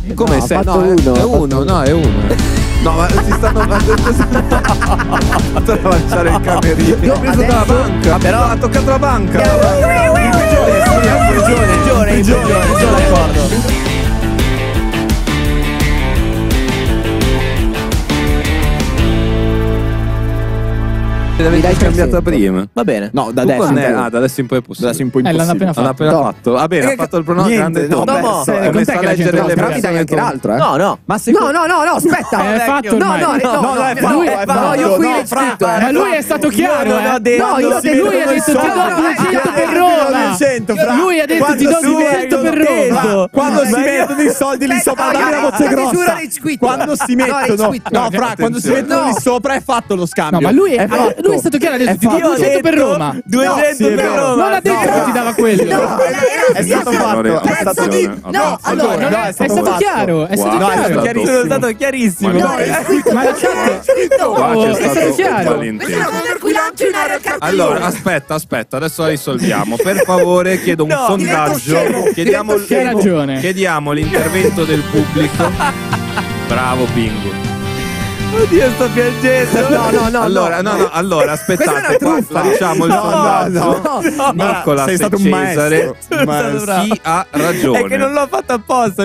Come sei? No, è uno, no, è uno. No, ma si stanno a lanciare il camerino. Io ho preso dalla banca. Però ha toccato la banca. Prigione, sono d'accordo. L'avete cambiata prima. Va bene. No, da adesso. Da adesso in poi è possibile. L'hanno appena fatto. Va bene, ha fatto il pronostico grande. No, ho messo a leggere le persone anche l'altro, No. Ma no, aspetta. È fatto ormai. No, io qui l'ho scritto. Ma lui è stato chiaro, lui ha detto ti do 200 per Roma. Lui ha detto ti do 200 per Roma. Quando si mettono i soldi lì sopra, dammi la voce grossa. Quando si mettono, no, fra, quando si mettono lì sopra è fatto lo scambio. No, ma lui è stato chiaro, ha detto ti do 200 per Roma. 200 per Roma. Non ha detto che ti dava quello. È stato fatto. No, allora, è stato chiaro. È stato chiarissimo. Ma la chat è stato chiaro. Allora, aspetta, adesso la risolviamo. Per favore, chiedo un sondaggio. Chiediamo l'intervento del pubblico. Bravo Pingu. Oddio, sto piangendo. Allora, aspettate, qua facciamo il sondaggio. Nicola sei stato un Cesare, chi ha ragione? È che non l'ho fatto apposta.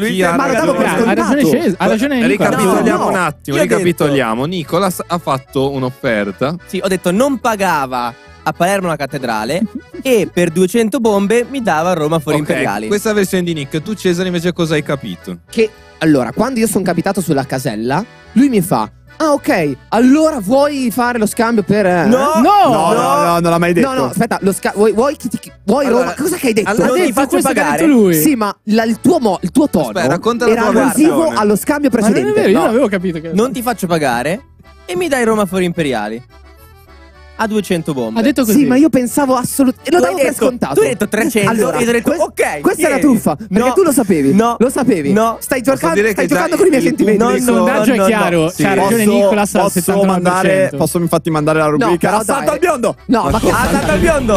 Ha ragione Nicola. Ricapitoliamo un attimo, ricapitoliamo. Nicola ha fatto un'offerta. Sì, ho detto non pagava a Palermo la cattedrale e per 200 bombe mi dava a Roma Fori Imperiali. Questa versione di Nick. Tu Cesare invece cosa hai capito? Che allora, quando io sono capitato sulla casella, lui mi fa: ah, ok, allora vuoi fare lo scambio per... No, non l'ha mai detto. No, aspetta, vuoi allora, Roma? Cosa che hai detto? Allora non ti faccio pagare. Lui. Sì, ma il tuo tono era allusivo allo scambio precedente. Ma non è vero, io non avevo capito che... Non ti faccio pagare e mi dai Roma Fori Imperiali a 200 bombe. Ha detto così. Sì, ma io pensavo assolutamente... Lo davo per scontato. Tu hai detto 300 allora, e ho detto ok. Questa è la truffa, perché tu lo sapevi. No. Lo sapevi. No. Stai giocando con i miei sentimenti. Il sondaggio è chiaro. C'ha ragione Nicolas al 79%. Posso infatti mandare la rubrica Assalto al biondo. No, ma che Assalto al biondo.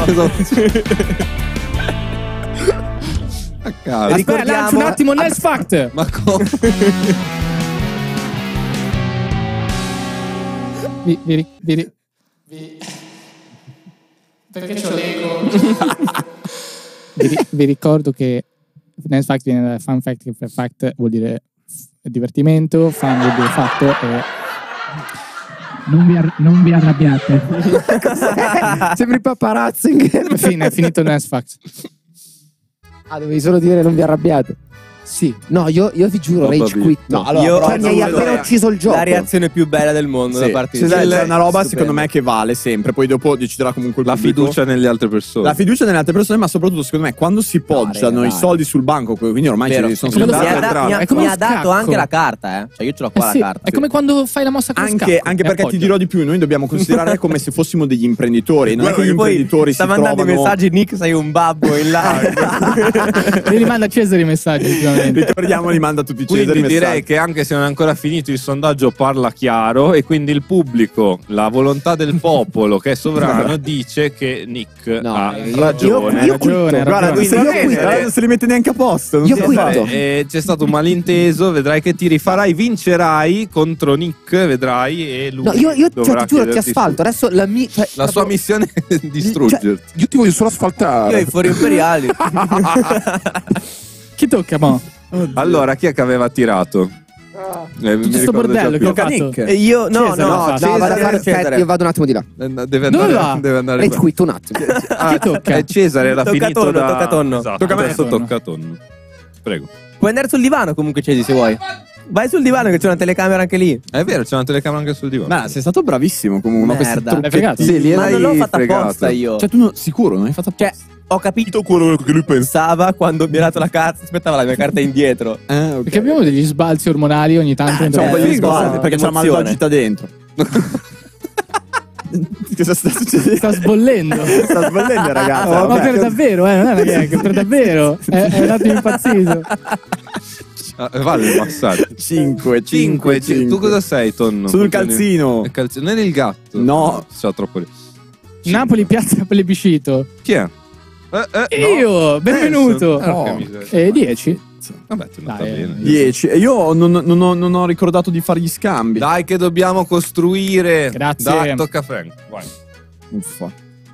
Aspetta, lancio un attimo Next Fact. Ma come? Perché c'ho l'ego. Vi ricordo che Next Fact viene da Fun Fact, che fact vuol dire divertimento, fun vuol dire fatto e... Non vi arrabbiate. Sembri paparazzi. È finito il Next Fact. Ah, dovevi solo dire non vi arrabbiate. Sì. No, io vi giuro, rage quit. No, allora, mi hai appena ucciso il gioco. La reazione più bella del mondo da parte di C'è una roba secondo me che vale sempre. Poi dopo deciderà comunque il pubblico. La fiducia nelle altre persone. La fiducia nelle altre persone, ma soprattutto secondo me quando si poggiano i soldi sul banco, quindi ormai ci sono mi ha dato anche la carta, Cioè io ce l'ho qua la carta. È come quando fai la mossa con scacco. Anche perché ti dirò di più, noi dobbiamo considerare come se fossimo degli imprenditori. Non è che gli imprenditori si trovano... Sta mandando i messaggi, Nick, sei un babbo in live. E li manda Cesare i messaggi ultimamente. Ricordiamo, li manda tutti i Cesari. Quindi direi che anche se non è ancora finito il sondaggio parla chiaro e quindi il pubblico, la volontà del popolo che è sovrano dice che Nick ha ragione. Io guarda, non se li mette neanche a posto. C'è stato un malinteso, vedrai che ti rifarai, vincerai contro Nick, vedrai, e lui io ti giuro, ti asfalto. Adesso la sua missione è distruggerti. Io ti voglio solo asfaltare. Io i Fori Imperiali. Chi tocca, mo? Allora, chi è che aveva tirato? Questo bordello che ho fatto. Io Cesare. Io vado un attimo di là. Deve andare Rage quit un attimo. Chi tocca? Cesare era finito da... Tocca tonno. Esatto, adesso tocca tonno. Prego. Puoi andare sul divano comunque, Cesi, se vuoi. Vai sul divano che c'è una telecamera anche lì. È vero, c'è una telecamera anche sul divano. Ma sei stato bravissimo comunque. Merda. L'hai fregato? Sì, ma non l'ho fatta apposta io. Cioè tu sicuro non hai fatto apposta? Cioè, ho capito quello che lui pensava quando mi ha dato la carta. Aspettava la mia carta indietro. Okay. Perché abbiamo degli sbalzi ormonali ogni tanto. C'è un po' di sbalzi perché c'è la malvagità dentro. Cosa sta succedendo? Sta sbollendo. Sta sbollendo, ragazzi. Ma per davvero, non è una gag, per davvero. È un attimo impazzito. Vale il massaggio. 5. Tu cosa sei, Tonno? Sono il calzino. Non eri il gatto? No. C'ha troppo. Napoli, piazza plebiscito. Chi è? Io, benvenuto. Nelson. 10. Vabbè, ti nota bene. 10. E io non ho ricordato di fare gli scambi. Dai che dobbiamo costruire. Grazie. Dai, tocca a Frank. Vai. Uffa.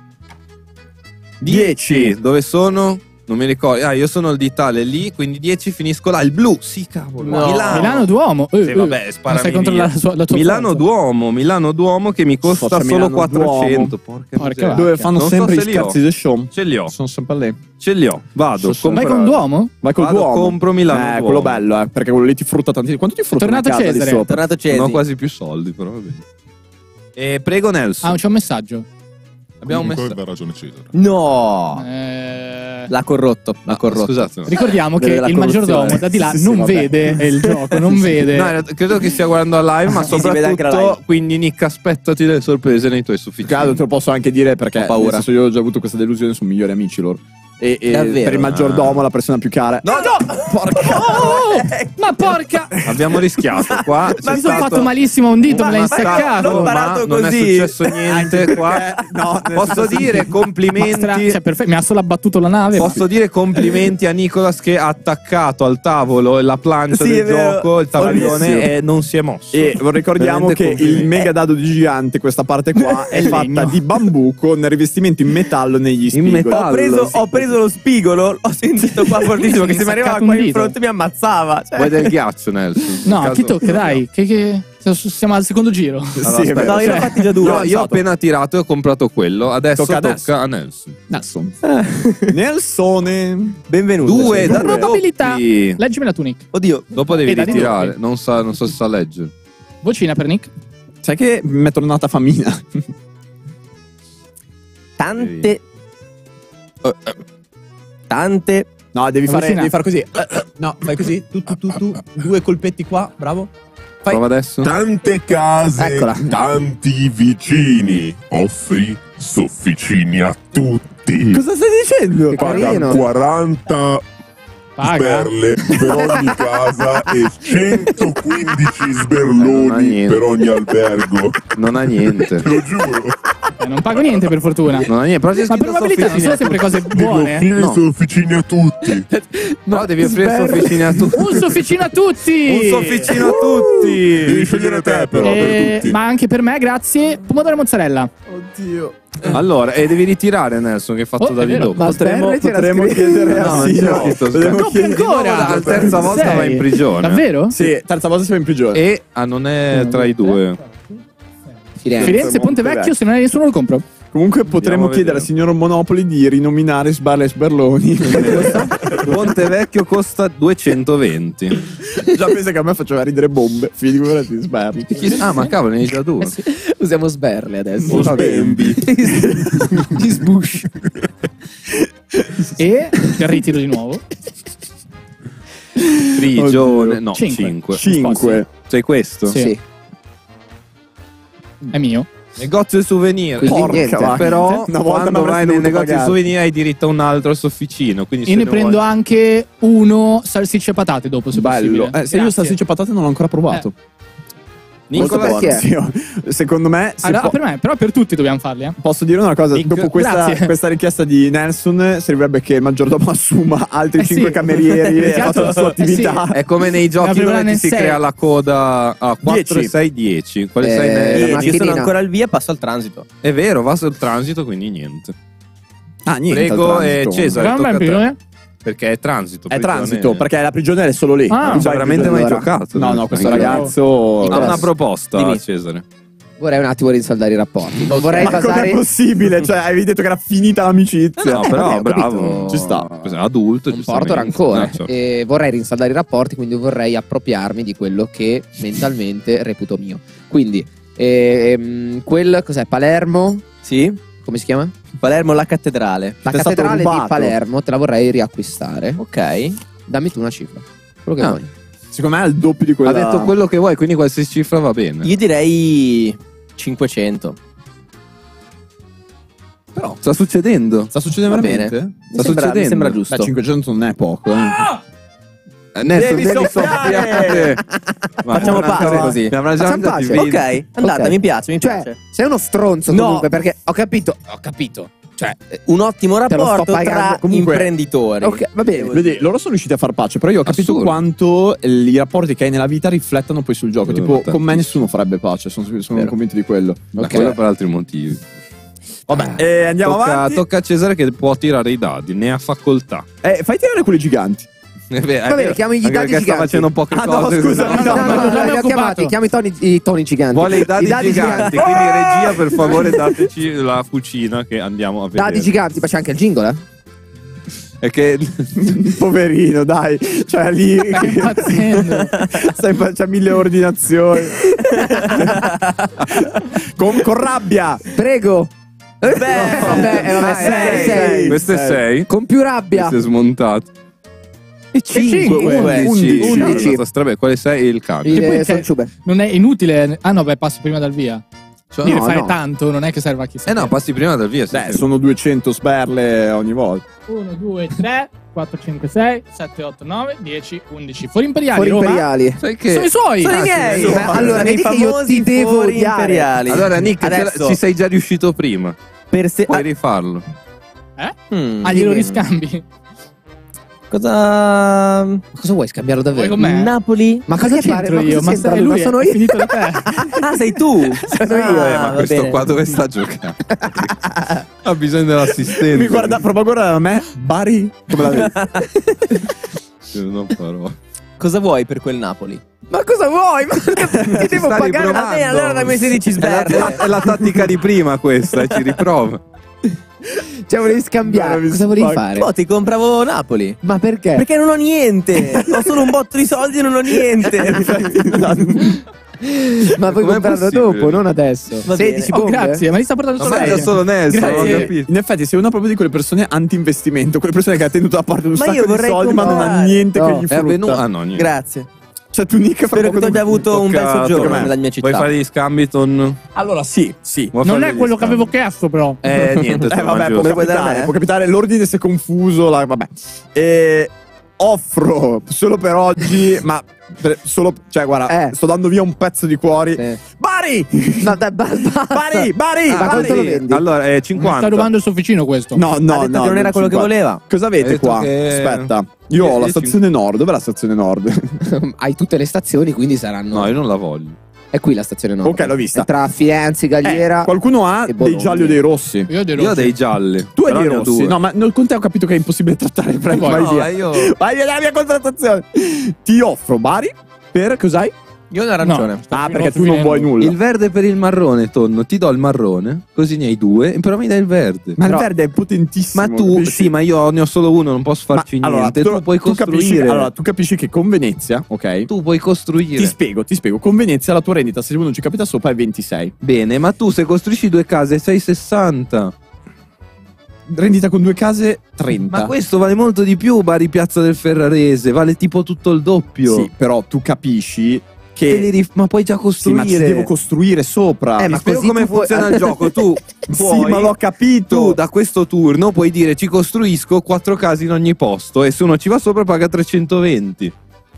10. Dove sono? Non mi ricordo. Io sono il ditale lì, quindi 10 finisco là. Il blu, sì, cavolo. No. Milano Duomo. Sì, vabbè, sparami non sai controllare la tua Milano Duomo che mi costa Forza, solo Milano 400. Porca miseria. Dove fanno Non so sempre se gli li ho. scherzi del show. Ce li ho. Sono sempre lì. Ce li ho. Vado. Vai con Duomo? Vai col Vado, Duomo. compro Milano Duomo. Quello bello, perché quello lì ti frutta tantissimo. Quanto ti frutta Tornato una casa Cesare. lì sopra? Tornato Non ho Cesi. quasi più soldi, però va bene. E prego Nelson. C'è un messaggio. Abbiamo Comunque messo. aveva ragione Cesare. No. L'ha corrotto. Scusate. No. Ricordiamo che Vede la il corruzione. maggiordomo da di là Sì, non vabbè. vede il gioco, non vede. No, credo che stia guardando la live, ma Sì, si vede anche la soprattutto, live. quindi Nick, aspettati delle sorprese nei tuoi suffici. Te lo posso anche dire perché Ho paura. nel senso, io ho già avuto questa delusione, sono migliori amici loro. E Davvero? per il maggiordomo la persona più cara. No. Porca. Ma porca! Abbiamo rischiato qua. Mi sono fatto malissimo a un dito, me l'hai l'ho insaccato. imparato Non è così. successo niente qua. No, Posso dire complimenti. Cioè, perfetto, mi ha solo abbattuto la nave. Posso dire complimenti a Nicolas che ha attaccato al tavolo la plancia Sì, del è vero. gioco, il tabellone, Bellissimo. e non si è mosso. E ricordiamo Veramente che il complimenti. mega dado di gigante, questa parte qua, è fatta legno. di bambu con rivestimento in metallo negli spigoli. metallo. Ho preso lo spigolo, ho sentito qua fortissimo che se mi arrivava Saccato qua un in dito. fronte mi ammazzava. Cioè. Vuoi del ghiaccio, Nelson? No, In ti caso- tocca, dai. Che siamo al secondo giro. Sì, Allora, è vero. No, io l'ho fatti già due. Io ho appena tirato e ho comprato quello. Adesso Tocca tocca adesso. a Nelson. Nelsone. Benvenuto. Due da Probabilità. doppi. Leggimi la tua Nick. Oddio. Dopo devi E dadi ritirare. doppi. Non so se sa leggere. Vocina per Nick. Sai che mi è tornata famina? Tante. Tante. No, devi Avvicina. fare così. No, fai così. Tu. Due colpetti qua, bravo. Fai. Prova adesso. Tante case, Eccola. tanti vicini. Offri sofficini a tutti. Cosa stai dicendo? Che Paga carino. 40 Paga. sberle per ogni casa e 115 Non ha sberloni niente. per ogni albergo. Non ha niente. Te lo giuro. Non pago niente per fortuna. Non ha niente. Però c'è Ma scritto probabilità non sofficini sono a sempre tutti. cose Devo buone. offrire No. sofficini a tutti. No, devi offrire sofficini a tutti. Un sofficino a tutti. Un sofficino a Devi tutti. scegliere te però per tutti. Ma anche per me, grazie. Pomodoro e mozzarella. Oddio. Allora, e devi ritirare Nelson che hai fatto Oh, da è lì vero. dopo. Ma Potremmo scritto. chiedere No, a non c'è Sino. scritto. Potremmo Doppio chiedere- ancora. La terza volta Sei. va in prigione. Davvero? Sì, terza volta siamo in prigione. E non è tra i due. Firenze, Ponte Vecchio, se non hai nessuno lo compro. Comunque potremmo Andiamo a chiedere al vedere. signor Monopoli di rinominare Sbarle e Sberloni. Ponte Vecchio costa 220. Già pensa che a me faceva ridere bombe. Figurati Sbarle. Ma cavolo, ne hai già due. Usiamo sberle adesso. O sbembi. Di sbush. E il ritiro di nuovo. Prigione. No, Cinque. 5. Sei questo? Sì. Sì. È mio. Negozio di souvenir. Quindi Porca niente. vacca. Però Una volta quando mi vai avresti nel dovuto negozio di pagare. souvenir hai diritto a un altro sofficino. Quindi Io se ne prendo vuoi- anche uno salsicce e patate dopo, se Bello. possibile. Se io salsicce e patate non l'ho ancora provato. Nicola, Molto perché? Sì, secondo me si Allora, può- per me, però per tutti dobbiamo farli, posso dire una cosa, Nick, dopo grazie. questa richiesta di Nelson servirebbe che il maggiordomo assuma altri sì. 5 camerieri e Esatto. faccia la sua attività. è come nei giochi prima dove ti nel si sei. crea la coda a 4, 10. 6, 10. Quale sei La ne- io sono macchinina. Eh, ancora al via, passo al transito. È vero, va sul transito, quindi niente. Ah, niente. Prego, al transito. Cesare. Però non è tocca a te. prigione. Perché è transito. È prigione. transito, perché la prigione è solo lì. Ah, Non ci vai hai veramente in mai prigione. giocato? No, questo Anche io. ragazzo. Ha una proposta, Dimmi. Cesare. Vorrei un attimo rinsaldare i rapporti. Non vorrei Ma com'è basare. possibile? Cioè, avevi detto che era finita l'amicizia. No, però vabbè, ho bravo. capito. Ci sta. È adulto, Non porto giustamente. rancore. Certo. E vorrei rinsaldare i rapporti, quindi vorrei appropriarmi di quello che mentalmente reputo mio. Quindi, quel cos'è? Palermo? Sì. Come si chiama? Palermo la cattedrale. La Ti è stato cattedrale di rubato. Palermo te la vorrei riacquistare. Ok. Dammi tu una cifra. Quello che Ah. vuoi. Secondo me è il doppio di quella. Ha detto quello che vuoi, quindi qualsiasi cifra va bene. Io direi 500. Però Sta succedendo. sta succedendo Va veramente? bene. Sta Mi succedendo. sembra giusto. 500 non è poco. Nelson, Devi soffiare. Ma Facciamo non pace avrà- così. Mi avrà già Facciamo mandato i pace. video. Ok, andate, Ok. mi piace, mi Cioè, piace. sei uno stronzo No. comunque, perché ho capito. Cioè, un ottimo te lo sto rapporto tra pagando. Comunque- imprenditori. Ok, va bene. Vedi, loro sono riusciti a far pace, però io ho capito Assurdo. quanto i rapporti che hai nella vita riflettono poi sul gioco. Tipo, Tantissimo. con me nessuno farebbe pace, sono Vero. convinto di quello. Ma quello per altri motivi. Vabbè, andiamo avanti. Tocca a Cesare che può tirare i dadi, ne ha facoltà. Fai tirare quelli giganti. Va bene, chiamo i dadi Sta giganti. facendo poche Ah, no, cose. scusa, così. No, l'hanno li ho occupato. chiamati, chiamo i toni giganti. Vuole i dadi giganti, quindi Oh! regia per favore dateci la fucina che andiamo a vedere. Dadi giganti, ma c'è anche il jingle, eh? È che Poverino, dai. Cioè, lì. Impazzendo. C'ha 1000 ordinazioni. con rabbia. Prego. Vabbè, sei. questo è 6. Con più rabbia. Questo è smontato. E 5. 11. Quale 6? Il cambio. Che poi Sono te- ciube. Non è inutile. Ah no, beh, passi prima dal via. Cioè, Dire no, fare no. tanto non è che serve a chissà. no, passi prima dal via. Beh, sono 200 sperle ogni volta. 1, 2, 3, 4, 5, 6, 7, 8, 9, 10, 11. Fuori imperiali, Fuori Roma. imperiali. Sai che Sono i suoi. Sono i miei. sì. Allora, Sono vedi i che io famosi ti devo fuori odiare. imperiali. Allora, Nick, adesso ci sei già riuscito prima. Puoi rifarlo. Ah, glielo riscambi. Cosa Vuoi scambiarlo Vuoi davvero? con me? Napoli? Ma cosa c'entro fare? io? Ma c'entra sei lui? lui, Ma sono è io. finito da te. Ah, sei tu? Sono io. Ma va questo bene. qua dove sta giocando? Ha bisogno dell'assistenza. Mi guarda, prova a guardare a me. Bari, come la vedi? Non farò. Cosa vuoi per quel Napoli? Ma cosa vuoi? Ma ti devo Sta pagare riprovando. A me allora dammi 16 sberle. È la tattica di prima questa, ci riprova. Cioè, volevi scambiare. Guarda, Cosa mi volevi spacco. fare? Oh, ti compravo Napoli. Ma perché? Perché non ho niente. Ho solo un botto di soldi e non ho niente. Ma puoi Com'è comprarlo possibile? dopo, non adesso. Va 16 Oh, bombe? grazie, ma li sta portando Ma solo mangia lei. solo Nelson, ho Grazie. capito. In effetti, sei una proprio di quelle persone anti-investimento, quelle persone che ha tenuto da parte un Ma sacco io di vorrei soldi, ma non ha comprare. niente che No. gli È avvenuto? frutta. Ah no, niente. Grazie. Cioè, tu Nick fra Spero che poco tu abbia avuto un bel Tocca- soggiorno tocca a me. nella mia città. Vuoi fare gli scambiton? Allora, sì. Vuoi Non fare è gli quello che scambi? avevo chiesto, però. Niente, te lo Vabbè, mangio. come vuoi dare a me? può capitare, l'ordine si è confuso, vabbè. Offro solo per oggi, ma solo, cioè, guarda, sto dando via un pezzo di cuori. Bari! No, dai, basta. Bari! Ma quanto lo vendi? Allora, Mi 50. sta rubando il sofficino questo. No, Ha detto che non era quello che voleva. Cosa Ha avete detto qua? che- Aspetta, io ho la stazione nord. Dov'è la stazione nord? Hai tutte le stazioni, quindi saranno. No, io non la voglio. È qui la stazione nord. Ok, l'ho vista. È tra Firenze, Galliera. Qualcuno ha e dei Bologna. gialli o dei rossi? Io ho dei Io ho rossi. dei gialli. Tu hai però dei ne ho rossi? due. No, ma con te ho capito che è impossibile trattare Frank. No, Vai via. io... Vai via dalla mia contrattazione. Ti offro Bari per cos'hai? Io ho un arancione. Ah, perché tu non vuoi nulla. Il verde per il marrone, Tonno. Ti do il marrone, così ne hai due, però mi dai il verde. Ma il verde è potentissimo. Ma tu, capisci? sì, ma io ne ho solo uno, non posso farci Ma, niente. allora, tu puoi costruire. tu capisci che con Venezia, ok? Tu puoi costruire. Ti spiego. Con Venezia la tua rendita, se uno ci capita sopra, è 26. Bene, ma tu se costruisci due case sei 60. Rendita con due case, 30. Ma questo vale molto di più, Bari Piazza del Ferrarese. Vale tipo tutto il doppio. Sì, però tu capisci che... Ma puoi già Sì, costruire. ma ci devo costruire sopra. Ma ma spiego così come tu puoi- funziona il gioco. Tu puoi, Sì, ma l'ho capito. Tu da questo turno puoi dire ci costruisco 4 case in ogni posto e se uno ci va sopra paga 320.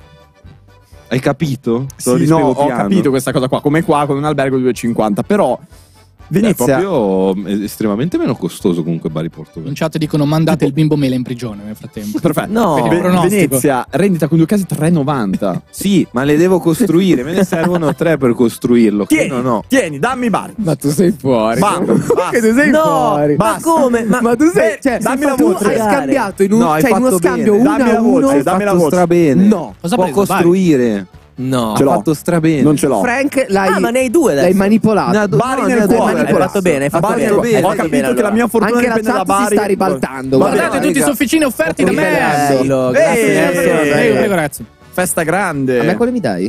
Hai capito? Te lo Sì, rispiego no, ho piano. capito questa cosa qua. Come qua con un albergo 2,50. Però È Venezia... proprio estremamente meno costoso comunque Bari Porto. In chat dicono mandate il bimbo mele in prigione nel frattempo. Perfetto. No. Per il pronostico. Venezia, rendita con due case 3,90. Sì, ma le devo costruire. Me ne servono 3 per costruirlo. Che Tieni, no. tieni, dammi Bari. Ma tu sei fuori. Basta, basta. Che tu sei No, fuori. ma come? Ma tu sei. Cioè, dammi la tu voce. hai scambiato in, No, hai cioè, in uno fatto scambio bene. 1 Dammi la a voce, 1. dammi Hai la fatto voce. strabene. No. Cosa ha Può preso? costruire. No. Ce l'ho. Ha fatto strabene. Non ce l'ho. Frank l'hai, Ah, ma ne hai due adesso. l'hai manipolato. Bari No, nel ne ha cuore. due. Hai fatto bene, hai fatto Bari bene. nel cuore. Hai Ho fatto capito bene, che la allora. mia fortuna Anche la dipende da chat si Bari. sta ribaltando. Va Guardate bene, tutti i raga. sofficini offerti da me. Bello, Ehi, grazie. ehi, Prego, ragazzi. Festa grande. A me quale mi dai?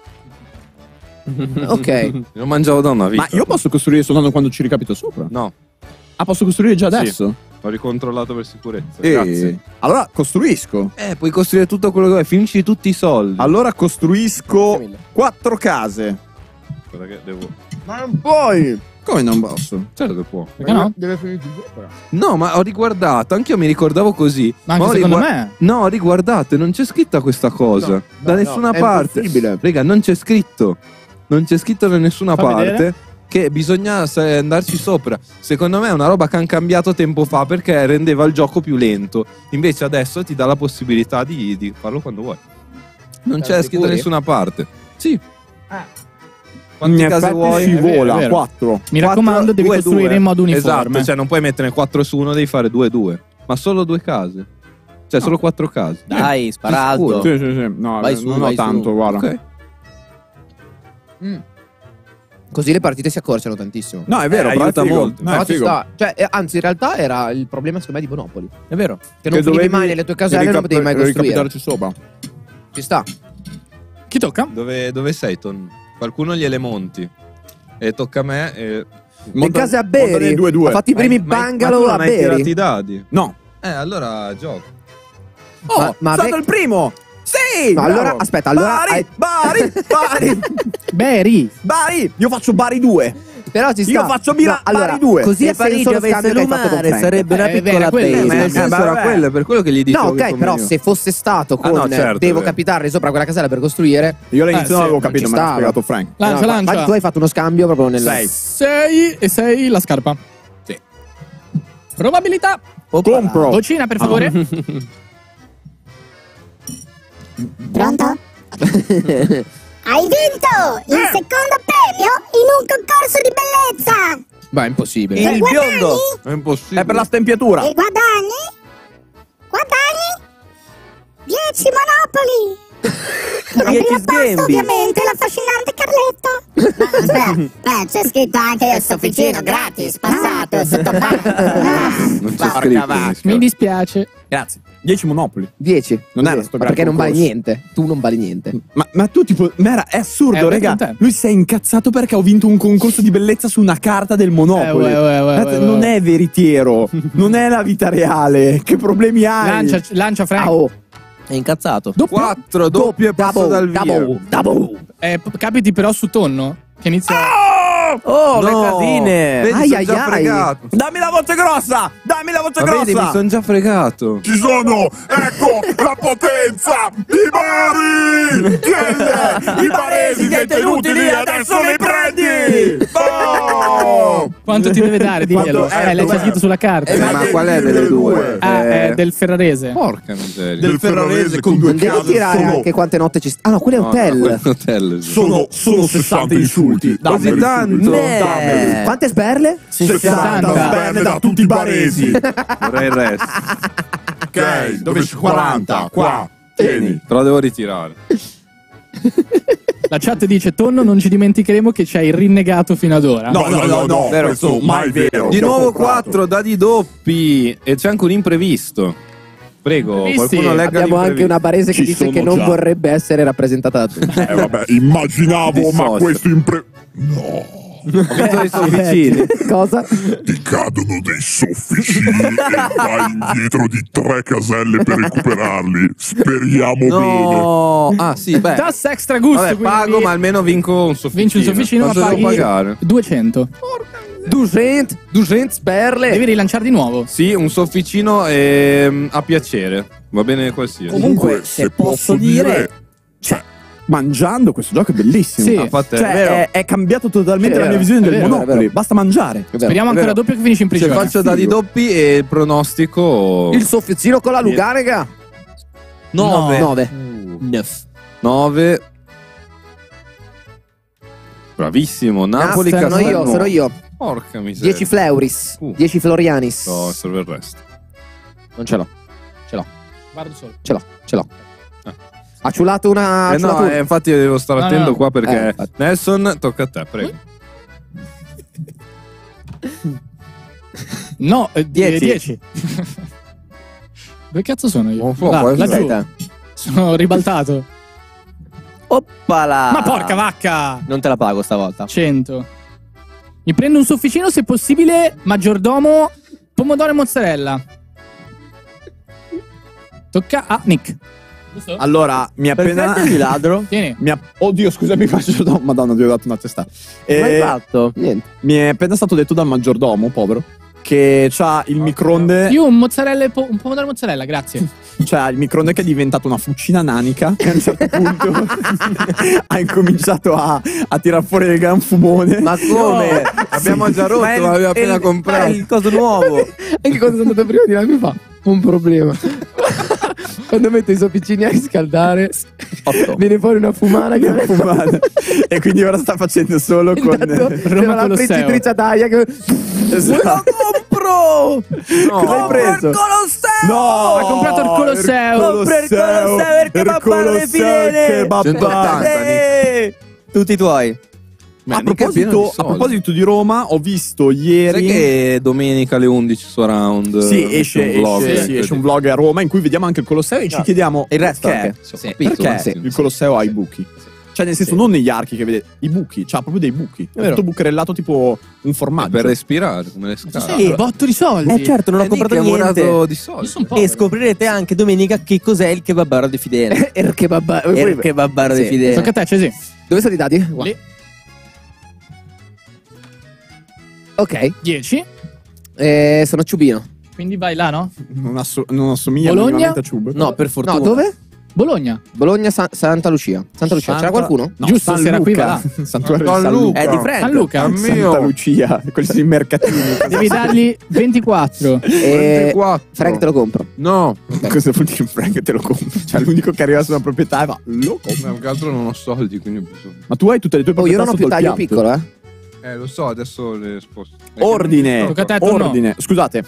Ok. Lo mangiavo da una vita. Ma io posso costruire soltanto quando ci ricapito sopra? No, Ah, posso costruire già Sì. adesso? ho ricontrollato per sicurezza. Grazie. Allora costruisco. Puoi costruire tutto quello che vuoi, finisci tutti i soldi. Allora costruisco 4 case. Guarda che devo... Ma non puoi. Come non posso? Certo che può. Perché no? Deve finire il gioco. No, ma ho riguardato, anch'io mi ricordavo così. Ma anche ho secondo me. No, ho riguardato e non c'è scritta questa cosa. Da nessuna è parte. impossibile. Raga, non c'è scritto. Non c'è scritto da nessuna Fa parte. vedere. che bisogna andarci sopra. Secondo me è una roba che hanno cambiato tempo fa perché rendeva il gioco più lento. Invece adesso ti dà la possibilità di farlo quando vuoi. Non c'è scritto da nessuna parte. Sì. Quante case vuoi? Scivola, 4. Mi raccomando, devi costruire in modo uniforme. Esatto, cioè non puoi mettere 4 su 1, devi fare 2-2. Ma solo 2 case. Cioè solo 4 case. Dai, spara alto. Sì. No, vai su, non vai ho tanto, su. guarda. Ok. Così le partite si accorciano tantissimo. No, è vero, però aiuta è figo. molto. No, Però è ci figo. sta. Cioè, anzi, in realtà era il problema secondo me di Monopoli. È vero. Che non finivi mai nelle tue caselle e non potevi mai costruire. Ricapitarci sopra. Ci sta. Chi tocca? Dove sei, Ton? Qualcuno gliele monti. E tocca a me. Le case a Beri. 2-2. Ha fatto i primi Ma bungalow tu a non hai tirato Beri. i dadi. No. Allora gioco. Oh, ma sono il primo! Sì! No, allora, bravo. aspetta, allora Bari! Beri! Io faccio Bari 2. Però ci sta. Io faccio Bari allora, 2. Così Se ha senso Parigi lo avesse scambio che hai fatto con lumare Frank. sarebbe una beh, piccola quello- base. Ma il senso era vabbè. quello, per quello che gli dicevo. No, che ok, come però io. se fosse stato con no, certo, devo vero. capitarle sopra quella casella per costruire. Io all'inizio sì, non avevo non capito, ci me l'ha stava. spiegato Frank. Lancia, lancia. Ma tu hai fatto uno scambio proprio nel 6. 6 e 6 la scarpa. Sì. Probabilità. Compro. Vocina, per favore. Pronto? Hai vinto il secondo premio in un concorso di bellezza! Ma è impossibile. Il biondo. È impossibile. È per la stempiatura. E guadagni? Guadagni? 10 monopoli! Al 10 primo posto sghembi. ovviamente l'affascinante Carletto. Beh, c'è scritto anche il sofficino gratis, passato sotto Non c'è scritto. Mi dispiace. Grazie. 10 monopoli. 10. Non era sto Ma grande perché non vali concorso. niente. Tu non vali niente. Ma tu tipo, è assurdo, È raga. per te. Lui si è incazzato perché ho vinto un concorso di bellezza su una carta del Monopoli. Non è veritiero, non è la vita reale. Che problemi hai? Lancia Frank. Ah, oh. È incazzato. 4 doppio e passo dal via. Double. Capiti però su tonno. Che inizia. Oh, No, le casine. vedi, Ai, sono ai, già ai. fregato. Dammi la voce grossa! Dammi la voce Ma vedi, mi grossa! sono già fregato. Ci sono, ecco, la potenza di Bari! I baresi detenuti lì, adesso li prendi! Oh! Quanto ti deve dare? Diglielo. Quanto- L'hai già scritto sulla carta. Ma qual è delle due? È del ferrarese. Porca miseria. Del Ferrarese con 2 Non devi case. tirare sono- anche quante notte ci sta. Ah no, quello è No, hotel. no, hotel, sì. Sono 60 insulti. Così Dammeli tanto? subito, Beh. dammeli. Quante sperle? 60 sperme da tutti i baresi. Vorrei il resto. Ok, dove c'è 40? Qua. Tieni. Però devo ritirare. La chat dice: Tonno, non ci dimenticheremo che ci hai rinnegato fino ad ora. No, questo mai vero. Di Ti ho nuovo comprato. 4 dadi doppi. E c'è anche un imprevisto. Prego, Imprevisti. qualcuno legga Abbiamo anche l'imprevisto. una barese che Ci dice che sono non già. vorrebbe essere rappresentata da tutti. Vabbè, immaginavo, ma Dissocio. questo No. Ho vinto i sofficini. Cosa? Ti cadono dei sofficini e vai indietro di 3 caselle per recuperarli. Speriamo bene. No. Ah, sì, beh. Das extra gusto. Vabbè, quindi pago, ma almeno vinco un sofficino. vinci un sofficino, ma Quanto devo paghi pagare? 200. 200 sperle. Devi rilanciare di nuovo. Sì, un sofficino a piacere. Va bene qualsiasi. Comunque, se posso dire, cioè, mangiando questo gioco è bellissimo. Sì. Ah, infatti, Cioè, è vero. è cambiato totalmente È la mia vero, visione è del vero, è Monopoli. vero. Basta mangiare. È vero. Speriamo ancora vero. doppio che finisci in Se prigione. faccio dadi doppi e il pronostico. Il sofficino con la Luganega. 9. 9. 9. Bravissimo. Napoli, Sono io, Castelnuovo. sono io. Porca miseria. 10 Fleuris. 10 Florianis. No, serve il resto. Non ce l'ho. Guardo solo. Ce l'ho. Ha ciulato una. No, ciulatura. infatti devo stare No, attento no. qua perché Infatti. Nelson, tocca a te, prego. No, 10. 10. Dove cazzo sono io? Non so, Là, può laggiù. essere. Sono ribaltato. Oppala. Ma porca vacca! Non te la pago stavolta. 100. Mi prendo un sofficino, se possibile, maggiordomo, pomodoro e mozzarella. Tocca a Nick. Giusto? Allora, mi ha appena. Perfetto di ladro. Tieni. Oddio, scusami, faccio. Madonna, ti ho dato una testa. Come hai fatto? Niente. Mi è appena stato detto dal maggiordomo, povero, che c'ha il microonde. Io un mozzarella un pomodoro mozzarella, grazie. C'ha il microonde che è diventato una fucina nanica che a un certo punto ha incominciato a tirar fuori del gran fumone. Ma come? Abbiamo già rotto, Ma è- l'aveva appena è comprato. il coso nuovo. Anche quando sono andato prima di là mi fa un problema. Quando metto i sofficini a riscaldare, viene fuori una fumara che Fumata. E quindi ora sta facendo solo con Roma la Colosseo. friggitrice ad aria che... Esatto. Compro! Cosa hai preso? Il Colosseo! No! Ha comprato il Colosseo. Compra il Colosseo perché va a parlare fidele! 180. Tutti i tuoi. A mica pieno di soldi. proposito di Roma, ho visto ieri. Sai che domenica alle 11 su Round Sì, esce un vlog a Roma in cui vediamo anche il Colosseo e ci chiediamo il resto perché, anche. Sì, ho capito, perché sì. il Colosseo ha i buchi. Cioè, nel senso, non negli archi che vedete, i buchi, c'ha proprio dei buchi. È tutto bucherellato tipo un formaggio. Per respirare, come le scale. Sì, botto di soldi. Certo, non ho comprato niente. di soldi. Io sono E povero. scoprirete anche domenica che cos'è il kebabaro di Fidele. Il kebab... Il kebabaro di Sì. Fidele. Tocca a te, Cesi. Dove sono i dati? Qua. Lì. Ok. 10. Sono Ciubino. Quindi vai là, no? Non assomiglia Bologna? minimamente a Ciub. No, per fortuna. No, dove? Bologna. Bologna, Santa Lucia. Santa Lucia, c'era qualcuno? No, Giusto, San se era qui, Luca. va Santuario San di San Luca. Luca. È di Frank. San Luca. Santa Lucia, quelli sono i mercatini. Devi dargli 24. 24. Frank te lo compro. No, Cosa vuol dire Frank te lo compri? Cioè, l'unico che arriva sulla proprietà e va, lo compri. più che altro non ho soldi, quindi ho bisogno. Ma tu hai tutte le tue Oh, io proprietà non ho più sotto il taglio piatto. piccolo, Lo so, adesso le sposto. Ordine, Tocca a te, Tonno. ordine. Scusate.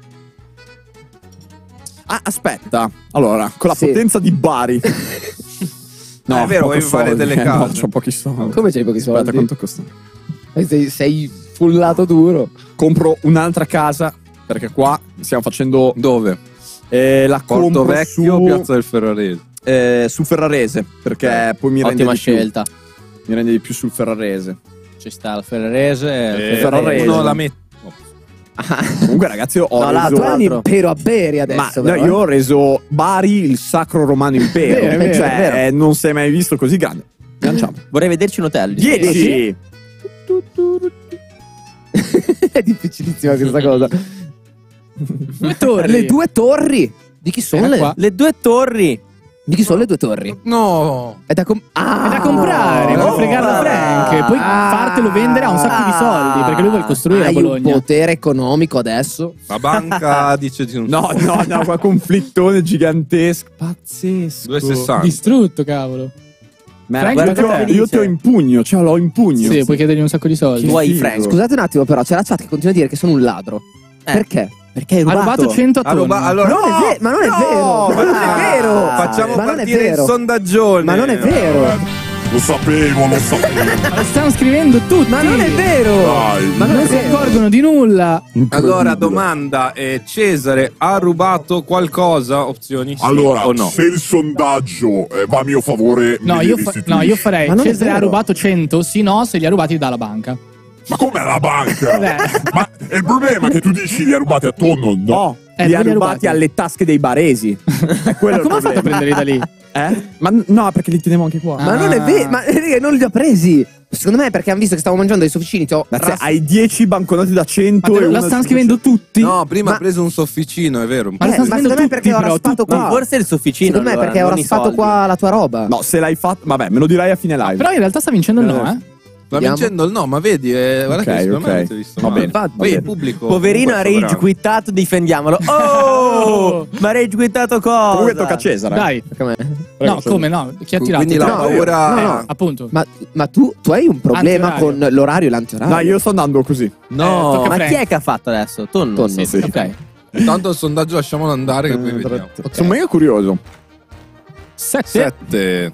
Ah, aspetta. Allora, con la Sì. potenza di Bari. No, è vero, poco vuoi fare soldi. delle No, case. c'ho pochi soldi. Come c'hai pochi Aspetta, soldi? quanto costa? Sei fullato duro. Compro un'altra casa, perché qua stiamo facendo Dove? la Porto compro Vecchio o su, Piazza del Ferrarese? su Ferrarese, perché poi mi rende Ottima di più. scelta. Mi rende di più sul Ferrarese. Ci sta il Ferrarese. il Ferrarese. Uno la mette. Comunque, ragazzi, ho No, reso... l'altro, Tu hai un impero a Beri adesso. Ma no, però, io ho reso Bari il Sacro Romano Impero. Vero, vero, cioè, vero. non si è mai visto così grande. Lanciamo. Vorrei vederci un hotel. 10. È difficilissima questa cosa. 2 torri. Le due torri. Di chi sono Era qua. Le due torri. Di chi sono le due torri? No! È da, È da comprare, no. vuoi fregarlo Frank. Poi fartelo vendere a un sacco di soldi. Perché lui vuole costruire a Hai un Bologna. potere economico adesso. La banca dice di non No, qua conflittone gigantesco. Pazzesco. 2,60. Distrutto, cavolo. Merda, Frank, guarda, tocca a te. io ti ho in pugno, cioè l'ho in pugno. Sì, puoi chiedergli un sacco di soldi. Vuoi figo. Frank? Scusate un attimo, però, c'è la chat che continua a dire che sono un ladro. Perché? Perché hai Ha rubato 100 a tonno. Allora, Non è ve- ma non è vero! Ma non è vero! Facciamo Ma non è partire il vero! sondaggione. Ma non è vero! Lo sapevo. Lo stanno scrivendo tutti. Ma non è vero! Dai. Ma non Non è si vero! accorgono di nulla. Allora, domanda: Cesare ha rubato qualcosa? Opzioni sì Allora, o no? se il sondaggio va a mio favore, No, me li io restituisci. farei. Ma non è Cesare ha vero. rubato 100, sì, no, se li ha rubati dalla banca. Ma come la banca? Beh. Ma il problema è che tu dici li ha rubati a tonno. No. No, Dove li ha li ha rubati rubati? alle tasche dei baresi. È quello Ma come ha il fatto a problema. prenderli da lì? Ma no, perché li tenevo anche qua. Ma non è vero! Ma non li ho presi! Secondo me è perché hanno visto che stavo mangiando dei sofficini. Ragazzi, hai 10 banconote da 100 Ma e la una stanno da scrivendo tutti? No, prima Ma- ha preso un sofficino, è vero. Un po'. Ma la stanno ma scrivendo secondo me tutti, perché ho però, raspato tutti. qua. Forse il sofficino. Secondo me allora, perché ho non i raspato soldi. qua la tua roba. No, se l'hai fatto, vabbè, me lo dirai a fine live. Però in realtà sta vincendo il no, eh. Sta Vediamo. vincendo il no, ma vedi, guarda Ok, che secondo me ok. avete visto Va male. bene, va Poi il bene. pubblico. Poverino ha comunque è rage sovrano. quittato, difendiamolo. Oh! Ma rage quittato cosa? Comunque tocca a Cesare. Dai. Perché a me? No, come no? Chi ha tirato? Quindi la No, paura. no. Appunto. Ma tu hai un problema Antiorario. con l'orario e l'antiorario? No, io sto andando così. No, tocca a Ma Frank. chi è che ha fatto adesso? Tonno. Tonno, sì. Ok. Tanto il sondaggio lasciamolo andare che poi vediamo. Sono mega curioso. 7. 7.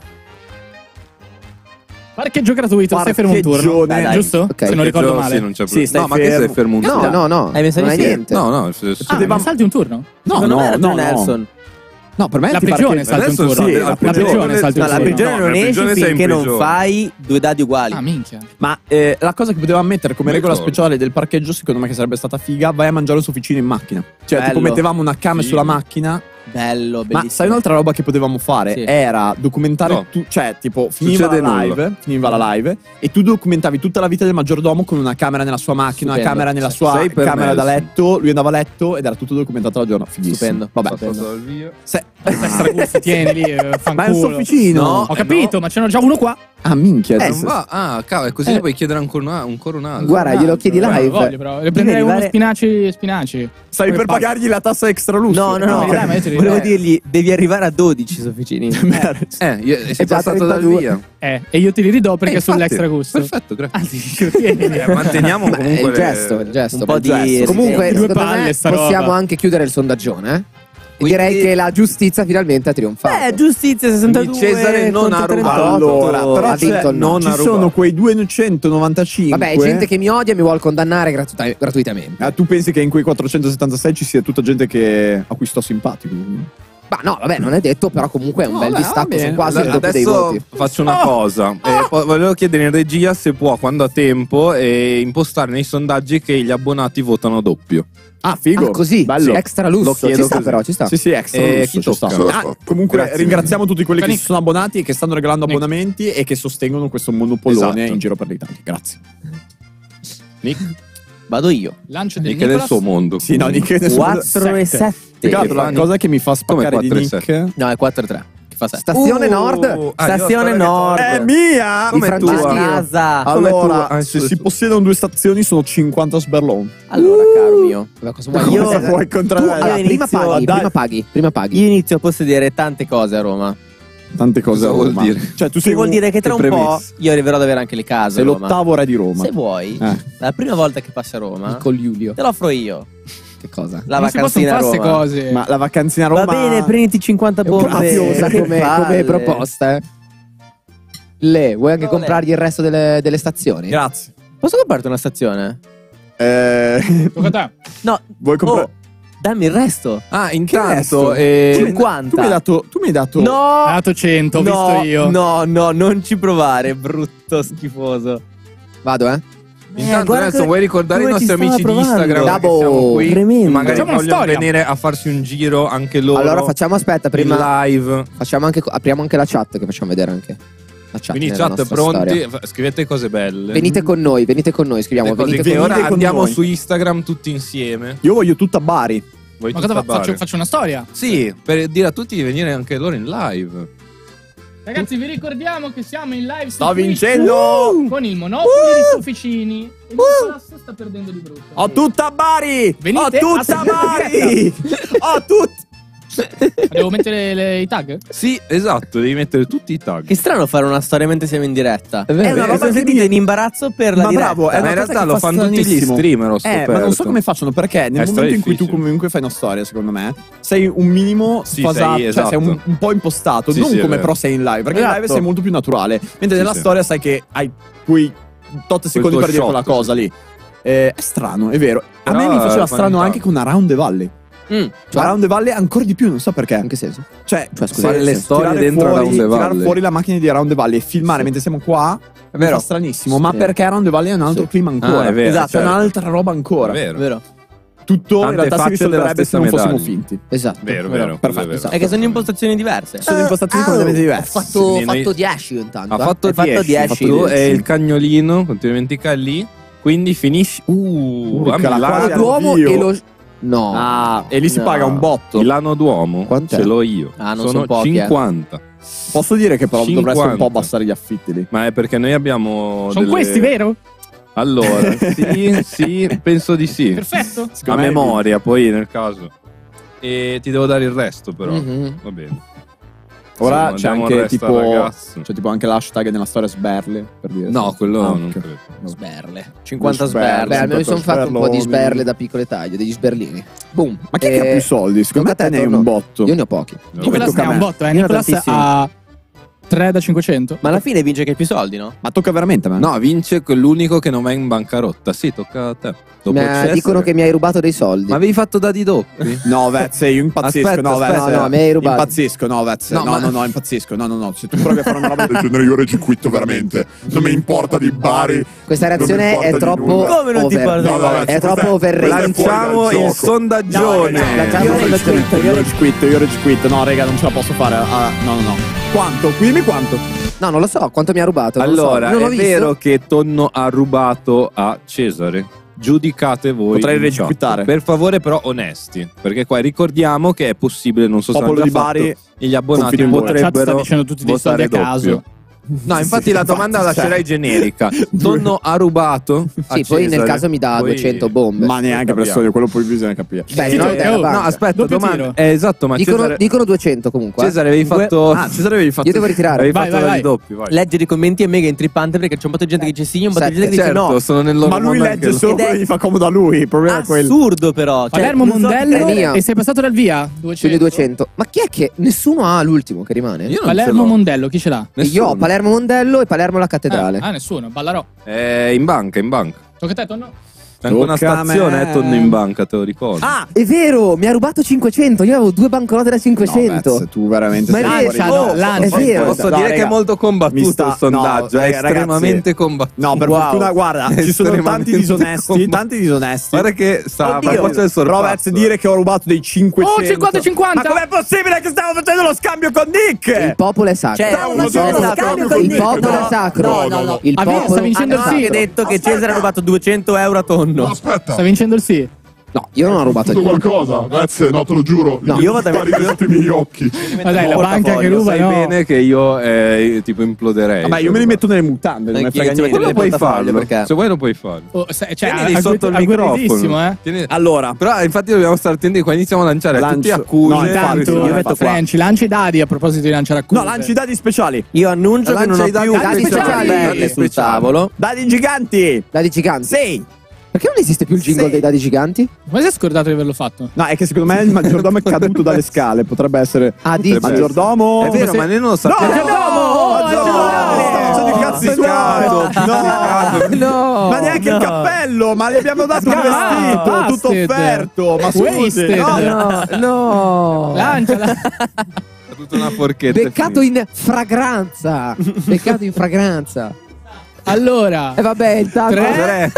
Parcheggio gratuito, stai fermo un turno. Parcheggione. Dai. Giusto? Ok. Se non ricordo male. Sì, non c'è Sì, problema. stai No, ma che fermo. sei fermo un No, attimo? no. Hai messo non hai insieme? niente. No, no. Ah, salti un turno? No, Secondo me no, era no, Nelson. No, per me La ti prigione parcheggia. salti un Adesso turno. sì, La la prigione prigione salti No, un la turno. prigione No, non la esci prigione sei in finché non prigione. fai due dadi uguali. Ah, minchia. Ma la cosa che potevamo mettere come Mi regola ricordo. speciale del parcheggio, secondo me che sarebbe stata figa, vai a mangiare un sofficino in macchina. Cioè, tipo Bello. mettevamo una cam Figo. sulla macchina, Bello, bellissimo. Ma sai un'altra roba che potevamo fare? Sì. Era documentare cioè tipo finiva la live e tu documentavi tutta la vita del maggiordomo con una camera nella sua macchina, una camera nella sua camera da letto, lui andava a letto ed era tutto documentato la giornata. Fighissimo. Stupendo. Vabbè. Extragusto, tieni lì, ma è un sofficino. No, ho capito, ma ce n'ho già uno qua. Ah, minchia. Non va. Ah, cavolo, è così puoi chiedere ancora un altro. Guarda, glielo chiedi live. Voglio, però. Le prenderei uno spinaci. Stai per pagargli la tassa extra lusso? No. Volevo dirgli, devi arrivare a 12 sofficini. Sei passato dal via. E io te li ridò perché sull'extra gusto. Perfetto, grazie. Manteniamo comunque il gesto. Un po' di... Comunque, due secondo palle, me sta roba. possiamo anche chiudere il sondaggione, Direi che la giustizia finalmente ha trionfato. Giustizia 62. Cesare non ha rubato. Allora, però ha vinto il no. non ci sono quei 295. Vabbè, gente che mi odia e mi vuole condannare gratuitamente. Tu pensi che in quei 476 ci sia tutta gente a cui sto simpatico? Ma no, vabbè, non è detto, però comunque è un bel distacco, sono quasi il doppio dei Adesso voti. faccio una cosa. Volevo chiedere in regia se può, quando ha tempo, impostare nei sondaggi che gli abbonati votano doppio. Ah, figo. Ah, così, bello. Extra lusso. Lo chiedo Ci sta così. però, ci sta. Sì, extra lusso, chi ci sta. tocca? Comunque Grazie. ringraziamo tutti quelli che si sono abbonati e che stanno regalando abbonamenti e che sostengono questo monopolone Esatto. in giro per l'Italia. Grazie. Nick? Vado io. Lancio del Nick è del suo mondo. Sì, no, Nick è del suo mondo. 4 e 7. Peccato, la cosa che mi fa spaccare Come di 4 e Nick... No, è 4 e 3. Che fa 7. Stazione Nord. Stazione Nord. È mia! Come A casa. Allora, se si possiedono 2 stazioni sono 50 sberlon. Allora, caro mio. Cosa vuoi? Io- Cosa vuoi contrarre? Allora, prima paghi. Io inizio a possedere tante cose a Roma. Tante cose Cosa a vuol Roma. dire? Cioè, tu Che sei vuol dire che tra un po' io arriverò ad avere anche le case. sei a Roma. l'ottavo re di Roma. Se vuoi, la prima volta che passi a Roma, Con Giulio. te lo offro io. Che cosa? La non si possono vacanzina a fare Roma. queste cose. Ma la vacanzina a Roma... Va bene, prenditi 50 bombe. Mafiosa Che come palle. proposta, vuoi anche Olè. comprargli il resto delle stazioni? Grazie. Posso comprarti una stazione? Tocca a te. No. Vuoi comprare... Dammi il resto. Ah, Che intanto... resto? 50. Tu mi hai dato... No. Ha dato 100, ho visto io. No, non ci provare, brutto schifoso. Vado, Intanto guarda adesso vuoi ricordare i come nostri ci amici stava di Instagram provando. che siamo qui? Tremendo. Magari Facciamo una vogliono storia. venire a farsi un giro anche loro. Allora facciamo, aspetta, prima in live. apriamo anche la chat che facciamo vedere anche. La chat Quindi nella chat nostra pronti, storia. scrivete cose belle. Venite con noi, scriviamo. Le cose Venite che con ora noi. con andiamo noi. su Instagram tutti insieme. Io voglio tutta Bari. Vuoi Ma tutta cosa Bari? faccio una storia? Sì, per dire a tutti di venire anche loro in live. Ragazzi, vi ricordiamo che siamo in live su Sto Twitch vincendo! con il Monopoli di Sofficini. E Nicolas sta perdendo di brutto. Ho tutta Bari! Venite Ho a tutta sapere Bari! Ho tutta... Devo mettere i tag? Sì, esatto, devi mettere tutti i tag. Che strano fare una storia mentre siamo in diretta. È vero, È una roba è che ti in imbarazzo per la Ma diretta. bravo, è Ma una in cosa realtà che lo fa fanno tutti gli stranissimo. streamer, ho scoperto. Ma non so come facciano, perché nel È momento in cui tu difficile. comunque fai una storia, secondo me, sei un minimo Sì, sfasato, sei, cioè sei esatto. un po' impostato, Sì, non sì, è come vero. però sei in live, perché in live Esatto. sei molto più naturale, mentre nella sì. storia sai che hai quei tot secondi tuo per dire shot, quella cosa lì. È strano, è vero. A Però me mi faceva fa strano ogni anche tanto. con Around the Valley. Mm. Cioè, Around the Valley ancora di più, non so perché. In che senso? Cioè, scusa, fare le storie tirare dentro fuori, Around the tirare Valley. fuori la macchina di Around the Valley e filmare mentre siamo qua È vero. fa stranissimo, ma Sì. perché Around the Valley è un altro Sì. clima ancora. Ah, è vero, esatto, certo. è un'altra roba ancora. È vero. Vero. Tutto Tante in realtà si facce risolverebbe della se non stessa fossimo medaglia. finti. Esatto. Vero, Perfetto. esatto. È che sono impostazioni diverse. Sono impostazioni completamente Ho diverse. fatto, Sì, noi- 10 intanto. Ha fatto Hai fatto 10. 10, Tu sì. e il cagnolino, non ti dimentica lì. Quindi finisci. Urca, a la Milano. quasi Duomo Dio. e lo... No. Ah, e lì si No. paga un botto. Milano Duomo. Quant'è? Ce l'ho io. Ah, non sono son pochi, 50. Posso dire che però dovreste un 50. po' abbassare gli affitti lì. Ma è perché noi abbiamo. Sono questi, vero? Allora, sì, penso di sì. Perfetto. A Secondo me- memoria, poi nel caso. E ti devo dare il resto, però. Mhm. Va bene. Ora Sì, c'è mandiamo anche il resto al tipo ragazzo. c'è tipo anche l'hashtag nella storia sberle per dire. No, quello Ah, non ok. credo. Sberle. 50 Sberle. sberle. Beh, almeno mi sono fatto un po' di sberloni. sberle da piccole taglie, degli sberlini. Boom. Ma chi è che ha più soldi? Secondo me tocca a te ne hai torno. un botto. Io ne ho pochi. Come Nicolas tocca ne a ha un me? botto, Io Nicolas tantissimi. ha 3 da 500. Ma alla fine vince che hai più soldi, no? Ma tocca veramente a me? No, vince l'unico che non va in bancarotta. Sì, tocca a te. Dicono che mi hai rubato dei soldi. Ma avevi fatto dadi doppi? No, Vezze, io impazzisco. Aspetta, no, Vezze, no, mi hai rubato. Impazzisco, no, Vezze. No, No, impazzisco. No. Se tu provi a fare una roba del genere io regiquitto veramente. Non mi importa di Bari. Questa reazione è troppo Come non ti over. importa? È troppo overrated. Lanciamo il sondaggione. Io rage quit. No, raga, non ce la posso fare. No. Quanto? Dimmi quanto. No, non lo so, quanto mi ha rubato. Non Allora, lo so. Non è l'ho vero visto. che Tonno ha rubato a Cesare? Giudicate voi. Potrei in chat. regiquittare. Per favore, però, onesti. Perché qua ricordiamo che è possibile, non so se Popolo hanno già di Bari, fatto, gli abbonati confido in voi. La chat sta potrebbero dicendo tutti dei soldi votare a caso. doppio. No, infatti la domanda la lascerei generica. Tonno ha rubato? a Sì, poi nel Cesare? caso mi dà Poi- 200 bombe. Ma neanche per solo quello poi bisogna capire. Beh, Sì, no, no, della banca. No, aspetta, Doppio domanda. tiro. Esatto, ma Dicono 200 comunque. Cesare avevi fatto. Cesare avevi fatto. Io devo ritirare. Avevi Vai, fatto vai, dadi vai. doppi, vai. Leggere i commenti è mega intrippante perché c'è un botto di gente che dice sì, un botto di gente che dice Certo, no. sono nel loro Ma lui mondo legge anche solo Ed è- quello che gli fa comodo a lui. Il problema è quello. Assurdo però. Palermo non so che Mondello è mia. e sei passato dal via. 200. Quindi 200. Ma chi è che nessuno ha l'ultimo che rimane? Io non ce Palermo l'ho. Mondello, chi ce l'ha? Io ho Palermo Mondello e Palermo la cattedrale. Nessuno, ballarò. In banca. Tocca a te, Tonno? C'è anche una Tocca a stazione, me. Tonno in banca, te lo ricordo. Ah! È vero, mi ha rubato 500. Io avevo 2 banconote da 500. No, Vezze, tu veramente Ma sei è fuori. vero, no, lancia. è vero. Posso No, dire raga, che è molto mi combattuto sta- il sondaggio, no, è ragazzi, estremamente combattuto. No, per Wow. fortuna, guarda, È ci sono tanti estremamente disonesti. combattuto. Tanti disonesti. Guarda che sta a Oddio, proposito del però sorpasso. Vezze, dire che ho rubato dei 500. Oh, 50-50. Ma com'è possibile che stiamo facendo lo scambio con Nick? Il popolo è sacro. Cioè, uno solo scambio con Il Nick. popolo è sacro. No. Il Ah, vedi, popolo sta vincendo il è sì. Che sacro. ha detto che Cesare ha rubato 200 euro a Tonno. Aspetta. Sta vincendo il sì. No, io non ho rubato Tutto niente. qualcosa, Vezze, no, te lo giuro. No. Io vado a Guardi sotto i miei occhi. Ma dai, la banca che ruba, Sai no. bene che io tipo imploderei. Vabbè, io me li metto nelle mutande, non me Anch'io frega ci niente. metto Quello puoi portafoglio, farlo. perché- Se vuoi lo puoi fare. Oh, cioè, Tienili sotto il agguerritissimo, microfono. Tieni- Allora, Però infatti dobbiamo stare attenti qua iniziamo a lanciare Lancio- tutti accuse. no, Intanto, infatti, io io metto metto qua. French, lanci i dadi a proposito di lanciare accuse. no, lanci i dadi speciali. Io annuncio che non Lancia ho i dadi più speciali. cartelle sul tavolo. Dadi giganti. Dadi giganti. Sì. Perché non esiste più il jingle dei dadi giganti? Ma si è scordato di averlo fatto? No, è che secondo me il maggiordomo è caduto dalle scale. Potrebbe essere. Ah, dici? Maggiordomo. È vero, ma noi non lo sappiamo. Faccio di cazzi suoi. No. Ma neanche il cappello, ma gli abbiamo dato il vestito, Busted. tutto offerto. Ma scusi, Wasted. no. No. Lanciala. È tutta una forchetta. Beccato in fragranza. Beccato in fragranza. Allora, E vabbè, intanto. Tre.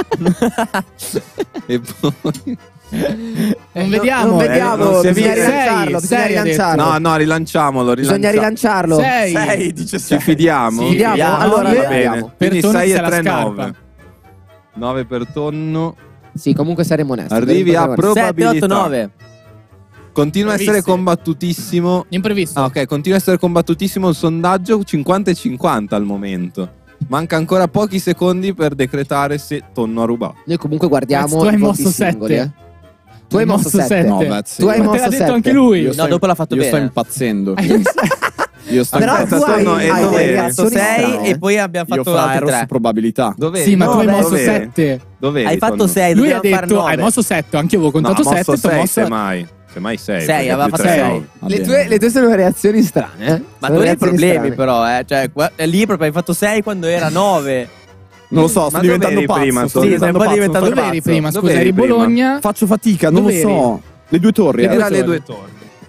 E poi non vediamo. Non vediamo, non si è bisogna visto. rilanciarlo. Bisogna Sei, rilanciarlo. No, rilanciamolo. Bisogna rilanciarlo. 6. 6, dice Ci fidiamo? Ci fidiamo? fidiamo. Allora, Sì. Va vediamo. bene. Per Quindi Tonno 6 c'è e la 3, scarpa. 9. 9 per Tonno. Sì, comunque saremo onesti. Arrivi a Saremo onesti. 7, 8, probabilità. 9. Continua a essere Previsti. combattutissimo. Imprevisto. Ah, ok, continua a essere combattutissimo il sondaggio 50 e 50 al momento. Manca ancora pochi secondi per decretare se Tonno ha rubato. Noi comunque guardiamo Tu hai i voti mosso singoli, 7. Tu hai mosso 7. No, Vezzi. Tu hai Ma te mosso l'ha detto 7. anche lui. Io No, sto- dopo l'ha fatto io bene. sto impazzendo. Hai Io sto Però Aspetta, tu Tonno, hai, e hai dove delle eri? reazioni Fatto 6 strane. e poi abbiamo Io fatto fra altre ero su 3. probabilità. Dove Sì, ma tu hai mosso Dove eri? 7. Dove eri, Hai fatto Tonno? 6, Lui ha dobbiamo fare detto, 9. hai mosso 7, anche io avevo No, contato ha mosso 7, 6 semmai. Semmai 6. Sei, aveva fatto 6. Le tue sono reazioni strane, eh? Ma Sono tu hai reazioni problemi strane. però, Cioè, lì proprio hai fatto 6 quando era 9. Non lo so, Ma sto diventando dove eri prima, pazzo. Sto Tonno? diventando Sì, stai un po' pazzo. diventando Dove eri prima? Dove Scusa, eri eri prima? Bologna? Faccio fatica, non lo Dove so. Le due torri. Era le torri. due torri.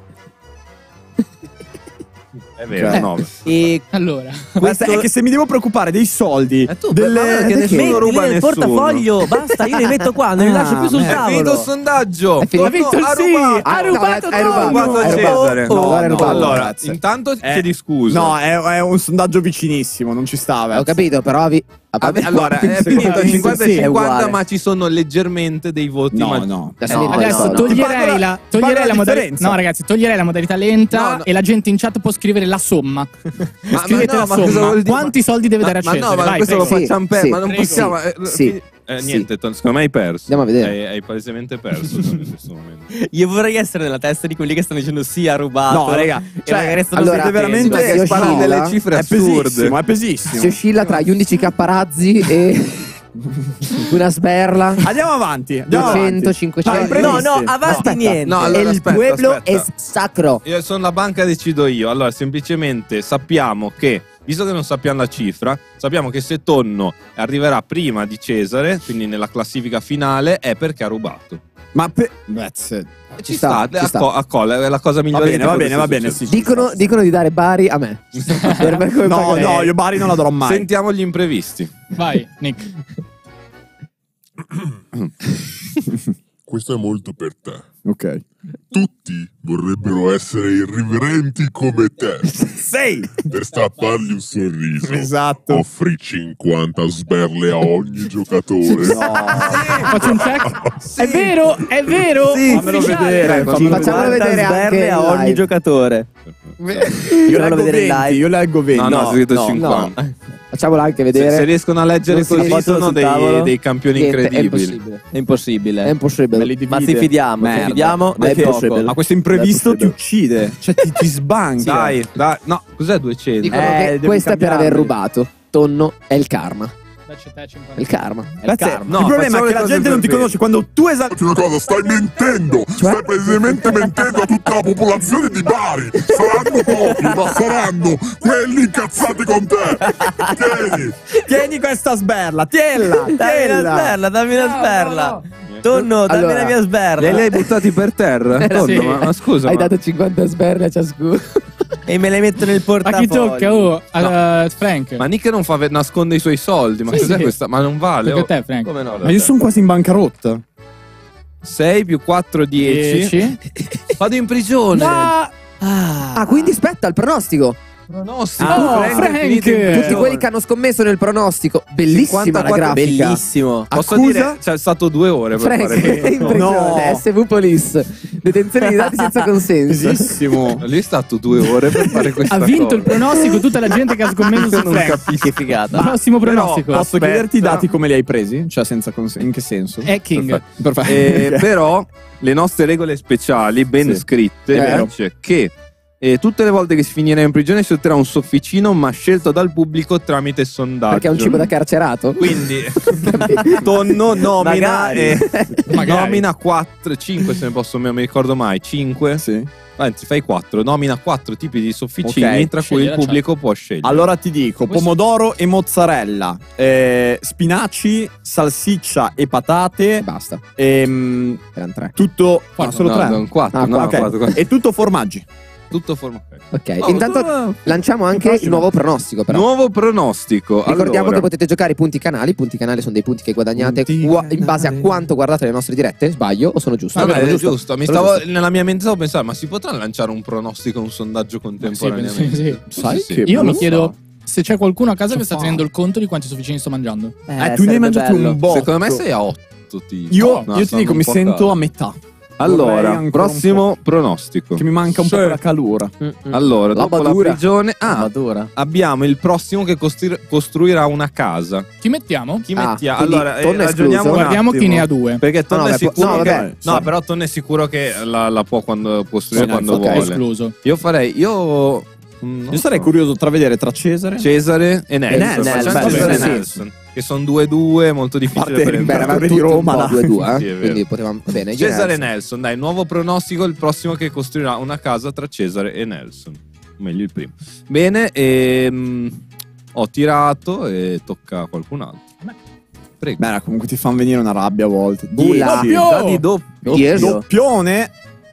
È vero, Ok. 9. E Allora, Guarda, è che se mi devo preoccupare dei soldi, tu, delle... che nessuno mettili ruba nel nessuno. portafoglio, basta, io li metto qua, non li lascio più sul È finito il tavolo. sondaggio. È finito. ha vinto il ha sì. rubato. Ha rubato hai rubato. rubato a Hai rubato. Cesare. No, hai rubato. Allora, Grazie. intanto chiedi scusa. No, è un sondaggio vicinissimo, non ci sta. Ho Vezzi. capito, però Allora, è finito Sì, 50 e sì, è 50, uguale. ma ci sono leggermente dei voti. No, ma- no. adesso no. toglierei la modalità. No, ragazzi, toglierei la modalità lenta No, no. e la gente in chat può scrivere la somma. Ma Scrivete no, la ma cosa somma. vuol dire? Quanti soldi deve dare a Ma Cesare? no, ma Vai, questo prego. lo facciamo per, Sì, ma non prego. possiamo. Sì. Niente, secondo me hai perso. Andiamo a vedere. Hai palesemente perso in questo momento. Io vorrei essere nella testa di quelli che stanno dicendo sì, ha rubato. No, raga, E cioè, magari stanno allora, sempre veramente sì, ma si sparare oscilla. delle cifre È assurde. pesissimo, è pesissimo. Si oscilla tra gli 11 K razzi e Una sberla. Andiamo avanti. 200, 500. No, avanti niente. No, allora, El aspetta, pueblo aspetta. es sacro. Io sono la banca, decido io. Allora, semplicemente sappiamo che, visto che non sappiamo la cifra, sappiamo che se Tonno arriverà prima di Cesare, quindi nella classifica finale, è perché ha rubato. Ma Ci sta. Accolla, è la cosa migliore. Va bene. Sì, Dicono di dare Bari a me. No, io Bari non la darò mai. Sentiamo gli imprevisti. Vai, Nick. Questo è molto per te. Ok. Tutti vorrebbero essere irriverenti come te. Sei. Per strappargli un sorriso, Esatto. offri 50 sberle a ogni giocatore. Faccio un check. È vero. Fammelo vedere. Facciamolo vedere anche a ogni live. giocatore. Io Farlo vedere in live. Io leggo 20. No, ho scritto 50. Facciamolo anche vedere. Se riescono a leggere Non si così possono sono sul tavolo. dei campioni Niente, incredibili. È impossibile. È impossibile. Me li divide. Ma si fidiamo, Merda. Ma è possibile. Ma questo imprevisto ti uccide. Cioè ti sbanca. Dai, no, cos'è 200? Dicono che devi questo è per aver cambiarli. rubato. Tonno è il karma. Dacci te 50. È il karma. Il problema è che la gente non ti conosce quando tu esalti. Una cosa, stai mentendo! Stai palesemente mentendo a tutta la popolazione di Bari! Saranno pochi, ma saranno quelli incazzati con te! Tieni questa sberla, tienila. Dammi una sberla. Tonno, dammi Allora, la mia sberla. Li hai buttati per terra? Tonno, sì. ma scusa. Hai ma- dato 50 sberle a ciascuno. E me le metto nel A portafoglio. chi tocca? Oh, a Frank. Ma Nick non fa nasconde i suoi soldi. Ma Sì, cos'è sì. questa? Ma non vale. Tocca a te, Frank. Come no? Ma io sono quasi in bancarotta. 6 più 4, 10. 10. Vado in prigione. Ah, quindi aspetta, il pronostico. Pronostico. Frank. è finito in Tutti prigione. quelli che hanno scommesso nel pronostico. Bellissima la 54 grafica. Bellissimo. Posso Accusa? dire, c'è stato 2 ore per Frank fare è in questo. prigione. SV Police. Detenzione di dati senza consenso. Bellissimo. Lì è stato 2 ore per fare questa Ha vinto cosa. il pronostico tutta la gente che ha scommesso su Non Frank. capisco. Che figata. Prossimo pronostico. Però- Posso Aspetta. chiederti i dati come li hai presi? Cioè senza in che senso? Hacking. Perfetto. Però le nostre regole speciali, ben Sì. scritte, dice che tutte le volte che si finirà in prigione si otterrà un sofficino, ma scelto dal pubblico tramite sondaggio. Perché è un cibo da carcerato? Quindi Tonno nomina Magari. nomina 4, 5 se ne posso, non mi ricordo mai, 5. Sì. Anzi, fai 4, nomina 4 tipi di sofficini Ok. tra cui il Scegliela, pubblico può scegliere. Allora ti dico, pomodoro e mozzarella, spinaci, salsiccia e patate, Basta. ehm, Erano 3. tutto... Quattro. solo No, tre? non 4, Ah, no, Ok. 4, E tutto formaggi. tutto forma. Ok. Oh, Intanto lanciamo anche il nuovo pronostico, però. Nuovo pronostico. Ricordiamo allora, che potete giocare i punti canali. I punti canali sono dei punti che guadagnate Punti in base a canali. quanto guardate le nostre dirette. Sbaglio o sono giusto? Vabbè, Sono è giusto. Sono giusto. Nella mia mente stavo pensando, ma si potrà lanciare un pronostico, un sondaggio contemporaneamente? Sì. Sai Sì, che- Io non mi lo chiedo se c'è qualcuno a casa che Cosa sta fa? tenendo il conto di quanti sofficini sto mangiando. tu ne hai sarebbe mangiati bello. un botto. Secondo me sei a 8. Tipo. Io, No, io ti sono dico, un mi po' sento caldo. a metà. Allora, Vorrei ancora prossimo pronostico. Che mi manca un po' la calura. Allora, La dopo la badura. prigione, Madura. abbiamo il prossimo che costruirà una casa. Chi mettiamo? Chi Ah, mettiamo? quindi Allora, Tonno è ragioniamo escluso. un Guardiamo chi attimo. ne ha 2. Perché Tonno No, è vabbè, sicuro no, che vabbè. no, però Tonno è sicuro che la può costruire Sì, quando ok. vuole. Escluso. Io farei non Io sarei so. curioso tra vedere tra Cesare. Cesare e Nelson. Nelson, Facciamo bello, Cesare e sì. Nelson, che sono 2-2, molto difficile Parte per il Beh, entrare. eravamo di tutti Roma, un po' là. 2-2, Sì, è vero. quindi potevamo va bene. io Cesare e Nelson. Nelson, dai, nuovo pronostico, il prossimo che costruirà una casa tra Cesare e Nelson. O meglio il primo. Bene, ho tirato e tocca a qualcun altro. Prego. Beh, comunque ti fanno venire una rabbia a volte. Bulla. 10. Dadi doppio. 10. Doppione.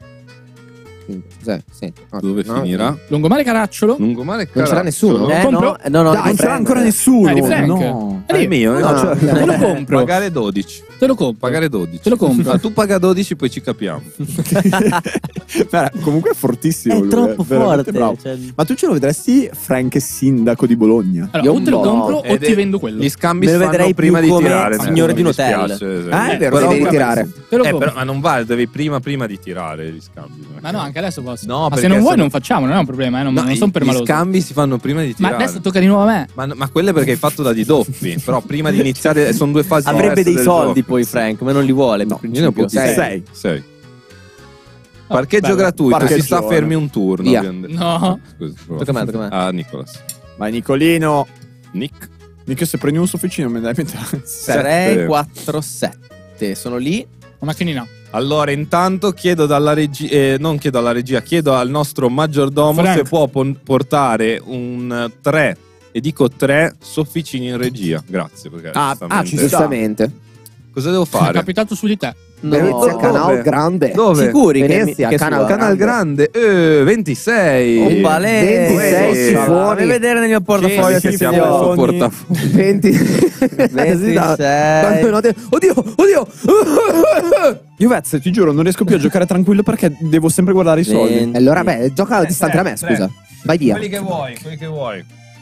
Sì. No, Dove no, finirà? Lungomare Caracciolo. Lungomare Non c'era nessuno? Compro? No, Dai, non c'era ancora nessuno. Di Frank. No. È il mio, No, cioè, Te lo compro. pagare 12. Te lo compro. Pagare 12. Te lo compro. Ah, tu paga 12, poi ci capiamo. Beh, comunque è fortissimo. È lui, troppo veramente forte. bravo. Cioè, Ma tu ce lo vedresti Frank sindaco di Bologna? Allora, o te lo un po'. compro o Ed ti è- vendo quello. Gli scambi Me si lo fanno vedrei prima più di come tirare. signore mi di un hotel. dispiace, Ah, è vero, però, devi ritirare. Te lo compro. però, ma non vale, devi prima di tirare gli scambi. Ma no, anche adesso posso. No, ma se perché non vuoi sono- non facciamo, non è un problema, non No, sono permaloso. Gli scambi si fanno prima di Ma tirare. adesso tocca di nuovo a me. Ma quello è perché hai fatto da di doppi. Però prima di iniziare sono 2 fasi avrebbe diverse dei del soldi gioco. poi Frank, ma non li vuole. No, per Io ne ho principio. pochi. 6. Parcheggio bello. gratuito, si sta Parcheggione. fermi un turno. Via. abbiamo detto. No. Scusa, Tocca a me, tocca a me. Ah, Nicolas. Vai Nicolino. Nick. Mica se prendi un sofficino me ne dai metà. 3, 4, 7. Sono lì. La macchinina. Allora, intanto chiedo dalla regia, non chiedo alla regia, chiedo al nostro maggiordomo Frank. se può portare un 3, e dico 3 sofficini in regia. Grazie. Perché ci sta. Giustamente. Cosa devo È fare? capitato su di te. Venezia, Canal Grande. Dove? Sicuri Venezia, che Canal Canal Grande. 26. Un balè. 26 sifoni. Fammi vedere nel mio portafoglio Che che siamo nel suo portafoglio. 26. Oddio. Io Vez, ti giuro, non riesco più a giocare tranquillo perché devo sempre guardare i soldi. 20. Allora, gioca distante da me, scusa. Vai via. Quelli che vuoi.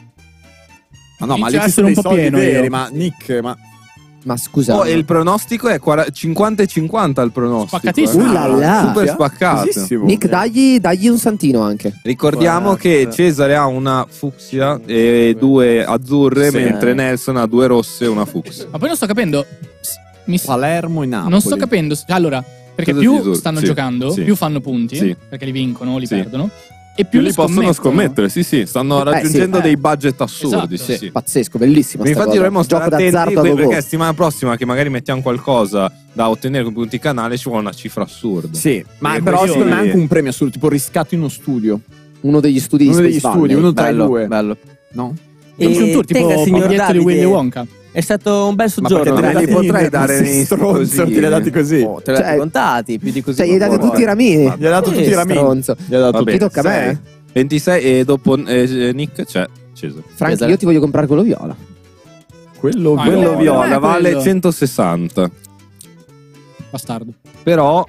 Ma no, ma lì Inizia a ci sono essere dei un po' soldi pieno veri, io. ma Nick, ma... Ma scusa. Oh, e il pronostico è 50-50 il pronostico. Spaccatissimo. Super spaccato. Cosissimo. Nick, dagli un santino anche. Ricordiamo che Cesare ha una fucsia e 2 azzurre, Sì. mentre Nelson ha 2 rosse e una fucsia. Ma poi non sto capendo. Palermo e Napoli. Non sto capendo. Allora, perché Cosa ti più dico? stanno Sì, giocando, sì. più fanno punti, Sì. perché li vincono o li Sì. perdono, e Più più li possono scommettere, sì, stanno raggiungendo sì. dei budget assurdi. Esatto. Sì. Pazzesco, bellissimo. Infatti dovremmo stare attenti d'azzardo a perché go-go. settimana prossima che magari mettiamo qualcosa da ottenere con punti canale ci vuole una cifra assurda. Sì, ma E però quindi- secondo me anche un premio assurdo, tipo riscatto in uno studio. Uno degli studi di Uno degli Space studi, Valley. uno tra i due. Bello. No? E un tour tipo tenga, signor biglietto di Davide. Willy Wonka. È stato un bel Ma soggiorno. perché te li potrei dare nei stronzo, te li hai dati così. Oh, te li ho Cioè- contati, più di così. Cioè, gli hai dato non puoi. tutti i ramini. Gli hai dato tutti i ramini. Stronzo. Gli hai dato Vabbè, Chi tocca a me? 6, 26 e dopo Nick c'è Cesare. Frank, Cesare. io ti voglio comprare quello viola. Quello, Ah, Quello no, viola non è vale quello. 160. Bastardo. Però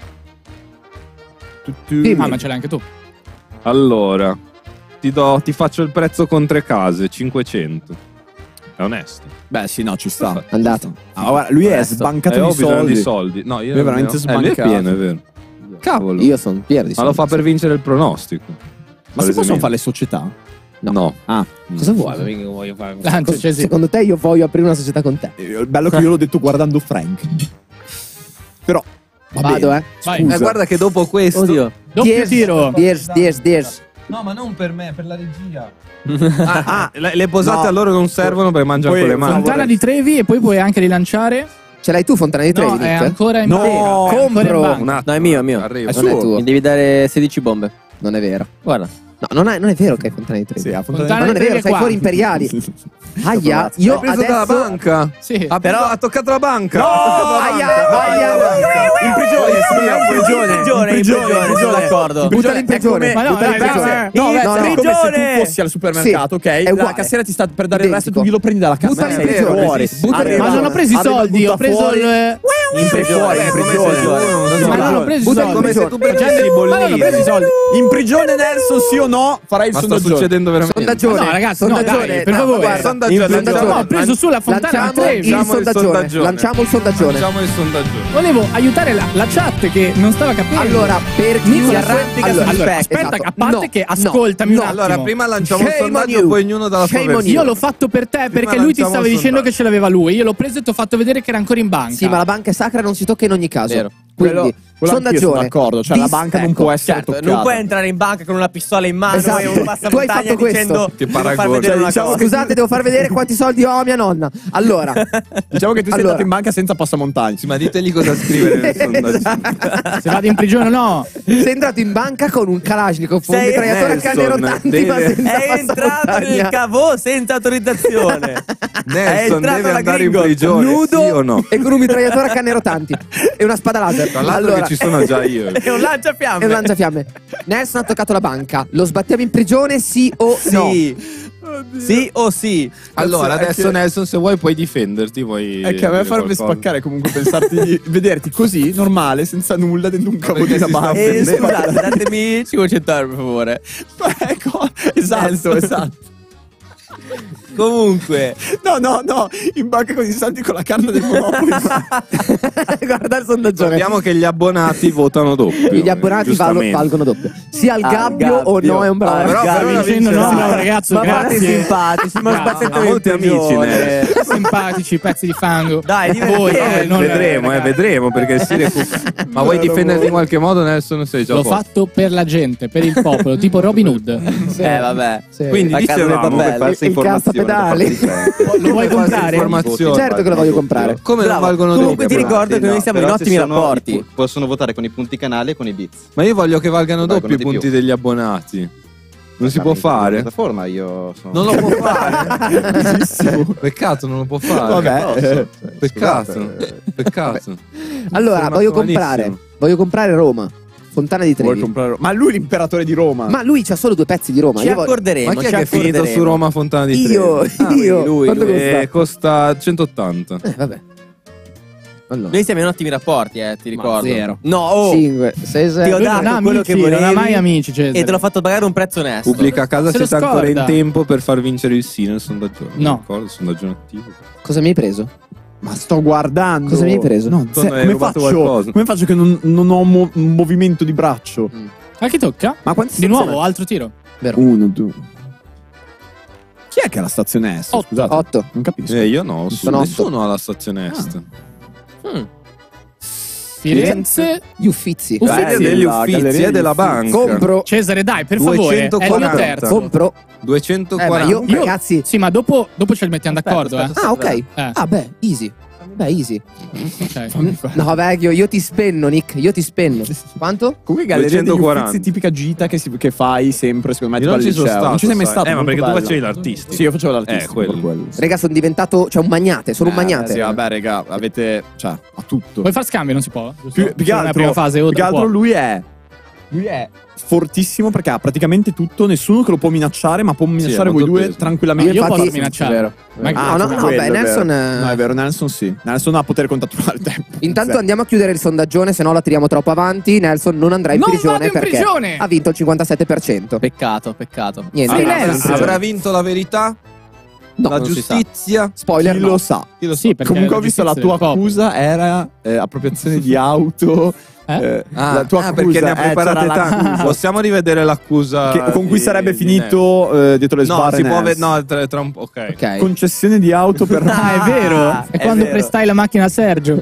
Dimmi. Ah, ma ce l'hai anche tu. allora ti faccio il prezzo con 3 case, 500. È onesto. Beh, sì, no, ci sta. Andato. Ah, guarda, lui è sbancato ho di bisogno soldi. di soldi. No, io Lui è veramente lui è sbancato. pieno, è vero. Cavolo. Io sono pieno di Ma lo soldi. fa per vincere il pronostico. Ma si possono fare le società? No. Ah, Cosa vuoi? Lancio, cioè, sì. Secondo te io voglio aprire una società con te? il bello che io l'ho detto guardando Frank. Però va Vado, bene. Vai. Scusa. Guarda che dopo questo. Oddio. Doppio tiro. 10. No, ma non per me, per la regia. Le posate No. a loro non servono perché mangiano Poi con le mani. Fontana di Trevi e poi puoi anche rilanciare. Ce l'hai tu, Fontana di Trevi, No, è Nick? ancora in No, banca. È ancora in compro. banca. Un attimo. No, è mio, è mio. Arrivo. È Non è suo. tuo. Mi devi dare 16 bombe. Non è vero. Guarda. No, non è vero che è Fontana di Trevi. Sì, a Ma Fontana non è di vero, Trevi sei qua. fuori imperiali. Aia, io Hai preso adesso... dalla banca? Sì. Ha toccato la banca. Aia. In prigione, In prigione, sono d'accordo. Buttali in prigione. Ma no, buttali in ragazzi, prigione. No, In è come se prigione! tu fossi al supermercato, Sì, ok? è La uguale. cassiera ti sta per dare il resto e tu Identico. glielo prendi dalla cassa. Buttali in Sei prigione. fuori. Buttali in Ma non ho preso i soldi, ho preso il. Sei fuori, in prigione. Ma non ho preso i Buttali in soldi. Come se tu prendessi Ma i non ho preso i bollini. soldi. In prigione Nelson, sì o no? Farai il Ma sta sondaggio. succedendo veramente. Sondaggione. No, ragazzi, no, sondaggione. dai, per favore. Guarda, Sondaggione. No, ho preso sulla Fontana di Trevi. il sondaggione. Lanciamo il sondaggione. Facciamo il sondaggio. Volevo aiutare la chat che non stava capendo. Allora, per Nicola chiunque... arrampica Allora, sul allora, aspetta, esatto. a parte No, che no, ascoltami no. un attimo. Allora, prima lanciamo il Shame on sondaggio, you. poi ognuno dalla sua Shame on versione. Io l'ho fatto per te perché lui ti lanciamo stava il dicendo sondaggio. che ce l'aveva lui. Io l'ho preso e ti ho fatto vedere che era ancora in banca. Sì, ma la banca è sacra, non si tocca in ogni caso. Vero. Quindi, Quello anch'io sono sondaggione. d'accordo, cioè la banca non può essere Certo, toccata. non puoi entrare in banca con una pistola in mano Esatto. e un Tu hai passamontagna fatto questo. dicendo Che devo far paragone. vedere una Diciamo cosa. Scusate, devo far vedere quanti soldi ho a mia nonna. Allora, Diciamo che tu sei Allora. andato in banca senza passamontagna. Sì, ma ditegli cosa scrivere nel sondaggio. Se vado in prigione o no. sei entrato in banca con un Kalashnikov, un Sei mitragliatore a canne Nelson, rotanti, ma deve- senza È entrato passamontagna. nel cavò senza autorizzazione. È Nelson entrato deve alla andare in Gringo. prigione, Nudo sì o no? e con un mitragliatore a canne rotanti e una spada laser. Tra l'altro Allora, che ci sono già io. È un lanciafiamme. e un lanciafiamme. Nelson ha toccato la banca. Lo sbattiamo in prigione, sì o no? Sì. Sì o sì? Allora, Cazzo, adesso è che- Nelson, se vuoi puoi difenderti, vuoi È che a me dire farebbe qualcosa. spaccare comunque pensarti di vederti così, normale, senza nulla, dentro un cavo perché di si sta banca. offendendo. Scusate, datemi 500 euro per favore. Ecco, esatto, esatto. Comunque, No, in banca così salti con la canna del Monopoli. Guarda il sondaggione. Sappiamo che gli abbonati votano doppio. Gli abbonati giustamente. valgono doppio. Sia al gabbio o gabbio. no è un bravo. Però per ora dicendo vince no, lui. no, ragazzo, ma fate grazie. simpatici, ma Bravo. sbattetemi Ha molti in amici, prigione. Simpatici, pezzi di fango. Dai, voi, divertente. non Vedremo, ragazzi. vedremo perché si recupera. Ma vuoi difenderti in qualche modo, Nelson? Sei già a L'ho posto. fatto per la gente, per il popolo, tipo Robin Hood. Vabbè. Sì. Quindi La casa dei dicevamo papelli. per false Il cazzo informazioni. pedali. Lo vuoi comprare? Certo che lo voglio comprare. Come non valgono Comunque ti ricordo che noi siamo in ottimi rapporti. Possono votare con i punti canale e con i bits. Ma io voglio che valgano Valgono doppio i di punti più. degli abbonati. Non si può fare? Piattaforma, io sono... Non lo può fare. Peccato, non lo può fare. Vabbè, Peccato. Peccato. Allora, Sono voglio malissimo. comprare Roma. Fontana di Trevi. Ma lui è l'imperatore di Roma. Ma lui c'ha solo 2 pezzi di Roma. Ci Io voglio- accorderemo. Ma chi è ci che è finito accorderemo. su Roma Fontana di Trevi? Io. lui. Quanto costa? Costa 180. Vabbè. Allora. Noi siamo in ottimi rapporti, ti ricordo. 0. No, oh, 5, 6, ti ho 0. Lui non dato ha quello amici, che volevi non ha mai amici, Cesare. e te l'ho fatto pagare un prezzo onesto. Pubblica a casa, Se lo siete ancora in scorda. tempo per far vincere il sì nel sondaggio. No. Il sondaggio attivo. Cosa mi hai preso? Ma sto guardando. Cosa mi hai preso? No, Tu hai come rubato faccio? qualcosa. Come faccio che non ho un movimento di braccio? A chi tocca? Ma quanti Di nuovo, altro tiro. Vero. 1, 2. Chi è che ha la stazione est? Otto. Scusate. 8. Non capisco. Io no, Sono nessuno ha la stazione est. Firenze. Gli Uffizi. Uffizi. È sì, degli la Uffizi, galleria è della degli Uffizi. banca. Compro. Cesare, dai, per favore. È il mio 240. terzo. Compro. 240. Ma io, ragazzi. Sì, ma dopo ce li mettiamo d'accordo, Ah, ok. Eh. Ah, beh, easy. Beh, easy. Ok. No, vecchio, io ti spenno, Nick. Io ti spenno. Quanto? Comunque galleria degli 240. Uffizi, tipica gita che fai sempre, secondo me, Io tipo non al ci sono liceo. stato. Non ci sei mai sai. stato. Ma molto perché tu bello. facevi l'artista. Sì, io facevo l'artista. quello. per quello. Raga, sono diventato. Cioè, un magnate. Sono un magnate. Sì, vabbè, raga, avete. Cioè, a tutto. Vuoi far scambio? Non si può. giusto? Più che Solo nella altro, prima fase più o che altro può. lui è fortissimo perché ha praticamente tutto, nessuno che lo può minacciare, ma può minacciare voi molto due peso. tranquillamente. Io infatti- posso minacciare. Vero. Ma- Ah, no, quello, beh, è Nelson. vero. No, è vero, Nelson sì. Nelson ha potere contattuale il tempo. Intanto andiamo a chiudere il sondaggione, se no la tiriamo troppo avanti. Nelson non andrà in Non prigione vado in perché prigione! ha vinto il 57%. Peccato. Niente. Sì, Nelson. Nelson. Avrà vinto la verità? No, la non si giustizia? Spoiler. Chi no. lo sa. Chi lo sa? Sì, perché Comunque ho la visto la giustizia tua del popolo. accusa era appropriazione di auto. La tua accusa perché ne ha preparate c'era tante. l'accusa. Possiamo rivedere l'accusa Con cui sarebbe di finito dietro le No, sbarre. si può Nels. no, tra un po'. Ok. Ok. Concessione di auto per. Ah, è vero. È quando vero. prestai la macchina a Sergio.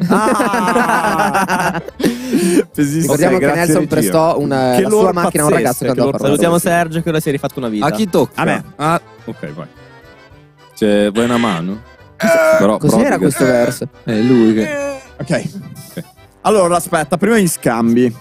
Ah! Pesissimo. Ricordiamo Ok, che grazie, Nelson regia. prestò Che la sua lore macchina a un pazzesche, ragazzo che che andava a lore fare. Salutiamo Sergio che ora si è rifatto una vita. A chi tocca? A me. Ok, vai. Cioè, vuoi una mano? Però Cos'era prodiga. questo verso? È lui che. Ok. Allora, aspetta, prima gli scambi.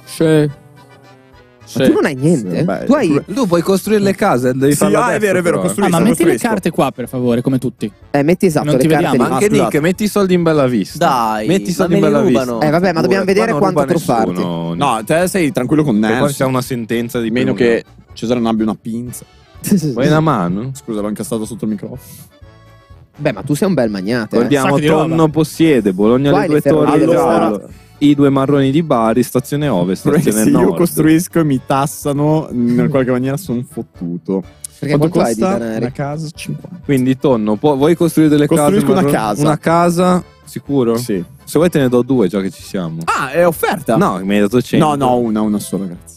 Ma tu non hai niente? Sì, vabbè, Tu hai. Tu puoi costruire le case, devi Sì, farlo è adesso, vero, è vero, però, costruisco. Ah, ma metti le costruisco. carte qua, per favore, come tutti. Metti esatto Non le ti carte vediamo, lì. Ma anche scusate. Nick, metti i soldi in bella vista. Dai, metti i soldi ma in me li bella rubano. vista. Vabbè, ma dobbiamo vedere Qua non quanto ruba truffarti. nessuno. No, te sei tranquillo con Poi c'è Nelson. una sentenza di Meno primo che Cesare non abbia una pinza. Vuoi una mano? Scusa, l'ho incastrato sotto il microfono. Beh, ma tu sei un bel magnate. Guardiamo, Sacco di Tonno roba. possiede, Bologna Qua le le due torri ferrovie del dello giallo, i due marroni di Bari, stazione ovest, Perché stazione se io nord. costruisco e mi tassano in qualche maniera sono un fottuto. Perché Quanto quanto hai di costa denari? una casa? 50. Quindi Tonno, vuoi costruire delle case? Costruisco una marroni? casa. Una casa, sicuro? Sì. Se vuoi te ne do due già che ci siamo. Ah, è offerta? No, mi hai dato 100. No, una sola, grazie.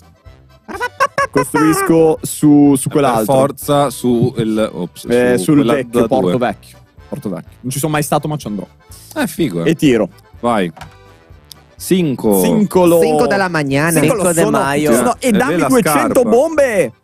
Costruisco su Per quell'altro. forza sul Sul quella vecchio, da Porto due. Vecchio. Porto Vecchio. Non ci sono mai stato, ma ci andrò. Figo. E tiro. Vai. 5. Sincolo. 5 della magnana. Sincolo, Cinco De Maio. E È dammi bella 200 scarpa. bombe.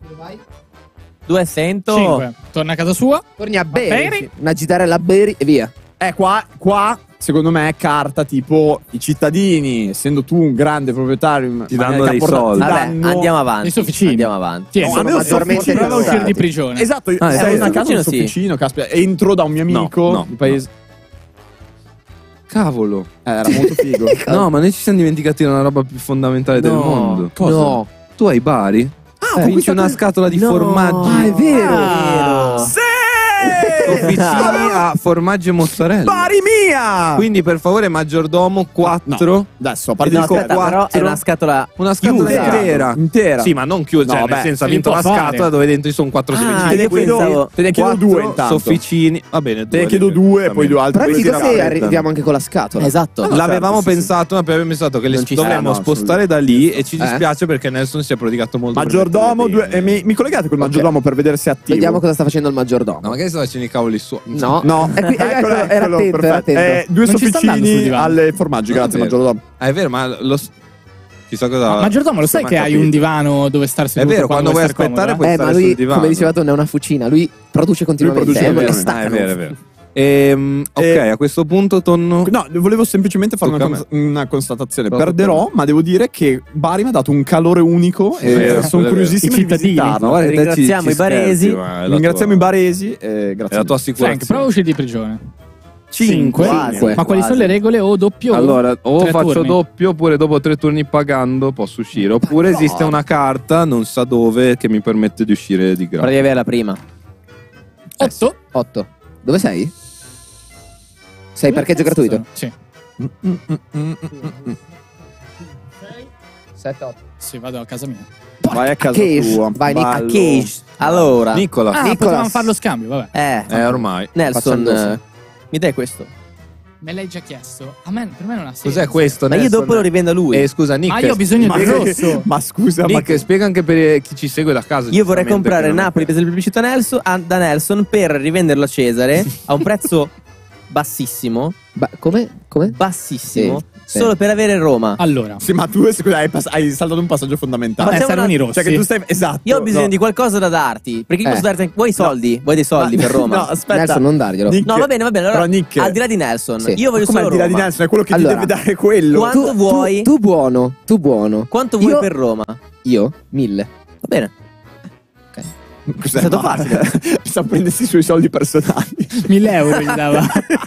200. 5. Torna a casa sua. Torni a bere. bene. Una gitarella a bere e via. Qua, secondo me, è carta tipo i cittadini, essendo tu un grande proprietario, Ti danno dei ti soldi. Vabbè, danno- andiamo avanti. Nei sofficini. Andiamo avanti. Tieni, No, sono almeno maggiormente sofficino. prova a uscire di interessati. prigione. Esatto, Ah, sei sì, una casa un sì. sofficino, caspita. Entro da un mio amico No, di paese. Cavolo. Era molto figo. No, ma noi ci siamo dimenticati una roba più fondamentale del mondo. Cosa? No. Tu hai Bari? Vinci una scatola di formaggi. Ah, è vero. Sì! Officini a formaggi e mozzarella. Bari mia! Quindi per favore maggiordomo 4. Adesso, a parte No, di aspetta, però è una scatola Una scatola chiusa. intera. intera. Sì, ma non chiusa, No, cioè, vabbè, nel senso ha si vinto può una fare. scatola dove dentro ci sono 4 Ah, sofficini. io pensavo- Te ne chiedo due intanto. Sofficini. Va bene, Te ne chiedo due, poi due altri. Però è due figo se tirate. arriviamo anche con la scatola. Esatto. L'avevamo certo, sì, pensato, ma poi abbiamo pensato che le Non ci dovremmo sarà, no, spostare da lì e ci dispiace perché Nelson si è prodigato molto. per Maggiordomo, mettere le tende. mi collegate col maggiordomo per vedere se è attivo? Vediamo cosa sta facendo il maggiordomo. No, magari sto facendo i cavoli suoi. No. No, È qui- era attento, perfetto. era attento. Due Non ci sta andando sul sofficini divano. alle formaggi, Non è grazie vero. maggiordomo. Ah, è vero, ma lo. Chissà cosa. Maggiordomo, lo sai che hai un divano dove star seduto? È vero, quando vuoi aspettare puoi stare ma lui, sul divano. come diceva tu, non è una fucina. Lui produce continuamente. È vero. Ok, a questo punto Tonno. No, volevo semplicemente fare una constatazione. Perderò, ma devo dire che Bari mi ha dato un calore unico e sono curiosissimo di visitarlo. Ringraziamo i baresi. Ringraziamo i baresi. Grazie. È la tua assicurazione. Frank, prova a uscire di prigione. 5. Ma quali sono le regole? O doppio? Allora, o faccio turni? doppio, oppure dopo 3 turni pagando posso uscire. Oppure esiste una carta, non sa dove, che mi permette di uscire di gratis. Vorrei avere la prima. 8. Dove sei? Sei parcheggio gratuito? Sì. 7, 8. Sì, vado a casa mia. Vai a casa tua. Vai, Nick. A Cage. Allora. Nicola. Potevamo fare lo scambio, vabbè. Ormai. Nelson, mi dai questo? Me l'hai già chiesto? Per me non ha senso. Cos'è questo? Ma io dopo lo rivendo a lui. Scusa, Nick. Ma io ho bisogno del rosso. Ma scusa, Nick, spiega anche per chi ci segue da casa. Io vorrei comprare che non è Napoli per esempio pubblicità da Nelson per rivenderlo a Cesare a un prezzo bassissimo. Come? Bassissimo. Sì. Solo per avere Roma. Allora. Sì, ma tu scusa, hai saltato un passaggio fondamentale. Servono i rossi. Cioè che tu stai. Esatto. Io ho bisogno di qualcosa da darti. Perché io posso darti. Vuoi soldi? Vuoi dei soldi per Roma? No, aspetta. Nelson, non darglielo. Nick, No, va bene. Allora, però Nick, al di là di Nelson, Sì. io voglio come solo al di là di Roma. Nelson, è quello che Allora, ti deve dare quello. Quanto vuoi? Tu buono. Quanto vuoi Io- per Roma? Va Io? 1000. bene. Cos'è? È stato facile. Sta a prendersi i suoi soldi personali. 1000 euro gli dava.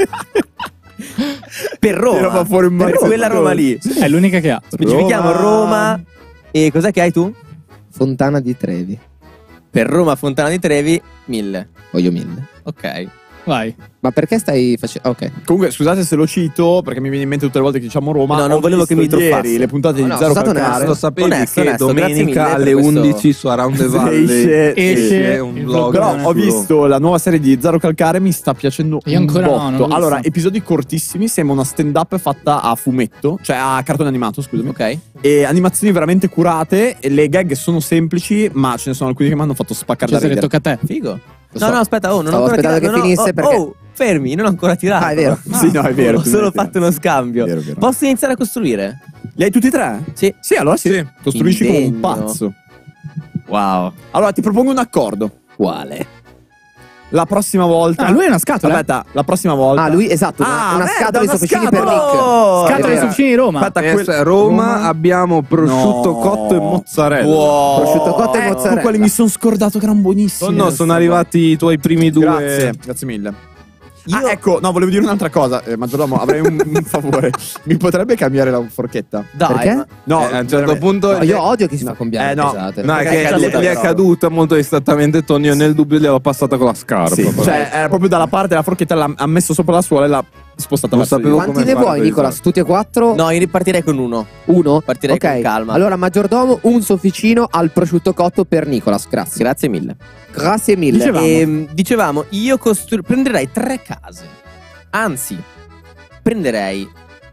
Per Roma. Tirava fuori un Per mazzo quella di Roma soldi. lì. È l'unica che ha. Specifichiamo Roma. E cos'è che hai tu? Fontana di Trevi. Per Roma Fontana di Trevi 1000. Voglio 1000. Ok. Vai. Ma perché stai facendo... Ok. Comunque, scusate se lo cito, perché mi viene in mente tutte le volte che diciamo Roma. No, non Ho volevo che mi visto truffassi. ieri le puntate di No, Zero sono stato Calcare. Lo sapevi Onesto, che grazie mille domenica per alle questo. 11 su Around the Valley esce un il vlog. Però vlog. ho visto la nuova serie di Zero Calcare, mi sta piacendo Io ancora un no, non botto. l'ho Allora, visto. episodi cortissimi, sembra una stand up fatta a fumetto, cioè a cartone animato, scusami. Ok. E animazioni veramente curate, e le gag sono semplici, ma ce ne sono alcuni che mi hanno fatto spaccare da Cesare, ridere. tocca a te. Figo. Lo so. No, aspetta, non ho Stavo ancora aspettando tirato. che finisse perché... Oh, fermi, non ho ancora tirato. Ah, è vero. Sì, no, è vero. Ho tu solo non hai fatto uno scambio. Vero, vero. Posso iniziare a costruire? Li hai tutti e tre? Sì. Sì, allora sì. Costruisci come un Indegno. pazzo. Wow. Allora, ti propongo un accordo. Quale? La prossima volta. Ah, lui è una scatola. Aspetta, la prossima volta. Ah, lui, esatto. Ah, una merda, scatola di una sofficini per scatola! Nick. Oh, Scatola di vero. sofficini di Roma. Aspetta, Roma abbiamo prosciutto No. cotto e mozzarella. Wow. Prosciutto cotto e Ecco mozzarella. quelli mi sono scordato che erano buonissimi. No, sono arrivati i tuoi primi due. Grazie mille. Ecco, no, volevo dire un'altra cosa. Maggiordomo, avrei un favore. Mi potrebbe cambiare la forchetta? Dai. Perché? No, A un certo veramente. punto. No, io odio chi si fa cambiare no. pesate. No, è Perché che è caduta, gli è però. caduta molto distrattamente. Tonio nel dubbio gliel'ho passata con la scarpa. Sì, però. cioè era proprio dalla parte della forchetta, ha messo sopra la suola e l'ha spostata Non verso sapevo di là. Quanti come ne fare vuoi, per Nicolas? Tutti e 4? No, io ripartirei con uno. Uno? Partirei Ok. con calma. Allora, maggiordomo, un sofficino al prosciutto cotto per Nicolas. Grazie. Grazie mille. Grazie mille. Dicevamo. Dicevamo, io prenderei 3 case. Anzi, prenderei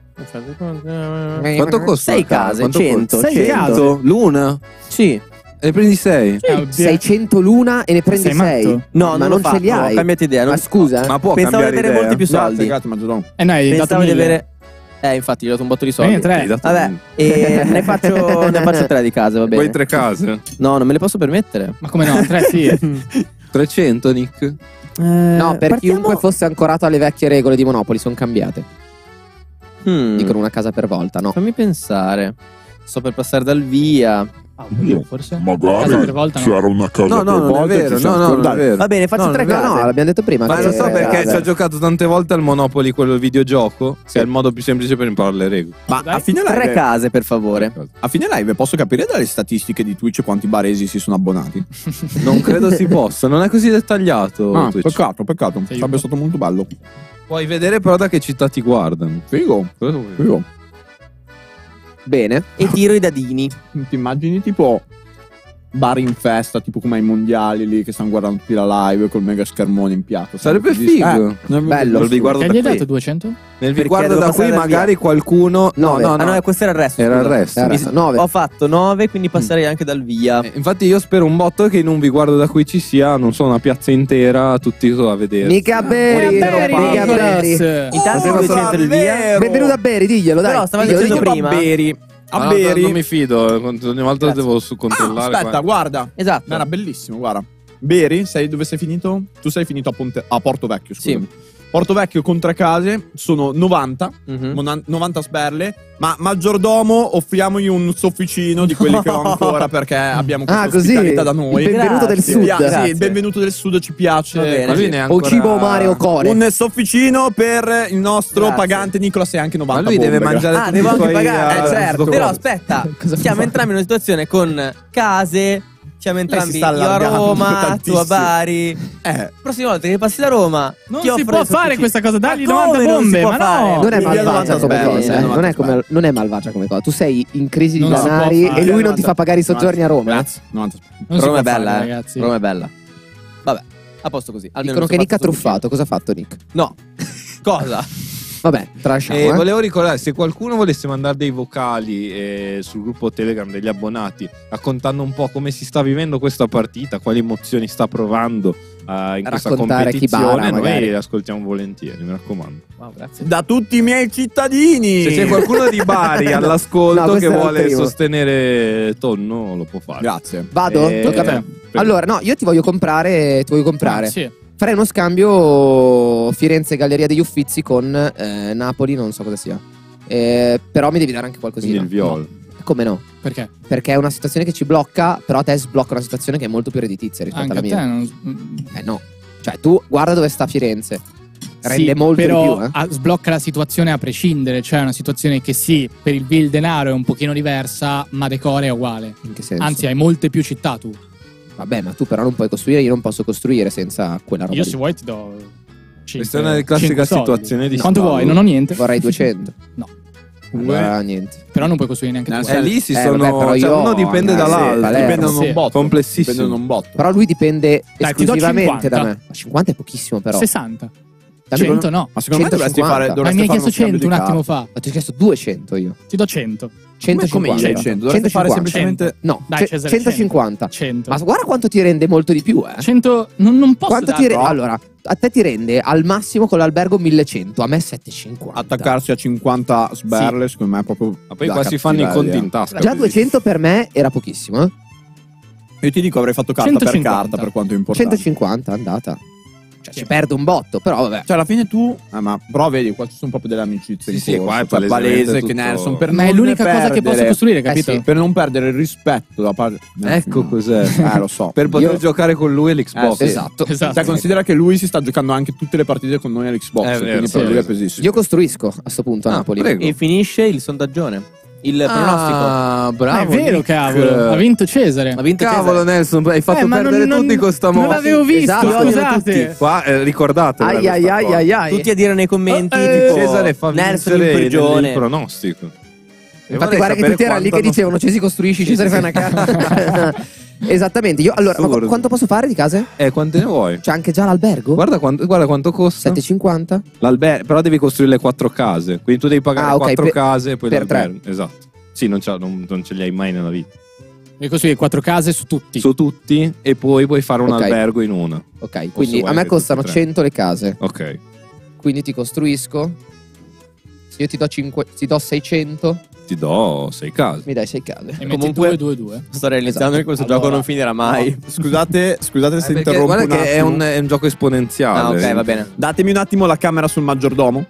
Quanto costa? 6 case, Quanto 100. costa? 6 case? L'una? Sì. E prendi 6? 600 l'una e ne prendi Sei 6. matto? No, ma non non l'ho ce li fatto, hai. ho cambiato idea. Ma scusa, Ma può Pensavo di cambiare avere idea? molti più soldi. Grazie, maggiordomo. No, hai dato Pensavo di 1000. avere. Infatti, gli ho dato un botto di soldi. Bene, 3. Hai dato Vabbè, e ne faccio 3 di case, va bene. Vuoi 3 case? No, non me le posso permettere. Ma come no? 3 sì. 300, Nick? no, per partiamo- chiunque fosse ancorato alle vecchie regole di Monopoli, sono cambiate. Dicono una casa per volta, no? Fammi pensare. Sto per passare dal via. Forse. Magari Casa per volta, no. c'era una casa No, per non è volta, vero. ci No, siamo non è scordati. vero. Va bene, faccio No, 3 non è case. No, l'abbiamo detto prima. Ma che- lo so perché vabbè. ci ha giocato tante volte al Monopoly, quello videogioco, che è il modo più semplice per imparare le regole. Ma Dai. a fine 3 live, case, per favore. a fine live posso capire dalle statistiche di Twitch quanti baresi si sono abbonati? Non credo si possa, non è così dettagliato. Ah, Twitch. peccato. Sei Sarebbe stato molto bello. Puoi vedere però da che città ti guardano. Figo. Figo. Bene. E tiro i dadini. Ti immagini tipo bar in festa, tipo come ai mondiali lì che stanno guardando tutti la live col mega schermone in piatto. Sarebbe figo. Bello. Vi guardo Che da gli hai qui. dato 200? Nel Perché riguardo devo da qui passare dal magari qualcuno. No, Nove. no, Ah no. no, questo era il resto. Era il scusa. resto. Era 9. Ho fatto 9, quindi passerei anche dal via. Infatti io spero un botto che in un vi guardo da qui ci sia, non so, una piazza intera, tutti a vedere. Mica Beri. Intanto Poteva 200 il via. Benvenuto a Beri, diglielo, dai. Però stava Diglielo, dicendo diglielo. prima. Babberi. A Beri. Non mi fido, ogni volta devo controllare. Aspetta, guarda. Esatto. Era bellissimo, guarda. Beri, dove sei finito? Tu sei finito a Porto Vecchio, scusami. Sì. Porto Vecchio con 3 case, sono 90, 90 sberle, ma maggiordomo offriamogli un sofficino di quelli che ho ancora perché abbiamo questa ospitalità da noi. Il benvenuto del sud. Sì, il benvenuto del sud ci piace. O cibo, mare o core. Un sofficino per il nostro pagante Nicolas e anche 90. Ma lui deve mangiare devo anche pagare, certo. Però aspetta, siamo entrambi in una situazione con case. Siamo entrambi io a Roma, tu a Bari. Prossima volta che passi da Roma non si può fare questa cosa, dagli 90 bombe, ma no. Non è malvagia come cosa, non è malvagia come cosa. Tu sei in crisi di denari e lui non ti fa pagare i soggiorni a Roma. Grazie. Roma è bella, ragazzi. Roma è bella. Vabbè, a posto così. Dicono che Nick ha truffato. Cosa ha fatto Nick? No. Cosa? Vabbè, trasciamo. Volevo ricordare, se qualcuno volesse mandare dei vocali sul gruppo Telegram degli abbonati, raccontando un po' come si sta vivendo questa partita, quali emozioni sta provando in questa competizione, noi ascoltiamo volentieri, mi raccomando. Wow, grazie. Da tutti i miei cittadini. Se c'è qualcuno di Bari all'ascolto che vuole sostenere Tonno, lo può fare. Grazie. Vado? Tocca a me. Allora, no, io ti voglio comprare. Sì. Farei uno scambio Firenze Galleria degli Uffizi con Napoli, non so cosa sia. Però mi devi dare anche qualcosina. Quindi il Viol. Come no? Perché? Perché è una situazione che ci blocca, però a te sblocca una situazione che è molto più redditizia rispetto alla mia. No. Cioè, tu guarda dove sta Firenze. Rende molto però di più. Sblocca la situazione a prescindere. Cioè, è una situazione che sì, per il vil denaro è un pochino diversa, ma decore è uguale. In che senso? Anzi, hai molte più città tu. Vabbè, ma tu però non puoi costruire, io non posso costruire senza quella roba. Io lì. Se vuoi ti do 5, questa è una classica situazione di quanto vuoi? Non ho niente. Vorrei 200. No. Allora, niente. Però non puoi costruire neanche tu. Lì si sono. Vabbè, cioè, uno dipende dall'altro. Dipendono un botto. Complessissimo. Dipendono un botto. Però lui dipende Dai, ti do esclusivamente 50. da me. Ma 50 è pochissimo, però. 60. 100 no. Ma secondo me dovresti 150. fare. Ma mi hai chiesto 100 un attimo fa. Ma ti ho chiesto 200 io. Ti do 100. 150. 100. Dovresti fare semplicemente. No, Dai, Cesare, 150. 100. Ma guarda quanto ti rende molto di più, 100 non posso quanto ti allora, a te ti rende al massimo con l'albergo 1100, a me 750. Attaccarsi a 50 sberle, secondo me è proprio. Ma poi qua si fanno i conti in tasca. Già 200 per me era pochissimo, Io ti dico, avrei fatto carta 150. per carta per quanto è importante. 150 andata. Cioè, ci perdo un botto, però vabbè. Cioè, alla fine tu. Ma però vedi, qua ci sono proprio delle amicizie. Sì, qua è palese che Nelson. Per ma è l'unica cosa che posso costruire, capito? Sì. Per non perdere il rispetto da parte. Ecco cos'è. Lo so. Per poter giocare con lui all'Xbox. Esatto. Cioè, considera che lui si sta giocando anche tutte le partite con noi all'Xbox. Quindi per lui è pesissimo. Io costruisco a sto punto a Napoli. Prego. E finisce il sondaggione. Il pronostico. Bravo. È vero, cavolo. Ha vinto Cesare. Ha vinto Cavolo, Cesare. Nelson, hai fatto perdere tutti con sta mossa. Non l'avevo visto, Esatto. scusate. Qua ricordatelo. Tutti a dire nei commenti tipo Cesare fa Nelson in vincere prigione. il pronostico. Infatti guarda che tutti erano lì che dicevano Cesi costruisci, Cesare fai una casa. Esattamente. Io allora, ma quanto posso fare di case? Quante ne vuoi? C'è anche già l'albergo? Guarda quanto costa. 7,50? L'albergo, però devi costruire le 4 case. Quindi tu devi pagare 4 case e poi per l'albergo. Esatto. Sì, non ce li hai mai nella vita. Devi costruire 4 case su tutti. Su tutti e poi puoi fare un albergo in una. Ok, quindi a me costano 100 le case. Ok. Quindi ti costruisco. Se io ti do 600, ti do 6 case. mi dai 6 case. E metti 2-2-2. Sto realizzando che questo gioco non finirà mai. Scusate se interrompo guarda un che attimo. è un gioco esponenziale. Ok, va bene. Datemi un attimo la camera sul maggiordomo.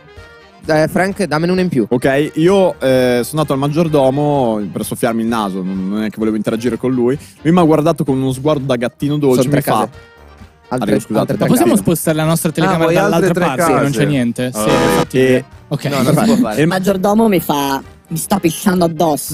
Frank, dammene una in più. Ok, io sono andato al maggiordomo per soffiarmi il naso, non è che volevo interagire con lui. Lui mi ha guardato con uno sguardo da gattino dolce. Sono 3 mi fa. altre scusate, tre Ma possiamo case. spostare la nostra telecamera dall'altra parte? case. Non c'è niente. Sì, infatti. E Ok. No, non si può fare. Il maggiordomo mi sta pisciando addosso.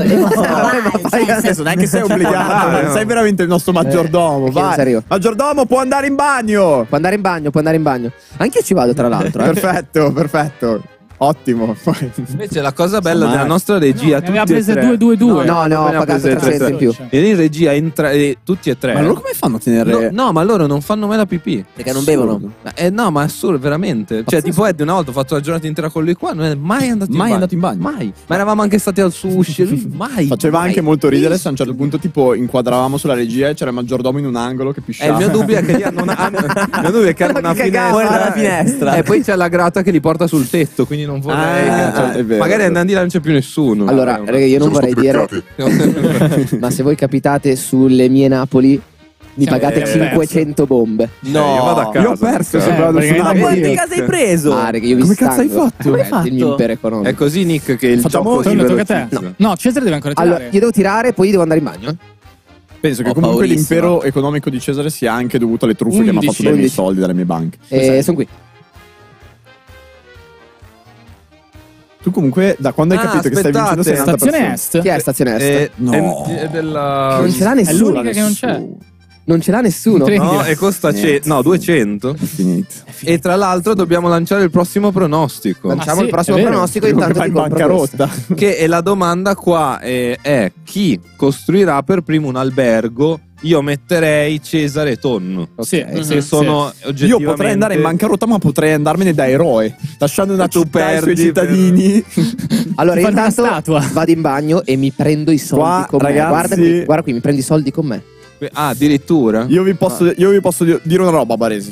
adesso non è che sei obbligato, sei veramente il nostro maggiordomo. Vai. serio. Maggiordomo, può andare in bagno. Può andare in bagno. Anche io ci vado, tra l'altro. Perfetto. Ottimo. Invece la cosa bella della nostra regia, Ne aveva tutti e prese tre. 2-2-2. No, ho pagato 300 in più. E in regia tutti e tre. Ma loro come fanno a tenere? No, ma loro non fanno mai la pipì. Perché non bevono. No, ma è assurdo, veramente. Cioè, tipo Eddie una volta ho fatto la giornata intera con lui qua, non è mai andato in bagno. Mai. Ma eravamo anche stati al sushi. Mai. Faceva anche molto ridere se a un certo punto tipo inquadravamo sulla regia e c'era il maggiordomo in un angolo che pisciava. Il mio dubbio è che lì hanno una finestra. Fuori dalla finestra. E poi c'è la grata che li porta sul tetto, quindi non vorrei. è vero, magari non c'è più nessuno. Allora, raga, io non vorrei dire. Ma se voi capitate sulle mie Napoli, mi pagate 500 bombe. No, io vado a casa. Io ho perso, sembrava su Napoli. Quante case hai preso? Raga, io vi Come cazzo hai fatto? Come hai fatto? Il mio impero economico. È così, Nick, che il Facciamo- gioco si Tocca a te. velocizza. No, Cesare deve ancora tirare. Allora, io devo tirare, poi devo andare in bagno. Penso che Ho comunque paurissima. l'impero economico di Cesare sia anche dovuto alle truffe che mi ha fatto dai miei 11. soldi dalle mie banche. Sono qui. Tu comunque, da quando hai capito che stai vincendo, sei un'altra Stazione persona. Est. Chi è Stazione Est? No. È della... Non ce l'ha È nessuno. l'unica che non c'è. Non ce l'ha nessuno. Tre. No, e costa 200. È finito. E tra l'altro dobbiamo lanciare il prossimo pronostico. Lanciamo sì, il prossimo è vero. pronostico. Dico che Intanto vai ti in compro questo. bancarotta. Che è la domanda qua è chi costruirà per primo un albergo. Io metterei Cesare e Tonno. Sì, Se sono oggettivamente... Io potrei andare in bancarotta, ma potrei andarmene da eroe, lasciando una Tu città ai suoi perdi cittadini. Allora, Ti fanno una intanto statua. vado in bagno e mi prendo i soldi Qua, con ragazzi- me. Guarda qui, mi prendi i soldi con me. Ah, addirittura? Io vi posso dire una roba, Baresi.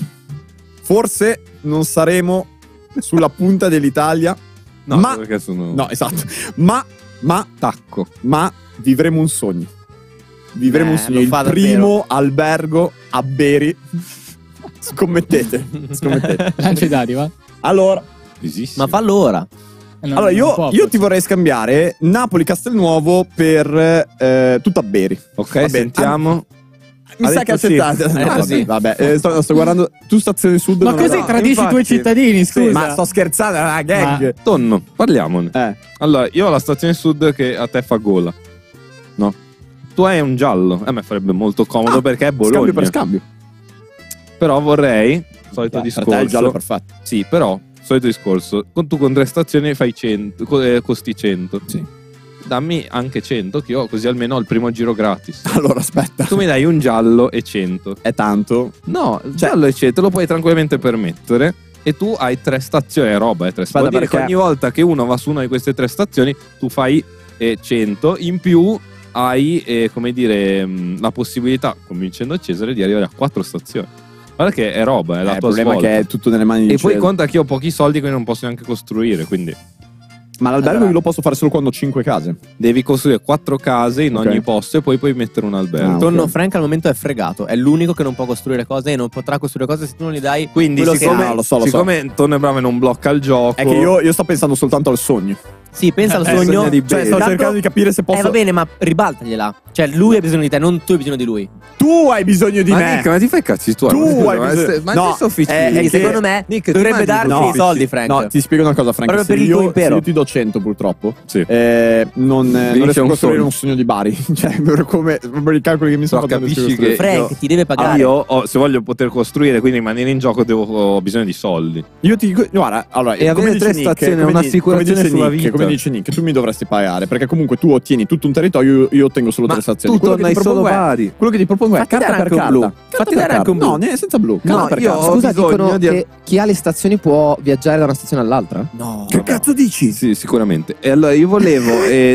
Forse non saremo sulla punta dell'Italia, No, ma perché sono... no, esatto. Ma Tacco. vivremo un sogno. Vivremo un sogno, lo il fa primo albergo a Beri. Scommettete. Lancia i dadi, va. Allora, Ma fallo ora. Non- allora non può, io ti vorrei scambiare Napoli-Castelnuovo per tutta Beri. Ok, Vabbè, sentiamo. Mi Ha sa che detto sì. accettate. Ha detto sì. Vabbè, sto guardando. Tu stazione sud. Ma non così lo- tradisci i tuoi infatti. cittadini, scusa. Ma sto scherzando, è una gag. Tonno, parliamone. Allora, io ho la stazione sud che a te fa gola. No? Tu hai un giallo. A me farebbe molto comodo perché è Bologna. Scambio per scambio. Però vorrei, solito Per discorso. te il giallo è perfetto. Sì, però, solito discorso. Tu con 3 stazioni fai 100, costi 100. Sì. Dammi anche 100, che io così almeno ho il primo giro gratis. Allora, aspetta. Tu mi dai un giallo e 100. È tanto. No, il giallo e 100 lo puoi tranquillamente permettere. E tu hai 3 stazioni, è roba, 3 stazioni. Vuol dire che ogni volta che uno va su una di queste 3 stazioni, tu fai 100. In più hai, come dire, la possibilità, convincendo Cesare, di arrivare a 4 stazioni. Guarda che è roba, è la Il tua problema svolta. è che è tutto nelle mani di E poi Cesare. conta che io ho pochi soldi, quindi non posso neanche costruire. Quindi Ma l'albergo io lo posso fare solo quando ho 5 case. devi costruire 4 case in Ok. ogni posto e poi puoi mettere un albergo. Ah, Tonno ok. Frank al momento è fregato. È l'unico che non può costruire cose e non potrà costruire cose se tu non gli dai. Quindi quello siccome, che ha. lo so. siccome Tonno e Brave non blocca il gioco, È che io sto pensando soltanto al sogno. Sì, pensa al sogno sogno. di Cioè, sto Tanto- cercando di capire se posso. Va bene, ma ribaltagliela. Cioè, lui ha bisogno di te, non tu hai bisogno di lui. Tu hai bisogno di ma me. Nick, ma ti fai cazzi tuoi? Tu Scusa, hai ma bisogno- se- Ma No, questi officini. è che- secondo me Nick, ti dovrebbe immagini darti tu? i soldi, Frank. No, ti spiego una cosa, Frank. Proprio Se per il tuo io, impero. se io ti do 100, purtroppo, Sì. non riesco a un costruire sogno. un sogno di Bari. Cioè, per i calcoli che mi sono Però fatto, non riesco a capisci costruire. che Frank, ti deve pagare. io se voglio poter costruire, quindi rimanere in gioco, ho bisogno di soldi. Io ti dico, guarda, allora, E come avere dice 3 Nick, stazioni è come un'assicurazione dice sulla Nick, vita. Come dice Nick, tu mi dovresti pagare, perché comunque tu ottieni tutto un territorio, io ottengo solo 3 stazioni. tu Quello che tornai ti solo propongo è- Bari. Quello che ti propongo è Fatti carta dare per anche un carta. blu. Fatti dare per anche un carta. blu. No, senza blu. No, Carta per io carta. ho Scusa, bisogno dicono di- che chi ha le stazioni può viaggiare da una stazione all'altra? No. Che cazzo dici? Sì, sicuramente. E allora io volevo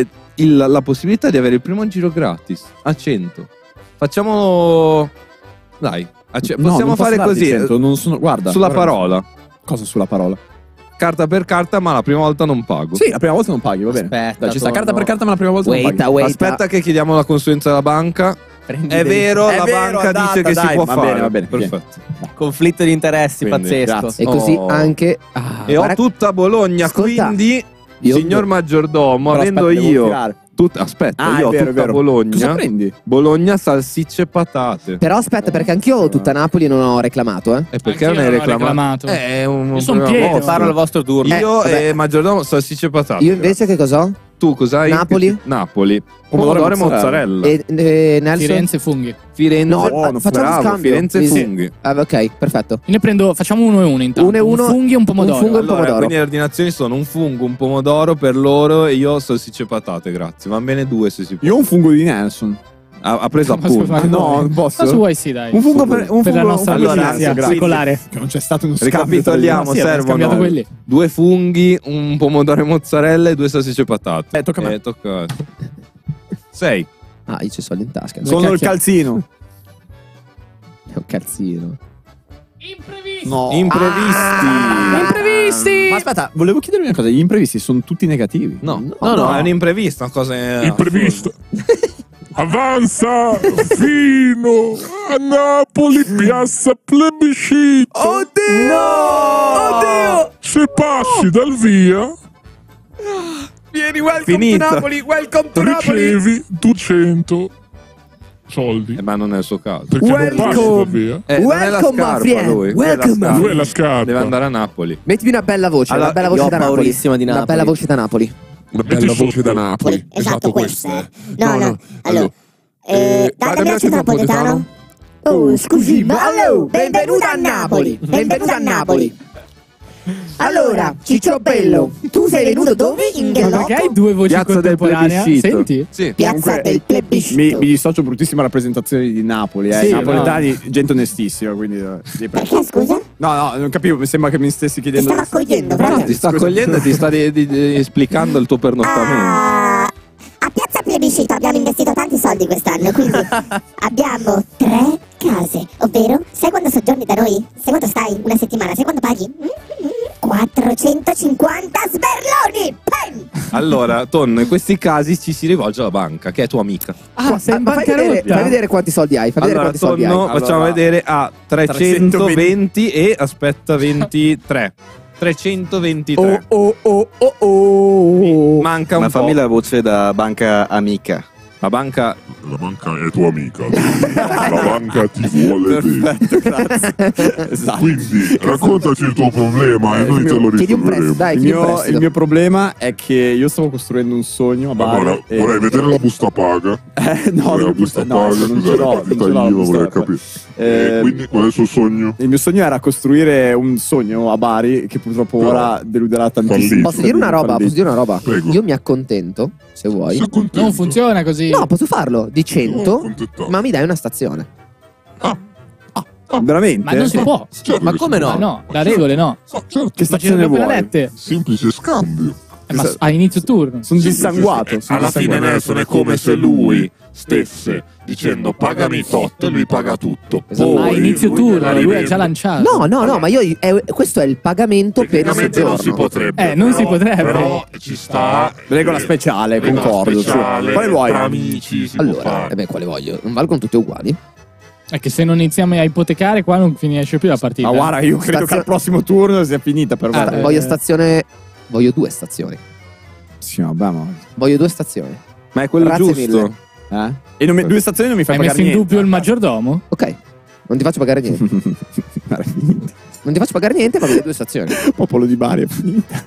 la possibilità di avere il primo giro gratis a 100. Facciamo. Dai, No, possiamo non posso fare darti così. 100, non sono, guarda. Sulla guarda. parola. Cosa sulla parola? Carta per carta, ma la prima volta non pago. Sì, la prima volta non paghi, va bene. Aspetta, Dai, ci sta Tonno. carta per carta, ma la prima volta non paghi. Wait. Aspetta che chiediamo la consulenza alla banca. Prendi È dei- vero, È la vero, banca è data, dice che dai, si può va fare. bene, va bene. Perfetto. Conflitto di interessi Quindi, pazzesco. grazie. E così Oh. anche. E ho tutta Bologna, Ascolta, quindi, io- signor maggiordomo, Però avendo aspetta, devo io. tirare. Aspetta, Ah, io è ho vero, è tutta vero. Bologna. Cosa prendi? Bologna, salsicce e patate. Però aspetta, perché anch'io ho tutta Napoli e non ho reclamato, eh. E perché Anch'io non hai non ho reclamato? reclamato. È un Io son problema pieno. vostro. Farlo al vostro turno. Io vabbè. e maggiordomo, salsicce e patate. Io invece che cosa ho? Tu cos'hai? Napoli. Napoli. Pomodoro e mozzarella. E Nelson? Firenze e funghi. Firenze. No, Buono, facciamo bravo, scambio. Firenze e Sì. funghi. Ah, ok, perfetto. Io ne prendo, facciamo 1 e 1 intanto. 1 e 1. Un funghi e un pomodoro. Un fungo e un Allora, pomodoro. quindi le ordinazioni sono un fungo, un pomodoro per loro e io salsicce e patate, grazie. Va bene 2 se si può. Io ho un fungo di Nelson. Ha preso Ma appunto. scusa, No, non posso. Ma su vuoi sì, dai. Un fungo per Per la nostra allora, amicizia grazie. secolare. Che non c'è stato uno scambio. Ricapitoliamo, Sì, abbiamo scambiato servono quelli. 2 funghi, un pomodoro e mozzarella e 2 salsicce e patate. Tocca a me. Tocca a te. 6. Ah, io ci soldi in tasca. Sono il cacchio. calzino. È un calzino. No. Imprevisti. Ma aspetta, volevo chiedervi una cosa. Gli imprevisti sono tutti negativi? No, è un imprevisto, una cosa. Imprevisto. Avanza fino a Napoli, piazza Plebiscito. Oddio! Se passi dal via, Vieni, welcome to Napoli, welcome to Napoli. ricevi 200 soldi. Ma non è il suo caso. Perché non passi dal via. Non è la scarpa lui. Lui è la scarpa. Deve andare a Napoli. Mettimi una bella voce, una bella voce da Napoli. Una bella voce da Napoli. Una bella voce da Napoli. Esatto, questa. No. Allora, datemi il napoletano. Oh, scusi, ma benvenuta a Napoli. Benvenuta a Napoli. Allora, Cicciobello, tu sei venuto dove? In che Perché hai due voci contemporanee? Senti? Sì. Piazza del Plebiscito. Mi dissocio bruttissima rappresentazione di Napoli. Sì, I napoletani, gente onestissima. Quindi, Perché, scusa? No, non capivo. Mi sembra che mi stessi Ti chiedendo. stavo accogliendo, No, proprio. ti sta accogliendo e ti sta esplicando il tuo pernottamento. A Piazza Plebiscito abbiamo investito tanti soldi quest'anno, quindi abbiamo 3 case, ovvero sai quando soggiorni da noi? Sai quanto stai? Una settimana? Sai quanto paghi? 450 sberloni! Pen! Allora, Tonno, in questi casi ci si rivolge alla banca, che è tua amica. Sei in fai vedere quanti soldi hai. Allora, Tonno, facciamo vedere a 320 e aspetta 23. 323. Manca un po'. Fammi la voce da banca amica. La banca è tua amica. La banca ti vuole bene. Esatto. Quindi raccontaci il tuo problema e noi te lo risolveremo. Il mio problema è che io stavo costruendo un sogno a Bari. Allora, vorrei vedere la busta paga. No, la busta paga, non ce l'ho. io vorrei capire. Quindi qual è il suo sogno? Il mio sogno era costruire un sogno a Bari che purtroppo ora deluderà tantissimo. Posso dire una roba? Prego. Io mi accontento, se vuoi. Non funziona così. No, posso farlo di 100, ma mi dai una stazione. Veramente? Ma non si può. Certo Ma che come si no? Ma no, da regole no. Certo. Che stazione vuoi? Lette. Semplice scambio. Ma a inizio turno. Sono dissanguato. Alla fine Nelson è come se lui stesse dicendo pagami tot e lui paga tutto. Ma a inizio turno, lui ha già lanciato. No, ma questo è il pagamento per il Tecnicamente non si soggiorno. potrebbe. Non si potrebbe. Però ci sta. Regola speciale, Regola concordo. speciale, Quale vuoi? tra amici si può Allora, fare. quale voglio? Non valgono tutte uguali? È che se non iniziamo a ipotecare qua non finisce più la partita. Ma guarda, io credo che al prossimo turno sia finita per me. Voglio stazione. Voglio 2 stazioni. Sì, vabbè, ma... Voglio 2 stazioni. Ma è quello Grazie giusto. mille. E 2 stazioni non mi fai Hai pagare messo in niente. dubbio il maggiordomo? Ok, non ti faccio pagare niente. Non ti faccio pagare niente, ma voglio 2 stazioni. Popolo di Bari è finita.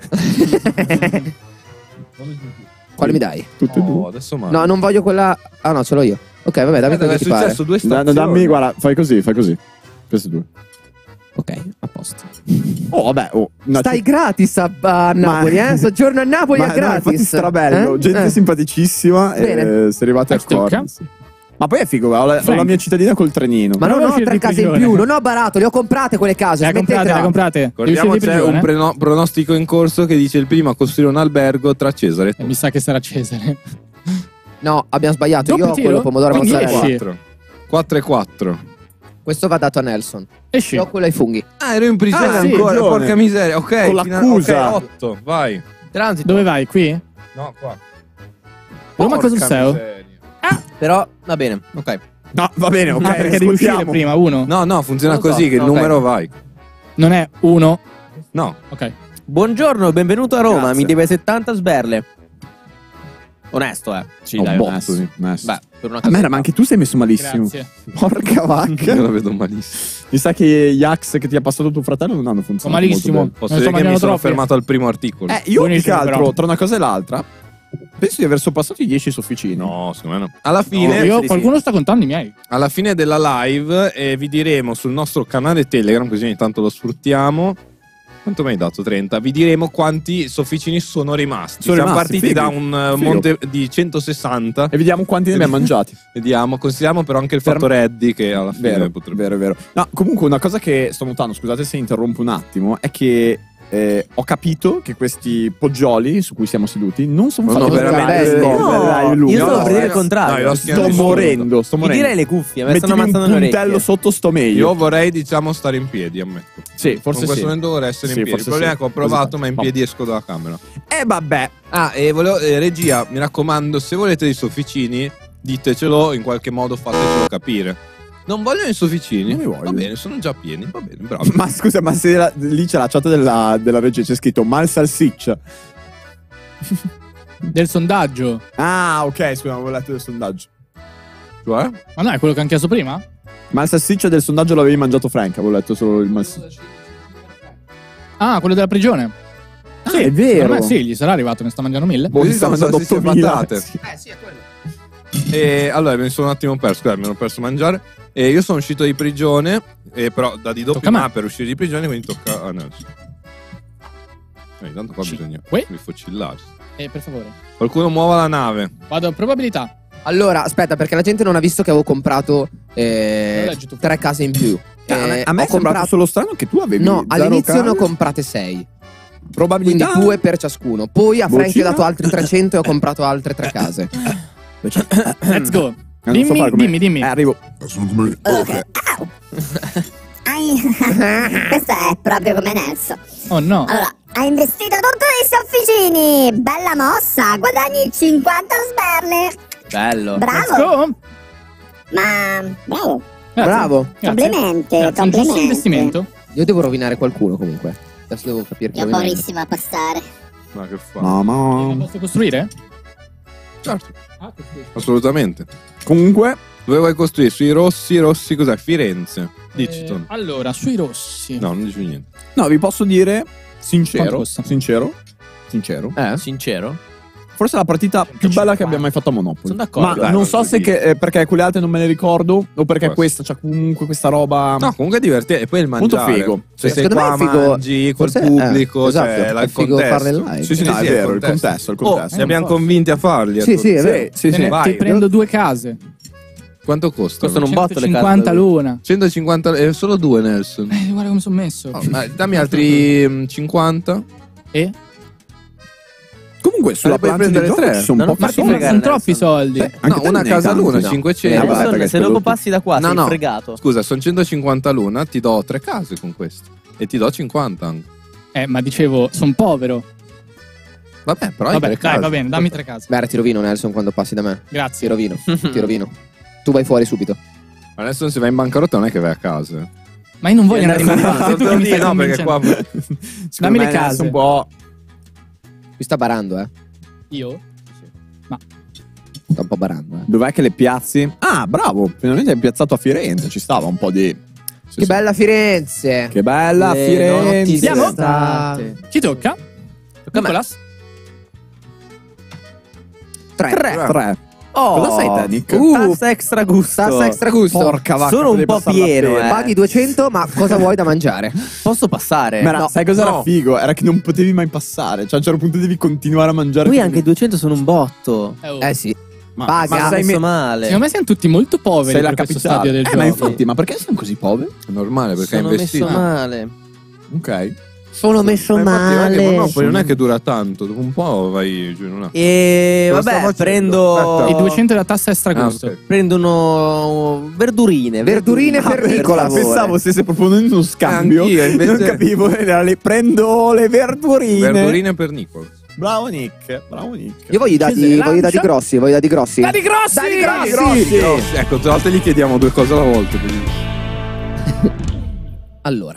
Quale mi dai? Tutte e Oh, due. adesso male. No, non voglio quella. Ah, no, ce l'ho io. Ok, vabbè, dammi È quello che ti pare. successo 2 stazioni. Dammi, guarda, fai così. Queste 2. Ok, a posto. Oh, vabbè, Stai gratis a Napoli, Soggiorno a Napoli è no, gratis. infatti strabello, gente simpaticissima. Bene. Se arrivate a Stocca? Sì. Ma poi è figo, ho la mia cittadina col trenino. Ma non Prova ho uscire 3 di case in prigione. più, non ho barato, le ho comprate quelle case. Le smettetela. comprate. Ricordiamo Uscite di c'è un prigione? pronostico in corso che dice il primo a costruire un albergo tra Cesare e Mi sa che sarà Cesare. No, abbiamo sbagliato. Doppio Io ho tiro? quello pomodoro Quindi mozzarella. esci. 4 e 4. Questo va dato a Nelson. Esci. Io ho quello ai funghi. Ah, ero in prigione Ah, sì, ancora, prigione. porca miseria. Ok, Con l'accusa. 8, vai. Transito. Dove vai? Qui? No, qua. Roma cosa Porca sei? miseria. Però va bene, ok. No, va bene, ok. Ah, perché devi uscire ascoltiamo. prima, 1. No, funziona Non lo so. così che il Ok. numero vai. Non è 1. No. Ok. Buongiorno, benvenuto a Roma. Grazie. Mi deve 70 sberle. Onesto, Sì, dai, onesto. onesto. Onesto. Beh, per una A me, ma anche tu sei messo malissimo. Grazie. Porca vacca. Io la vedo malissimo. Mi sa che gli axe che ti ha passato tuo fratello non hanno funzionato. malissimo. molto Posso Non dire sto che mi mangiando sono troppi. fermato al primo articolo. bene. Io più che Buonissimo, altro, però. tra una cosa e l'altra, penso di aver sorpassato i 10 sofficini. No, secondo me no. Alla fine, Io, qualcuno sta contando i miei. alla fine della live vi diremo sul nostro canale Telegram, così ogni tanto lo sfruttiamo. Quanto mi hai dato? 30. Vi diremo quanti sofficini sono rimasti. Sono Siamo rimasti, partiti figo. da un Figo. monte di 160. E vediamo quanti ne abbiamo mangiati. Vediamo, consideriamo però anche il fattore Eddie che alla fine Vero, potrebbe. vero. No, comunque una cosa che sto notando, scusate se interrompo un attimo, è che ho capito che questi poggioli su cui siamo seduti non sono fatti veramente io stavo per dire il contrario. Sto morendo. Mi direi le cuffie, mi stanno ammazzando le orecchie. Un puntello sotto sto meglio. Io vorrei, diciamo, stare in piedi, ammetto. Sì, forse in questo momento vorrei essere in piedi. Il problema è che ho provato, ma in piedi esco dalla camera. Vabbè. E regia, mi raccomando, se volete dei sofficini, ditecelo, in qualche modo fatecelo capire. Non vogliono i sofficini? Va bene, sono già pieni. Va bene, bravo. Ma scusa, ma se lì c'è la chat della regia, c'è scritto mal salsiccia. Del sondaggio. Ah, ok, scusa, avevo letto del sondaggio. Cioè? Ma no, è quello che hanno chiesto prima? Ma il salsiccia del sondaggio l'avevi mangiato Frank, avevo letto solo il mal salsiccia. Ah, quello della prigione. Sì, è vero. Ma sì, gli sarà arrivato, ne sta mangiando 1000. Boh, sta mangiando 8.000. Sì, è quello. E allora mi sono un attimo perso, mi hanno perso mangiare. E io sono uscito di prigione, però da di doppia ma per uscire di prigione, quindi tocca a Nelson. Intanto qua bisogna rifocillarsi. Per favore. Qualcuno muova la nave. Vado a probabilità. Allora, aspetta, perché la gente non ha visto che avevo comprato 3 case in più. A me è sembrato solo strano che tu avevi. No, all'inizio ne ho comprate 6. Probabilità. Quindi 2 per ciascuno. Poi a Frank ho dato altri 300 e ho comprato altre 3 case. Let's go. Dimmi. Arrivo. Ok. Questo è proprio come Nelson. Oh no. Allora, hai investito tutti i sofficini. Bella mossa, guadagni 50 sberle. Bello. Bravo. Ma bravo. Bravo. Complimenti. Giusto investimento. Io devo rovinare qualcuno comunque. Adesso devo capire chi Io rovinare. poverissimo a passare. Ma che fa? Mamma. Posso costruire? Certo. Assolutamente. Comunque, dove vuoi costruire? Sui rossi? Rossi cos'è? Firenze. Dici Tom. Allora, sui rossi. No, non dici niente. No, vi posso dire sincero. Sincero? Forse è la partita più bella che abbiamo mai fatto a Monopoly. Sono d'accordo. Ma non so se perché quelle altre non me le ricordo o perché questa c'ha comunque questa roba. No, comunque è divertente. E poi il mangiare. Molto figo. Se sei qua, mangi col pubblico, esatto, cioè è figo farle live. Sì, no, è vero, il contesto. Ci abbiamo convinti a farli. Sì, è vero. Ti prendo 2 case. Quanto costano? Costano un botto le case. 150 l'una. 150, solo 2 Nelson. Guarda come sono messo. Dammi altri 50. E? Comunque sulla puoi plancia dei prendere giochi tre. ci sono Non pochi farti soldi. fregare, Sono troppi soldi. No, una casa l'una, 500. Se dopo passi da qua sei fregato. Scusa, sono 150 l'una, ti do 3 case con questo. E ti do 50 anche. Ma dicevo, sono povero. Vabbè, però hai 3 case. Dai, va bene, dammi 3 case. Beh, ti rovino Nelson quando passi da me. Grazie. Ti rovino. Tu vai fuori subito. Ma adesso se vai in bancarotta non è che vai a casa. Ma io non voglio andare in bancarotta. Sei tu che mi stai no, perché qua dammi le case. Un po'. Qui sta barando, Io? Sta un po' barando, Dov'è che le piazzi? Ah, bravo, finalmente hai piazzato a Firenze, ci stava un po' di. Che bella Firenze! Che bella Firenze! Andiamo? Chi tocca? Nicolas? 3. Oh, cosa sei te, Nick? Tassa extra gusto. Porca vacca. Sono un po' pieno, Paghi 200, ma cosa vuoi da mangiare? Posso passare? Ma sai cosa era figo? Era che non potevi mai passare. Cioè a un certo punto devi continuare a mangiare. Qui anche 200 sono un botto. Sì. Ma sei messo male. Secondo me siamo tutti molto poveri per questo stadio del gioco. Ma infatti, ma perché siamo così poveri? È normale, perché sono hai investito. messo male. Ok. Sono messo male. No, poi non è che dura tanto. Dopo un po' vai giù in una. E vabbè, prendo i 200 della tassa extra gusto. Okay. Prendo verdurine. Verdurine per Nicola. Pensavo stesse proponendo uno scambio. Anch'io, invece... Non capivo. Prendo le verdurine. Verdurine per Nicola. Bravo Nick. Io voglio i dadi grossi. Dadi grossi! Ecco, tra l'altro gli chiediamo 2 cose alla volta. Allora.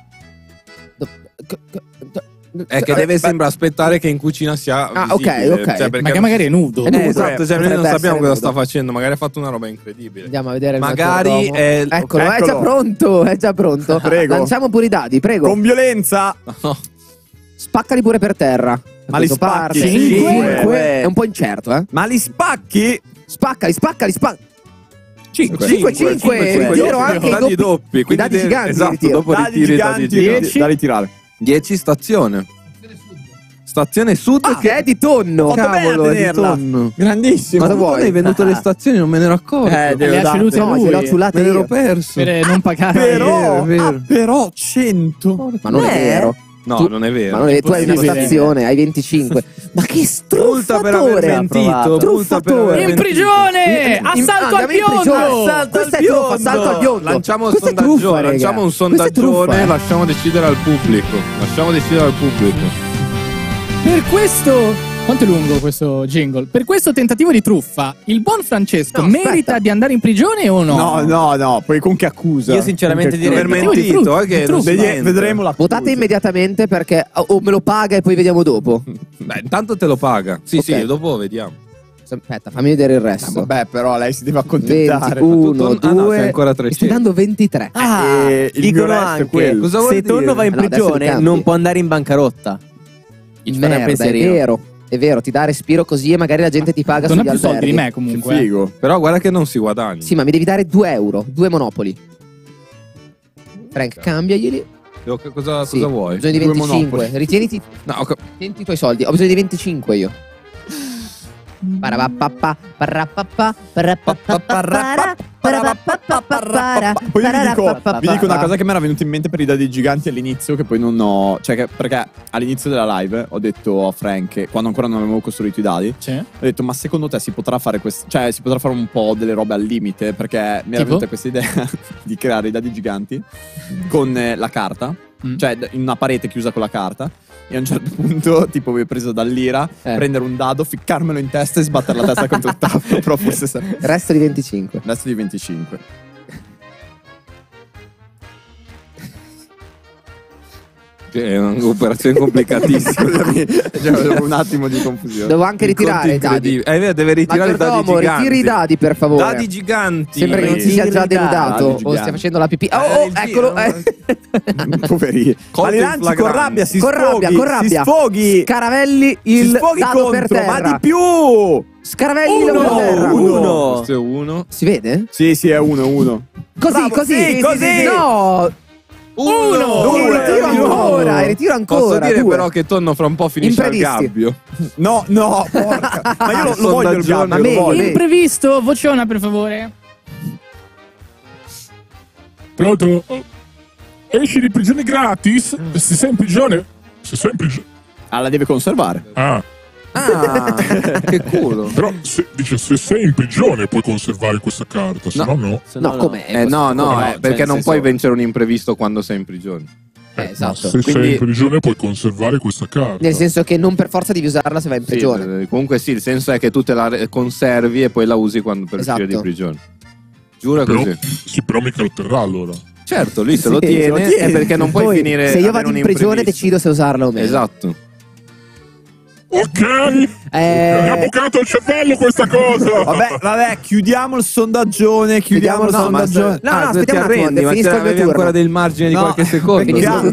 È che deve sempre aspettare che in cucina sia visibile. ok. Cioè, Ma che magari è nudo. Esatto, cioè noi non sappiamo cosa nudo. sta facendo. Magari ha fatto una roba incredibile. Andiamo a vedere il magari è... Eccolo, è già pronto. Prego. Lanciamo pure i dadi, prego. Con violenza. No. Spaccali pure per terra. Ma li spacchi? 5. È un po' incerto, eh. Ma li spacchi? Spaccali. 5. Tiro anche i dadi doppi. I dadi giganti. Esatto, dopo ritiri i dadi giganti. Da ritirare. 10 stazione. Stazione sud che è di tonno. Cavolo, è di tonno. Grandissimo. Cosa vuoi? Hai venduto le stazioni, non me ne ero accorto. Le ha celute lui. Ce l'ho ciullate Me ne ero io. perso. Per non pagare. Però 100. Ma non è vero. No, non è vero. Ma tu hai una stazione, hai 25. Ma che multa per aver mentito. In prigione! Assalto al biondo! Assalto al biondo. Lanciamo un sondaggione, lasciamo decidere al pubblico. Per questo... Quanto è lungo questo jingle? Per questo tentativo di truffa, il buon Francesco merita di andare in prigione o no? No, poi con che accusa? Io sinceramente direi aver mentito, che vedremo la votate immediatamente perché o me lo paga e poi vediamo dopo. Beh, intanto te lo paga. Sì, dopo vediamo. Aspetta, fammi vedere il resto. Vabbè, però lei si deve accontentare. 21, 2, ancora 300. stai dando 23. Dicono anche, se Tonno va in prigione non può andare in bancarotta. È vero, ti dà respiro così e magari la gente ti paga sugli alberghi. Non ha più soldi di me comunque. Figo. Però guarda che non si guadagna. Sì, ma mi devi dare 2 euro, 2 monopoli. Frank, cambiaglieli. Cosa vuoi? Ho bisogno di 25. Ritieniti. Tienti i tuoi soldi. Ho bisogno di 25 io. Poi vi dico una cosa che mi era venuta in mente per i dadi giganti all'inizio, che poi non ho. Cioè, perché all'inizio della live ho detto a Frank, quando ancora non avevo costruito i dadi, ho detto: ma secondo te si potrà fare cioè si potrà fare un po' delle robe al limite? Perché mi era venuta questa idea di creare i dadi giganti con la carta, cioè in una parete chiusa con la carta. E a un certo punto, tipo, vi ho preso dall'ira, prendere un dado, ficcarmelo in testa e sbattere la testa contro il tavolo. Però forse resto di 25. Resto di 25. È un'operazione complicatissima. C'è un attimo di confusione. Devo anche ritirare i dadi. Deve ritirare i dadi giganti. Ritiri i dadi, per favore. Dadi giganti. Sembra che non si sia già denudato o stia facendo la pipì. Eccolo. Poverino. Maliranzi con rabbia si sfoghi. Scaravelli il dado per terra. Ma di più. Scaravelli il dado per terra. Questo è 1. Si vede? Sì, è 1. Così. No. 1, 2, ritiro ancora. Posso dire però che Tonno fra un po' finisce al gabbio. No, porca. Ma io lo voglio il gabbio. Imprevisto, vociona per favore. Pronto? Esci di prigione gratis? Se sei in prigione? La deve conservare. Che culo. Però se sei in prigione puoi conservare questa carta, se no. No, com'è? Perché non puoi vincere un imprevisto quando sei in prigione. Esatto. Se sei in prigione puoi conservare questa carta. Nel senso che non per forza devi usarla se vai in prigione. Comunque sì, il senso è che tu te la conservi e poi la usi quando per uscire di prigione. Giura così. Sì, però mica lo terrà allora. Certo, lui se lo tiene è perché non puoi finire. Se io vado in prigione decido se usarla o meno. Esatto. Ok, mi ha bucato il cervello questa cosa. Vabbè, chiudiamo il sondaggione. No, aspettiamo un attimo, finisco il mio turno. ancora del margine di qualche secondo.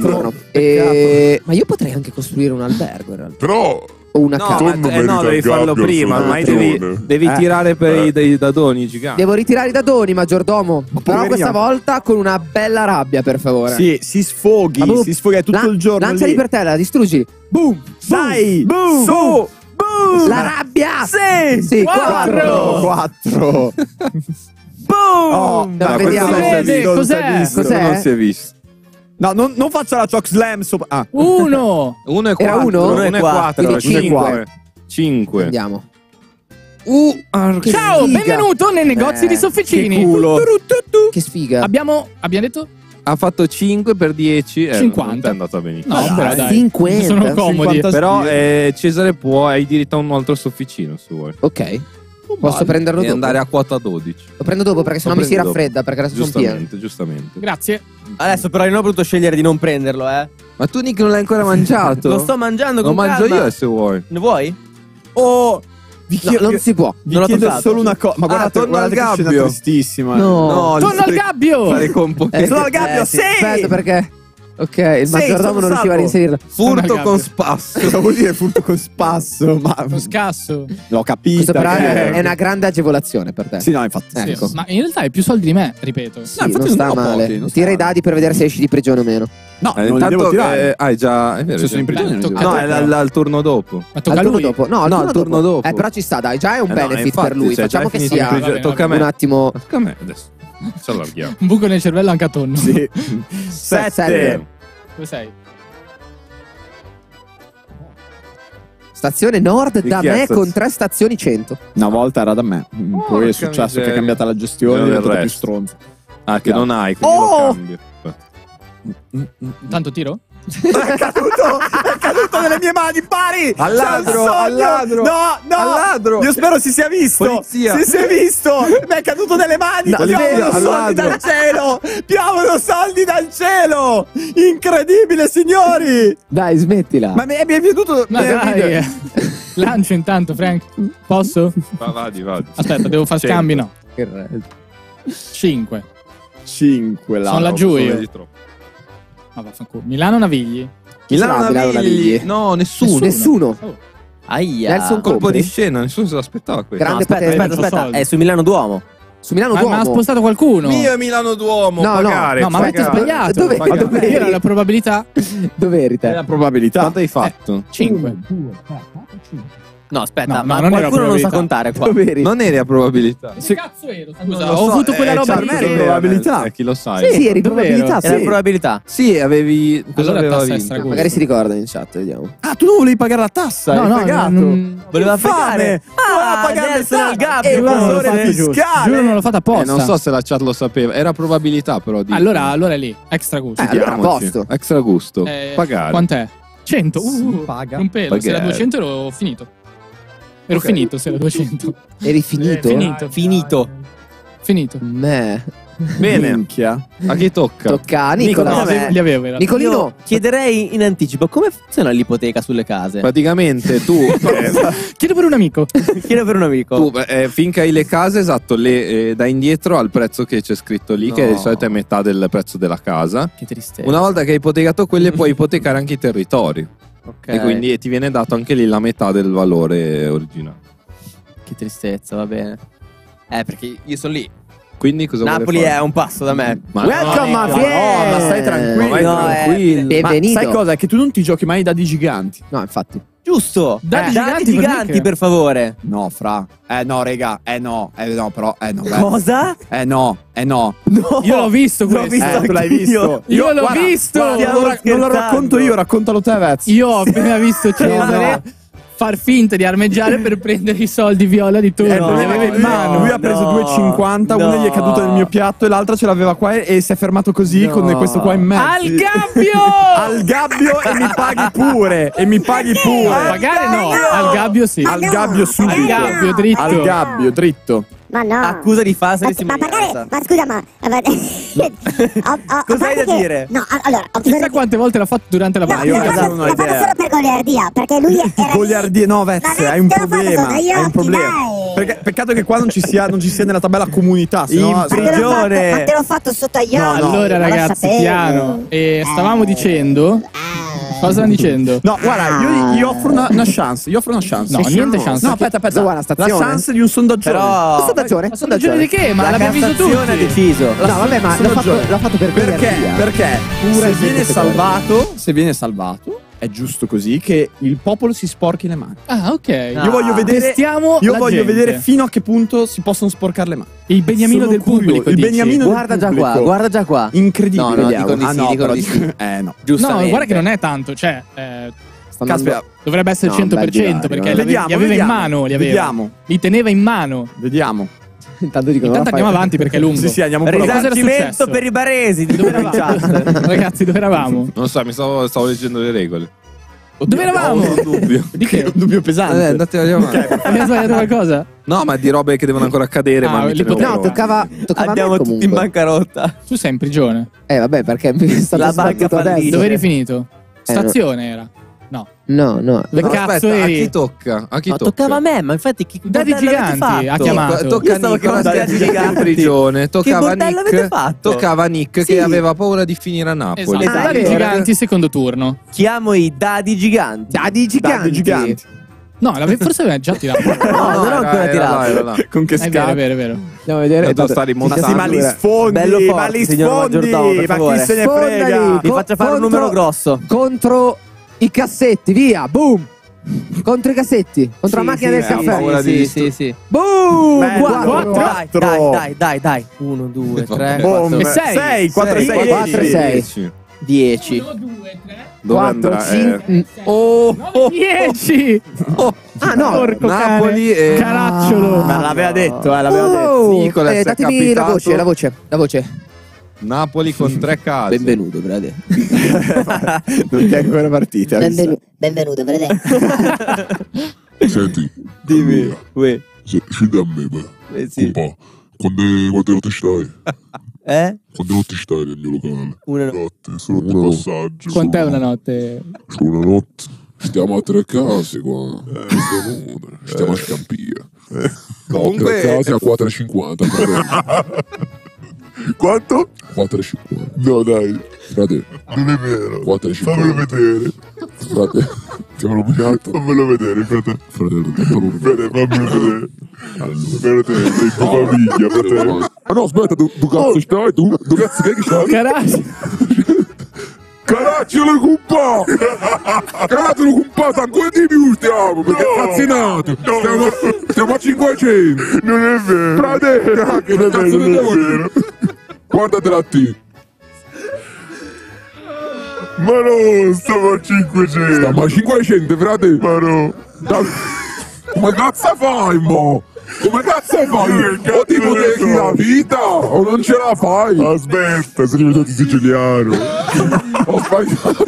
Ma io potrei anche costruire un albergo in realtà. Però o una casa. Devi farlo prima. Ormai devi tirare per i dadoni giganti. Devo ritirare i dadoni, maggiordomo. Però questa volta con una bella rabbia, per favore. Sì, si sfoghi tutto il giorno. Lanciali per terra, distruggili. Boom! Dai! Boom! Su! Boom! La rabbia! Sì! 4! Boom! Vediamo. Cos'è? Non si è visto. No, non faccio la choc slam sopra. 1 e 4. 1 e 4. 5. Andiamo. Ciao, benvenuto nei negozi di sofficini. Che culo. Che sfiga. Abbiamo detto? Ha fatto 5 per 10. 50. Non è andata benissimo. No, però dai. 50. Sono comodi. Però Cesare hai diritto a un altro sofficino se vuoi. Ok. Posso prenderlo dopo? E andare a quota 12. Lo prendo dopo perché sennò mi si raffredda. Perché adesso sono pieno. Giustamente. Grazie. Adesso però io non ho voluto scegliere di non prenderlo, Ma tu Nick non l'hai ancora mangiato? Lo sto mangiando Lo con mangio calma. io se vuoi. Ne vuoi? Non si può. Vi chiedo solo una cosa. Ma guardate al che gabbio. scena tristissima. No. Torno al gabbio. Sono al gabbio, sì. Aspetta perché ok, il maggiordomo non riusciva a inserirlo. Furto con spasso. Cosa vuol dire furto con spasso? Lo scasso. L'ho capito. Questo però è una grande agevolazione per te. Sì, no, infatti. Ecco. Ma in realtà hai più soldi di me, ripeto. Sì, non sta male. Tira i dadi per vedere se esci di prigione o meno. No, non li devo tirare. Hai già. È vero. Se sono in prigione. No, è al turno dopo. Ma tocca a lui. Dopo. No, al turno dopo. Però ci sta, dai, già è un benefit per lui. Facciamo che sia Tocca a me. un attimo. Tocca a me adesso. Ci allarghiamo. Un buco nel cervello anche a Tonno. Sì. 7. Dove sei? Stazione Nord da me con 3 stazioni 100. Una volta era da me. Poi è successo che è cambiata la gestione e è diventato più stronzo. Ah, che non hai, quindi lo cambio. Tanto tiro? È caduto nelle mie mani, pari! Al ladro! No! Al ladro! Io spero si sia visto! Polizia. Si è visto! Mi è caduto nelle mani! No, Piovono soldi dal cielo! Piovono soldi dal cielo! Incredibile, signori! Dai, smettila. Ma mi è venuto... Ma dai, lancio intanto, Frank. Posso? Vadi. Aspetta, devo far 100. scambi, no. 5. 5 là. Sono laggiù io. Di troppo. Ma vaffanculo. Milano Navigli. Milano Navigli. No, nessuno. Oh. Aia. Nelson Colpo Compri. di scena, nessuno se l'aspettava questo. Grande Aspetta. È su Milano Duomo. Su Milano Ma Duomo. ha spostato qualcuno. Mio Milano Duomo, No, pagare. No, ma avete pagare. sbagliato. Dove- Ma dove era eri? la probabilità? Dov'eri È te? la probabilità. Quanto hai fatto? 5. No, aspetta, No, ma non era qualcuno non sa probabilità. contare qua. Dov'eri? Non eri a probabilità. Che cazzo ero? Scusa, Non lo ho so, avuto quella roba per lì. me che- era probabilità. Chi lo sai? Sì, eri Dov'ero? probabilità, Era sì. probabilità. Sì, avevi. Cosa Allora aveva tassa vinto? extra gusto. Magari si ricordano in chat, vediamo. Ah, tu non volevi pagare la tassa? No, hai no, pagato. Voleva Infame! pagare. Voleva pagare adesso le nel tasse. gabbio. Giuro non l'ho Evasore fatto giusto. fiscale. Giuro non l'ho fatto apposta. Non so se la chat lo sapeva. Era probabilità, però. Di... Allora è lì. Extra gusto. Allora, a Diamoci. posto. Extra gusto. Pagare. Quant'è? 100. paga. Un pelo. Se era Pagare. 200 ero finito. Ero finito se era 200. Eri finito? Finito. Me. Bene. Minchia. A chi tocca? Tocca a Nicola. Nicola, No, li avevo in realtà. Nicolino. Io chiederei in anticipo come funziona l'ipoteca sulle case. Praticamente tu. Chiedo per un amico. Chiedo per un amico. Tu, finché hai le case, esatto, le dai indietro al prezzo che c'è scritto lì, che di solito è metà del prezzo della casa. Che tristezza. Una volta che hai ipotecato quelle, puoi ipotecare anche i territori. Ok. E quindi ti viene dato anche lì la metà del valore originale. Che tristezza, va bene. Perché io sono lì. Quindi cosa vuole Napoli fare? è a un passo da me. Ma Welcome, no, my friend. ma stai tranquillo. vai No, tranquillo. Benvenuto. Ma sai cosa? È che tu non ti giochi mai ai dadi giganti. No, infatti. Giusto. Dadi Dadi giganti per giganti, Nick. per favore. No, fra. No, raga. No, però. No, beh. Cosa? No. No. Io l'ho visto L'ho questo. visto Tu l'hai anch'io. visto? Io l'ho guarda, visto. guarda, Stiamo non lo scherzando. racconto io, raccontalo te, Vez. Io ho appena visto Cesare far finta di armeggiare per prendere i soldi viola di turno. Il problema Li è aveva che in mano. lui ha preso No, 2,50, una gli è caduta nel mio piatto e l'altra ce l'aveva qua e si è fermato così con questo qua in mezzo. Al gabbio! Al gabbio e mi paghi pure. Pagare no, al gabbio sì. Al gabbio su. Al gabbio, dritto. Al gabbio, dritto. Ma no. Accusa di falsa Ma testimonianza. pagare, ma scusa, ma Cosa hai da dire? No, allora, ho Chissà quante volte l'ha fatto durante la No, partita. io l'ho non ho fatto idea. solo per goliardia, perché lui era Goliardie, no, Vez, Ma hai un te l'ho fatto problema. sotto gli Hai un occhi, problema. dai. Perché, peccato che qua non ci sia nella tabella comunità. Sennò, In Ma te l'ho prigione. fatto- Ma te l'ho fatto sotto agli occhi. Allora ma lo ragazzi, sapevo. piano. Stavamo dicendo. Cosa stanno dicendo? No, guarda, io offro una chance. Io offro una chance. No, niente chance. No, aspetta. Guarda, La stazione. chance di un sondaggio. Però Sondagione. Ma sondaggio di che? Ma la l'abbiamo visto tutti. Cassazione ha deciso. No, vabbè, ma l'ha fatto per Perché? goliardia. Perché Pura se viene salvato, è giusto così che il popolo si sporchi le mani. Ah, ok. Io voglio vedere. Testiamo Io la voglio gente. vedere fino a che punto si possono sporcare le mani. Il beniamino Sono del curioso. pubblico. Il dici? beniamino del Guarda già pubblico. qua, guarda già qua. Incredibile. No, no, Vediamo. dicono di sì, no, dicono però di sì. no. Giustamente. No, guarda che non è tanto. Cioè, Caspita, dovrebbe essere No, 100% bel divario, perché Vediamo, li aveva vediamo. in mano. Li aveva. Vediamo. Li teneva in mano. Vediamo. Intanto dicono Intanto andiamo avanti perché è lungo. Sì, andiamo un po' avanti. Cosa era Risarcimento successo? per i baresi. Dove eravamo? Ragazzi, dove eravamo? Non so, stavo leggendo le regole. Dove eravamo? Ho un dubbio. Di che? Un dubbio pesante. Andate avanti. Abbiamo sbagliato qualcosa? No, ma di robe che devono ancora accadere. ma mi l'ipoteca. tenevo No, toccava a Andiamo me tutti in comunque. bancarotta. Tu sei in prigione. Vabbè, perché mi sta La banca sbattuto fallisce. adesso. Dove eri finito? Stazione era. No. No. Dove No, cazzo aspetta, eri? a chi tocca? A chi No, tocca? toccava a me, ma infatti che Dadi bordello avete giganti, fatto? ha chiamato. Tocca Io stavo a Nick, chiamando era Dadi in giganti. prigione. Toccava bordello avete Nick. fatto? Toccava Nick Sì. che aveva paura di finire a Napoli. Esatto. Dadi giganti, secondo turno. Chiamo i dadi giganti. Dadi giganti. No, forse aveva già tirato. No, non ho ancora tirato. Era là. Con che È vero, è scatto. vero, è vero. Andiamo a vedere. E devo stare Ma sì, montando. ma li sfondi, Bello ma forte, li signor maggiordomo, per sfondi, ma favore. chi se ne Sfondali. frega? Vi faccio fare un numero grosso. Contro i cassetti, via, boom. Contro i cassetti, contro la macchina del ho caffè. paura di Sì. Boom! Bello. Quattro. Dai. 1, 2, 3, Boom. 6. 6, 4, 6, 4, 6. 10. 1, 2, 3. Dove 4, andrà? 5. 10. Ah no, Porco Napoli cane. e... Caracciolo. Ma l'aveva detto, l'aveva detto. Nicolas è datemi la capitato. voce. Napoli con 3 case. Benvenuto, brade. Non è ancora partita. Benvenuto, Brede. Senti, Dimmi. Uè. scegli da me, beh. Sì. Compa, quante notti stai? Quante notti stai nel mio locale? Una notte, solo di passaggio. Quant'è solo- una notte? Solo una notte. Stiamo a 3 case qua. Stiamo a Scampia. Comunque- 3 case a 4,50. Quanto? 4,50. No, dai. Frate. Non è vero. 4,50. Fammelo vedere. Frate. Ti avrò pigliato. Fammelo vedere, frate. Fammelo vedere. Allora, te, sei tua famiglia, frate. Ah no, aspetta, tu cazzo stai? Tu cazzo che stai? Caracciolo. Caracciolo compa! Caracciolo compa, ancora di più stiamo, perché è cazzinato! Stiamo a 500! Non è vero! Frate! Che cazzo non è vero! Guardatela a te! Ma no, stiamo a 500! Stiamo a 500, frate! Ma no! Come cazzo fai, mo? Come cazzo fai? O ti ipotechi la vita o non ce la fai? Aspetta, sei diventato siciliano. Ho sbagliato.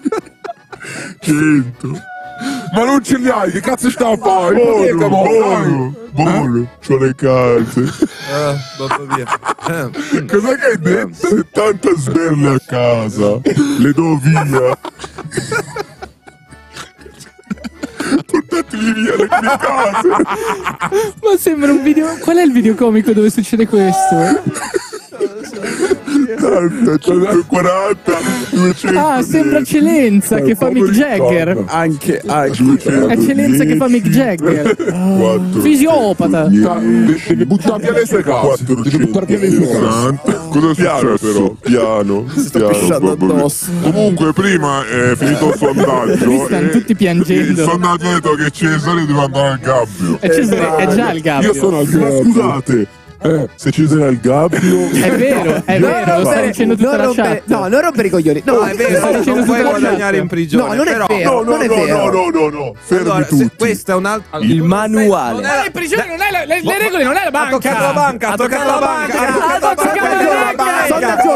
100. Ma non ce li hai, che cazzo sta a fare? Buono, c'ho le case. Mamma mia. Cos'è che hai detto? 70 sberle a casa. Le do via. Portateli via le mie case. Ma sembra un video. Qual è il video comico dove succede questo? 140, 200. Ah, sembra Celenza che fa Mick Jagger. Anche. È Celenza che fa Mick Jagger. Fisiopata. Devi buttare via le sue case. Devi buttare via le sue case. Cosa è successo? Piano. sta pisciando addosso. Comunque, prima è finito il sondaggio. Stanno tutti Il piangendo. sondaggio ha detto che Cesare deve andare al gabbio. E Cesare è già il Io gabbio. sono al gabbio. Scusate. Se Cesare è al gabbio. È vero, lo stai dicendo tutta la chat. No, non rompere i coglioni. No, è vero, Sto dicendo non puoi tutta la guadagnare chat. in prigione. No, non è però, vero. Non è vero. No. Fermi Allora, tutti. questa è un'altra. Il manuale. Non è In prigione non è le regole, non è la Ha banca. toccato la banca, ha toccato la banca. Ha toccato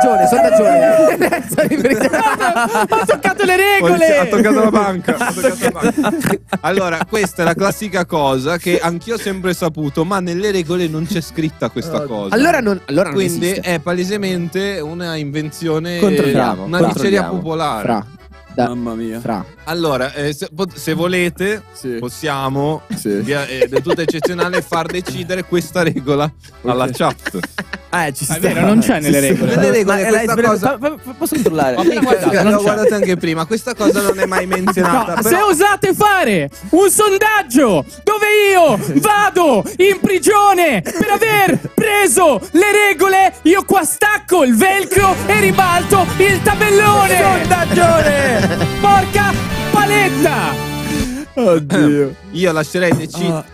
Sondaggione. Ha toccato le regole. Ha toccato la banca. Allora, questa è la classica cosa che anch'io ho sempre saputo, ma nelle regole non c'è scritta questa cosa. Allora non Quindi esiste. è palesemente una invenzione, Controlliamo, una diceria popolare. Mamma mia. Allora, se volete, possiamo, del tutto eccezionale, far decidere questa regola alla chat. Ci sta. È vero, non c'è nelle regole. Nelle regole questa cosa... Posso controllare? L'ho guardata anche prima, questa cosa non è mai menzionata. No, però... se osate fare un sondaggio dove io vado in prigione per aver preso le regole, io qua stacco il velcro e ribalto il tabellone. Sondaggione! Porca paletta! Oddio. Io lascerei decidere.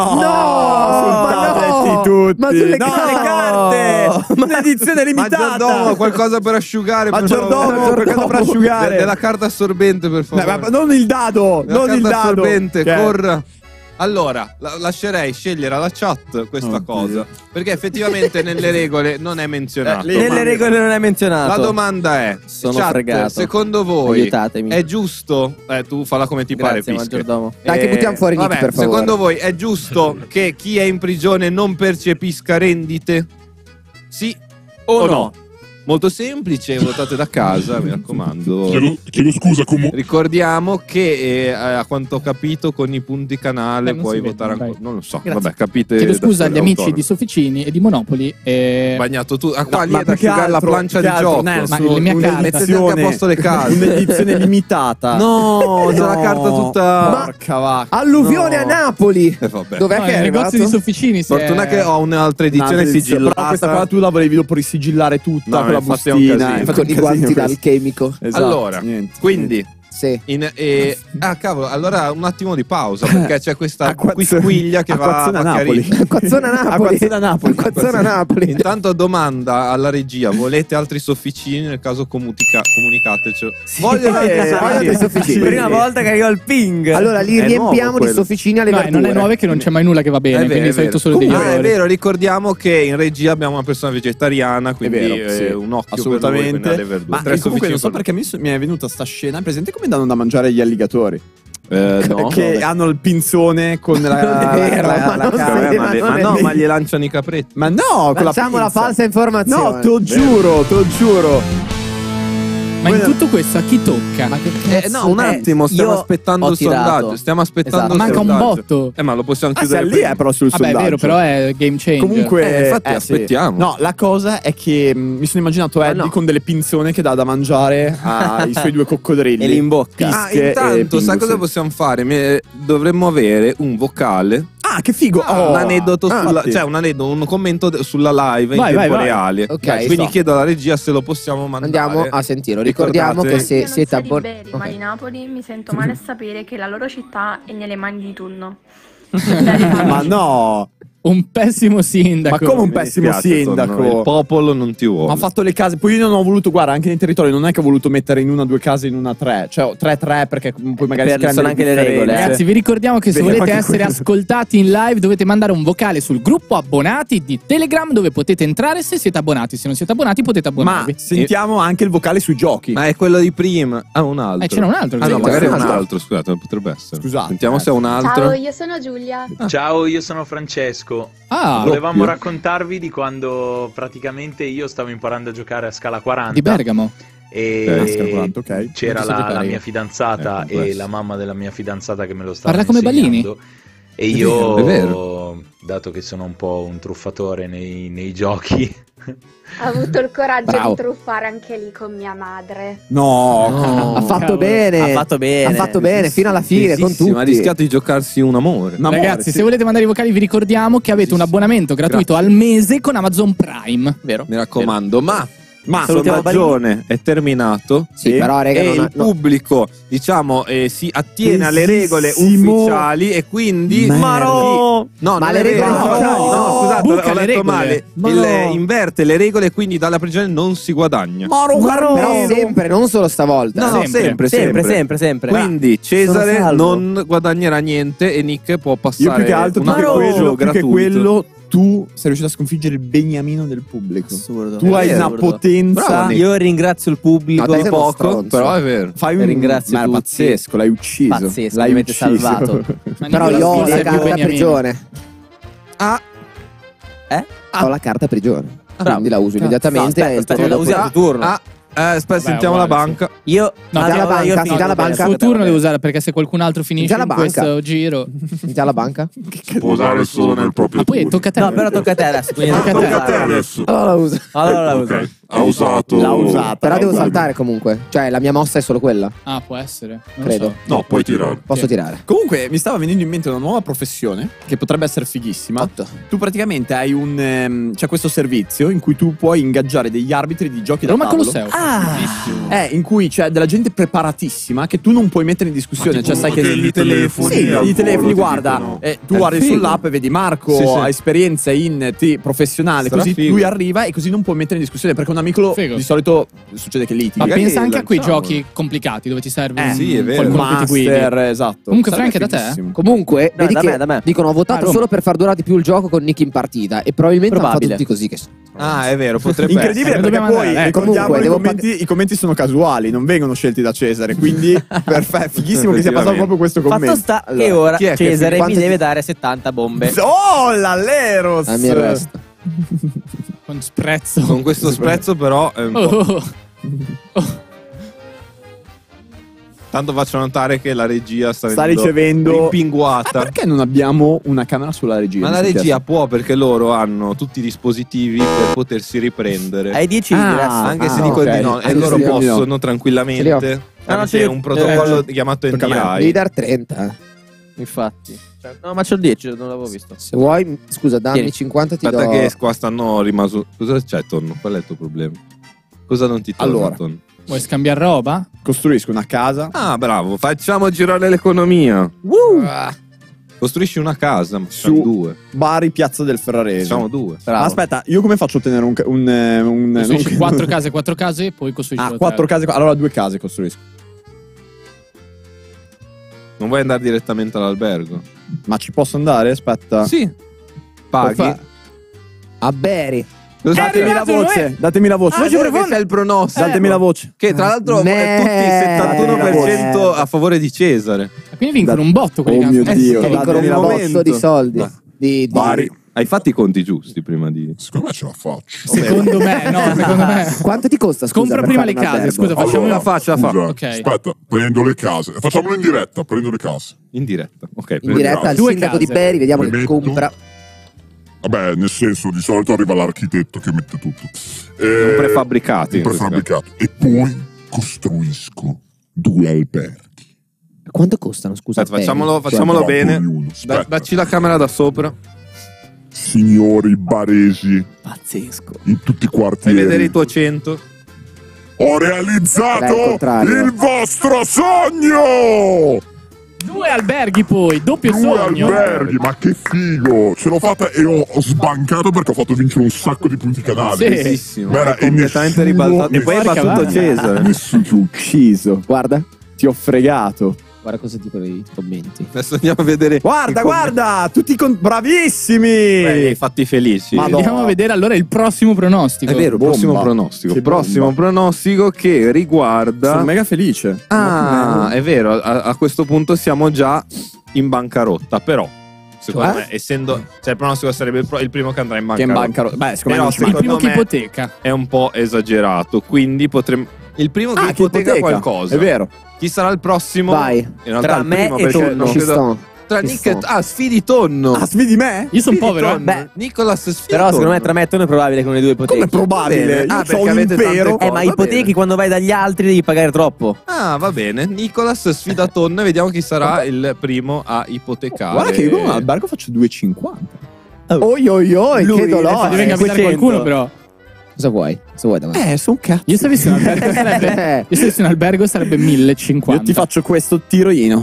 Insultateci tutti. Ma sulle le carte. Un'edizione limitata. Maggiordomo, qualcosa per asciugare. Maggiordomo, qualcosa per asciugare. Della carta assorbente, per favore. Ma non il dado. Della Non il carta dado. assorbente, Cioè, corra. Allora, lascerei scegliere alla chat questa cosa, perché effettivamente nelle regole non è menzionato. Nelle regole non è menzionato. La domanda è: Sono chat, fregato. secondo voi Aiutatemi. è giusto? Tu falla come ti Grazie, pare, Fischia. maggiordomo. Dai, che buttiamo fuori Nick, vabbè, per favore. secondo voi è giusto che chi è in prigione non percepisca rendite? Sì o no? Molto semplice, votate da casa, mi raccomando. Chiedo scusa, comunque. Ricordiamo che a quanto ho capito con i punti canale non puoi si vede, votare vai. ancora. Non lo so, Grazie. vabbè, capite. Chiedo scusa agli amici autonomi. di Sofficini e di Monopoli. Bagnato tu. Qua lì ma è da più che asciugare la altro- plancia più di che altro, gioco. Nelson, Ma le mie carte. Mettete anche a posto le case. Un'edizione limitata. No, c'è la carta tutta. Porca vacca. Alluvione a Napoli. Vabbè. Dov'è No, che è il negozio arrivato? di Sofficini. Fortuna che ho un'altra edizione sigillata. Però questa qua tu la volevi dopo risigillare tutta No, con la infatti è un bustina. casino. Infatti Con è i un casino guanti questo. d'alchemico. Esatto, Allora, niente. quindi Sì. Cavolo, allora un attimo di pausa perché c'è questa quisquiglia che va a Napoli. Acquazzona Napoli. Intanto domanda alla regia: volete altri sofficini? Nel caso comunicatecelo. Voglio dei sofficini. Prima volta che arriva il ping. Allora li riempiamo di sofficini alle verdure. Non è nuovo che non c'è mai nulla che va bene, quindi di solito solo degli errori. È vero, ricordiamo che in regia abbiamo una persona vegetariana, quindi un occhio assolutamente per lui, alle verdure. Ma comunque non so perché mi è venuta sta scena. Presente come danno da mangiare gli alligatori? Che hanno il pinzone con ma gli lanciano i capretti. Ma no, facciamo la falsa informazione. No, te lo giuro. Ma in tutto questo a chi tocca? Ma che cazzo? Un attimo, stiamo aspettando il sondaggio. Stiamo aspettando il manca sondaggio. Un botto. Ma lo possiamo chiudere lì è però sul sondaggio. È vero, però è game changer. Comunque infatti aspettiamo. No, la cosa è che mi sono immaginato Eddie con delle pinzone che dà da mangiare ai suoi due coccodrilli e li imbocca. Intanto sai cosa possiamo fare? Dovremmo avere un vocale. Ah, che figo! Un aneddoto un commento sulla live in tempo reale. Okay, quindi chiedo alla regia se lo possiamo mandare. Andiamo a sentirlo. Ricordiamo che se siete abbonati ma di Napoli mi sento male a sapere che la loro città è nelle mani di Turno. Ma no! Un pessimo sindaco. Ma come un pessimo sindaco? Il popolo non ti vuole. Ma ha fatto le case. Poi io non ho voluto, guarda, anche nei territori non è che ho voluto mettere in una 2 case in una 3. Cioè 3 perché poi magari sono anche le regole. Ragazzi, vi ricordiamo che se volete essere ascoltati in live dovete mandare un vocale sul gruppo abbonati di Telegram, dove potete entrare se siete abbonati. Se non siete abbonati potete abbonarvi. Ma sentiamo anche il vocale sui giochi. Ma è quello di prima. Un altro. C'era un altro. No, magari è un altro. Scusate, potrebbe essere. Scusate. Sentiamo se è un altro. Ciao, io sono Giulia. Ciao, io sono Francesco. Volevamo raccontarvi di quando praticamente io stavo imparando a giocare a Scala 40 di Bergamo e c'era la mia fidanzata e la mamma della mia fidanzata che me lo stava insegnando. Parla come Ballini? E io, dato che sono un po' un truffatore nei giochi, ho avuto il coraggio di truffare anche lì con mia madre. No. Ha fatto bene. Ha fatto bene fino alla fine con tutti. Ha rischiato di giocarsi un amore. Ragazzi, se volete mandare i vocali vi ricordiamo che avete un abbonamento gratuito al mese con Amazon Prime. Vero? Mi raccomando, ma il sondaggio è terminato. Sì, però il pubblico, diciamo, si attiene alle regole ufficiali e quindi ma le regole scusate, ho letto male. Inverte le regole e quindi dalla prigione non si guadagna. Però sempre, non solo stavolta. No, sempre. Quindi Cesare non guadagnerà niente e Nick può passare. Io più che altro quello tu sei riuscito a sconfiggere il beniamino del pubblico. Assurdo. Tu hai una potenza. Bravo, io ringrazio il pubblico di poco, però è vero. Ringrazio tutti. Pazzesco, l'hai ucciso. Pazzesco, mi avete salvato. Però io ho la carta prigione. Ho la carta prigione. Quindi la uso immediatamente. Aspetta, la usi a tuo turno. Aspetta, sentiamo la banca. Io la banca. Il suo turno devo usare perché se qualcun altro finisce in questo giro. Già la banca? Può usare solo nel proprio poi tocca a te. No, però tocca a te adesso. Tocca a te adesso. Allora la uso. Ha usato. L'ha usata. Però devo saltare comunque. Cioè la mia mossa è solo quella. Ah, può essere. Credo. No, puoi tirare. Posso tirare. Comunque mi stava venendo in mente una nuova professione che potrebbe essere fighissima. Tu praticamente hai c'è questo servizio in cui tu puoi ingaggiare degli arbitri di giochi da Roma tavolo. Colosseo. In cui c'è della gente preparatissima che tu non puoi mettere in discussione. Cioè sai che gli telefoni. Sì, gli telefoni, guarda. Tu guardi sull'app e vedi Marco ha esperienza in professionale. Così lui arriva e così non puoi mettere in discussione perché un amico di solito succede che litiga. Ma pensa anche a quei giochi complicati dove ti serve qualcuno che ti guidi. Esatto. Comunque Frank, è da te? Comunque vedi che da me. dicono ho votato solo per far durare di più il gioco con Nick in partita e probabilmente hanno fatto tutti così che è vero, potrebbe incredibile essere. perché poi comunque i commenti sono casuali, non vengono scelti da Cesare, quindi perfetto, fighissimo che sia passato proprio questo commento. Fatto sta che ora Cesare mi deve dare 70 bombe. Oh, l'Aleros! Mi arresto. Con sprezzo. Con questo sprezzo però è un po'. Tanto faccio notare che la regia sta ricevendo rimpinguata. Perché non abbiamo una camera sulla regia? Ma la regia può, perché loro hanno tutti i dispositivi per potersi riprendere. Hai 10 anche se dico di no, e loro possono tranquillamente. C'è un protocollo chiamato NDI. Devi dar 30. Infatti. No, ma c'ho 10, non l'avevo visto. Se vuoi, scusa, dammi 50 ti Aspetta che qua stanno rimasto. Cosa c'è, Tonno? Qual è il tuo problema? Cosa non ti torna, Tonno? Vuoi scambiare roba? Costruisco una casa. Ah, bravo, facciamo girare l'economia. Costruisci una casa, ma su 2. Bari, Piazza del Ferrarese. Facciamo 2. Aspetta, io come faccio a ottenere un costruisci 4 case e poi costruisci 4 case. Allora 2 case costruisco. Non vuoi andare direttamente all'albergo? Ma ci posso andare? Aspetta. Sì. Paghi. A Beri. Datemi la voce. Datemi la voce. Questo è il pronostico. Datemi la voce. Che tra l'altro è tutti 71% a favore di Cesare. Quindi vincono un botto quelli. Oh mio Dio. Vincono un botto di soldi. Di Bari. Hai fatto i conti giusti prima di... Secondo me ce la faccio. Secondo me. Quanto ti costa, scusa? Compra prima le case, scusa, facciamo la faccia. Okay. Aspetta, prendo le case. Facciamolo in diretta, prendo le case. In diretta, ok. In diretta al sindaco di Beri, vediamo che compra. Vabbè, nel senso, di solito arriva l'architetto che mette tutto. Un prefabbricato. E poi costruisco 2 alberghi. Quanto costano, scusa? Aspetta, facciamolo bene. Dacci la camera da sopra. Signori baresi. Pazzesco. In tutti i quartieri. Fai vedere i tuoi 100. Ho realizzato il vostro sogno! 2 alberghi poi, doppio sogno. 2 alberghi, ma che figo! Ce l'ho fatta e ho sbancato perché ho fatto vincere un sacco di punti canali. Sì, era completamente ribaltato. E poi hai battuto Cesare. Nessuno ti ha ucciso. Guarda, ti ho fregato. Guarda cosa dicono i commenti. Adesso andiamo a vedere. Guarda, tutti bravissimi. Hai fatti felici. Andiamo a vedere allora il prossimo pronostico. È vero, prossimo pronostico che riguarda. Sono mega felice. Ah, è vero, a questo punto siamo già in bancarotta, però secondo me, essendo, cioè il pronostico sarebbe il primo che andrà in bancarotta. Beh, secondo me il primo che ipoteca è un po' esagerato, quindi potremmo il primo che ipoteca qualcosa. È vero. Chi sarà il prossimo? Vai. In realtà Tra me e Tonno. Tra Nick e sfidi Tonno. Ah, sfidi me? Io sono povero. Beh, Nicolas sfida Però Tonno. secondo me tra me e Tonno è probabile che uno dei due ipotechi. Come è probabile? Io perché ho un avete impero. tante cose. Ma ipotechi quando vai dagli altri devi pagare troppo. Ah, va bene. Nicolas sfida Tonno e vediamo chi sarà il primo a ipotecare. Guarda che io con un albergo faccio 2,50. Oi, che dolore. Devi capitare qualcuno però. Cosa vuoi? Da me? Sono un cazzo. Io se avessi un albergo sarebbe 1050. Io ti faccio questo tiroino.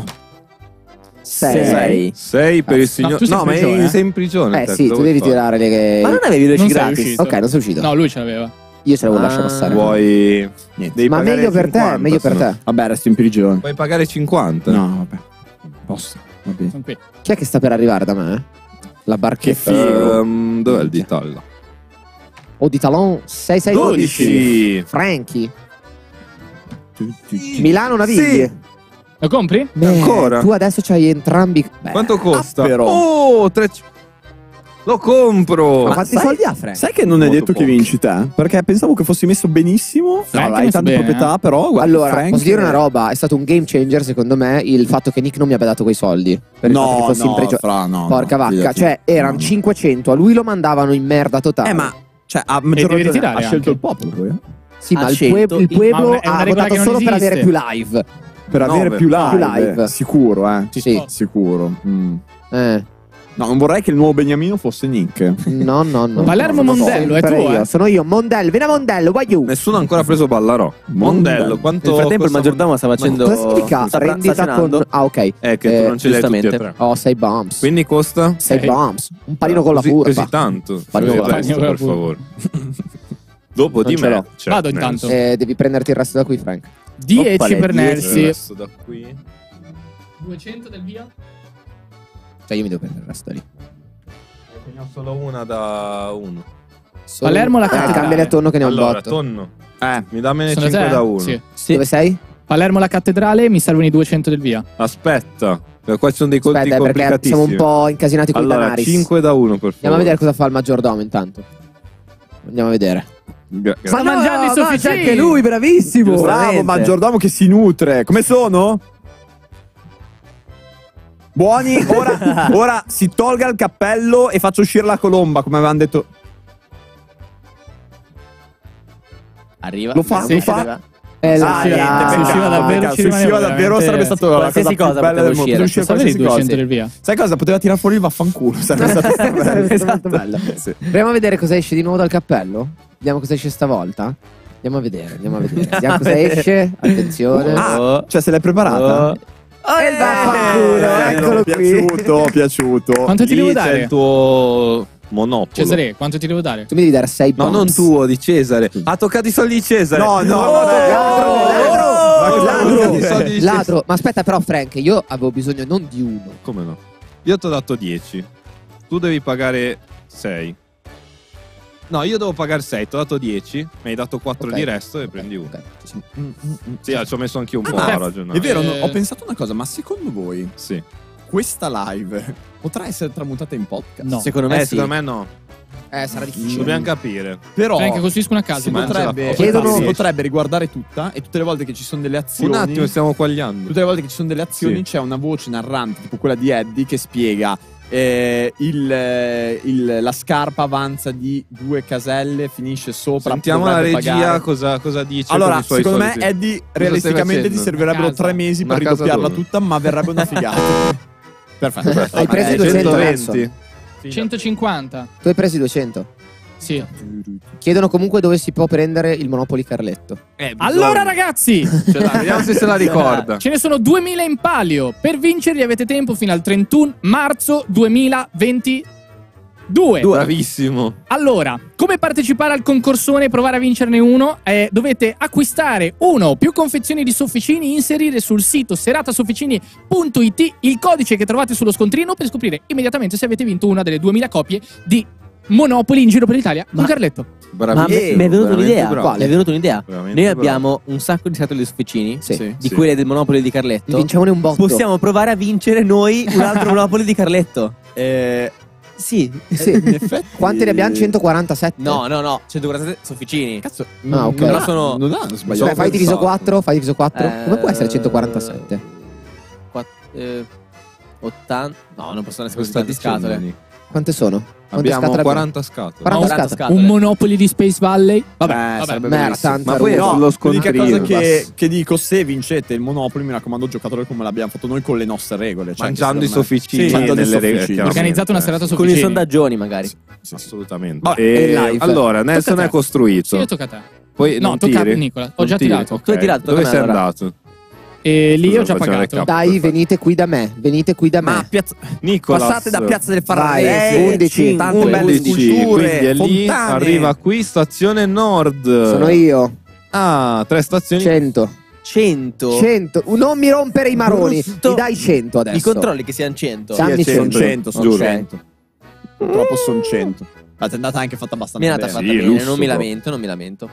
6 per il signor. No, ma sei in prigione. Sì, tu devi tirare le. Ma non avevi le gratis? Ok, non sei uscito. No, lui ce l'aveva. Io ce l'avevo lasciato passare. Vuoi. Ma meglio per te, meglio per te. Vabbè, resto in prigione. Puoi pagare 50. No, vabbè. Posso. Va bene. Sono qui. Chi è che sta per arrivare da me? La barchetta. Dov'è il ditalla? O di Talon 612. Franchi. Milano Navigli. Sì. Lo compri? Ancora? Tu adesso c'hai entrambi. Quanto costa? però. Oh, lo compro. Ma quanti soldi ha Frank? Sai che non è detto che vinci te? Perché pensavo che fossi messo benissimo. Frank hai tante bene, proprietà, però. Guarda, allora, Frank posso dire una roba? È stato un game changer, secondo me, il fatto che Nick non mi abbia dato quei soldi. Per il fatto che fossi in prigione. Porca vacca. Cioè, erano 500, a lui lo mandavano in merda totale. Ma. Cioè, a maggior devi ragione ritirare ha scelto anche. il popolo, poi. Sì, ma il pueblo ha votato solo per avere più live. Per avere più live. Sicuro, Sì. Sicuro. No, non vorrei che il nuovo Beniamino fosse Nick. No. Palermo Mondello, è tuo, Sono io, Mondello, vieni a Mondello, vai giù. Nessuno ha ancora preso Ballarò. Mondello, quanto. Nel frattempo il maggiordomo sta facendo. Cosa significa? Rendita con. Ah, ok. Che tu non ce l'hai tutti e tre. Oh, 6 bombs. Quindi costa? 6 bombs. Un panino con la curva. Così tanto. Panino con la curva, per favore. Dopo di me. Vado intanto. Devi prenderti il resto da qui, Frank. 10 per Nelsi. Il resto da qui. 200 del via. Cioè io mi devo prendere il resto da lì. Ne ho solo una da 1. Palermo la cattedrale. Cambiali a Tonno che ne ho un Allora, botto. Tonno. Mi dammene 5 da 1. Sì. Dove sei? Palermo la cattedrale, mi servono i 200 del via. Aspetta. Qua ci sono dei conti Aspetta, perché complicatissimi. siamo un po' incasinati con i allora, denari. 5 da 1 per favore. Andiamo a vedere cosa fa il maggiordomo intanto. Andiamo a vedere. Sta mangiando i sofficini. Anche lui, bravissimo. Bravo, maggiordomo che si nutre. Come sono? Buoni? Ora si tolga il cappello e faccio uscire la colomba, come avevano detto. Arriva. Lo fa? Sì, Lo fa? arriva. Se usciva davvero, se usciva davvero sarebbe stato la cosa più bella del mondo. Uscire qualsiasi 200 cosa. del via. Sai cosa? Poteva tirare fuori il vaffanculo. Sarebbe stato molto bello. Proviamo a vedere cosa esce di nuovo dal cappello. Vediamo cosa esce stavolta. Andiamo a vedere. Vediamo cosa esce. Attenzione. Cioè se l'hai preparata? Eccolo qui. Piaciuto. Quanto ti devo dare? C'è il tuo Monopolo. Cesare, quanto ti devo dare? Tu mi devi dare 6 No, non tuo, di Cesare. Ha toccato i soldi di Cesare. Ladro. Ma aspetta però, Frank, io avevo bisogno non di uno. Come no? Io ti ho dato 10. Tu devi pagare 6. No, io devo pagare 6, ti ho dato 10, mi hai dato 4 di resto e prendi uno. Sì, ci ho messo anche un po' a ragionare. È vero, ho pensato una cosa, ma secondo voi sì, questa live potrà essere tramutata in podcast? No. Secondo me sì. Secondo me no. Sarà difficile. Dobbiamo capire. Però Frank, costruisco una casa. si potrebbe riguardare tutta, e tutte le volte che ci sono delle azioni, un attimo, stiamo quagliando. Tutte le volte che ci sono delle azioni c'è una voce narrante, tipo quella di Eddie, che spiega la scarpa avanza di 2 caselle, finisce sopra. Sentiamo la regia cosa dice. Allora, secondo me Eddie realisticamente ti servirebbero 3 mesi per ridoppiarla tutta, ma verrebbe una figata. Perfetto. Hai preso 220. 150. Tu hai presi 200? Sì. Chiedono comunque dove si può prendere il Monopoli Carletto. Allora ragazzi, vediamo se la ricorda. Ce ne sono 2000 in palio. Per vincerli avete tempo fino al 31 marzo 2022. Bravissimo. Allora, come partecipare al concorsone e provare a vincerne uno? Dovete acquistare 1 o più confezioni di sofficini, inserire sul sito seratasofficini.it il codice che trovate sullo scontrino per scoprire immediatamente se avete vinto una delle 2000 copie di Monopoli in giro per l'Italia con Carletto. Ma mi è venuta un'idea. Quale? Mi è venuta un'idea. Noi abbiamo un sacco di scatole di sofficini, di quelle del Monopoli di Carletto. Vinciamone un botto. Possiamo provare a vincere noi un altro Monopoli di Carletto. Sì. In effetti. Quante ne abbiamo? 147? No, 147 sofficini. Cazzo. Ok. Però sono... Non hanno sbagliato. Fai diviso 4. Come può essere 147? 80. No, non possono essere così tante scatole. Quante sono? Abbiamo 40 scatole. 40 scatole. Un Monopoli di Space Valley. Vabbè, sarebbe bellissimo. Ma poi sullo scontrino. L'unica cosa che dico, se vincete il Monopoli, mi raccomando, giocatore come l'abbiamo fatto noi con le nostre regole. Cioè mangiando i sofficini. Nelle regole. Organizzate una serata sofficini. Con i sondaggioni magari. Sì, assolutamente. Allora, Nelson è costruito. Sì, tocca a te. Poi no, tocca a Nicola. Ho già tirato. Okay. Tu hai tirato. Dove sei andato? E lì ho già pagato. Dai, venite qui da me. Ma Nicola, passate da Piazza del Ferrari. 11. Tante belle sculture. Quindi è lì, arriva qui, stazione Nord. Sono io. 3 stazioni. 100. Non mi rompere i maroni. Mi dai 100 adesso. I controlli che siano 100. Dammi 100. Sono 100. Purtroppo sono 100. Ma è andata anche fatta abbastanza bene. Mi è andata fatta bene. Non mi lamento.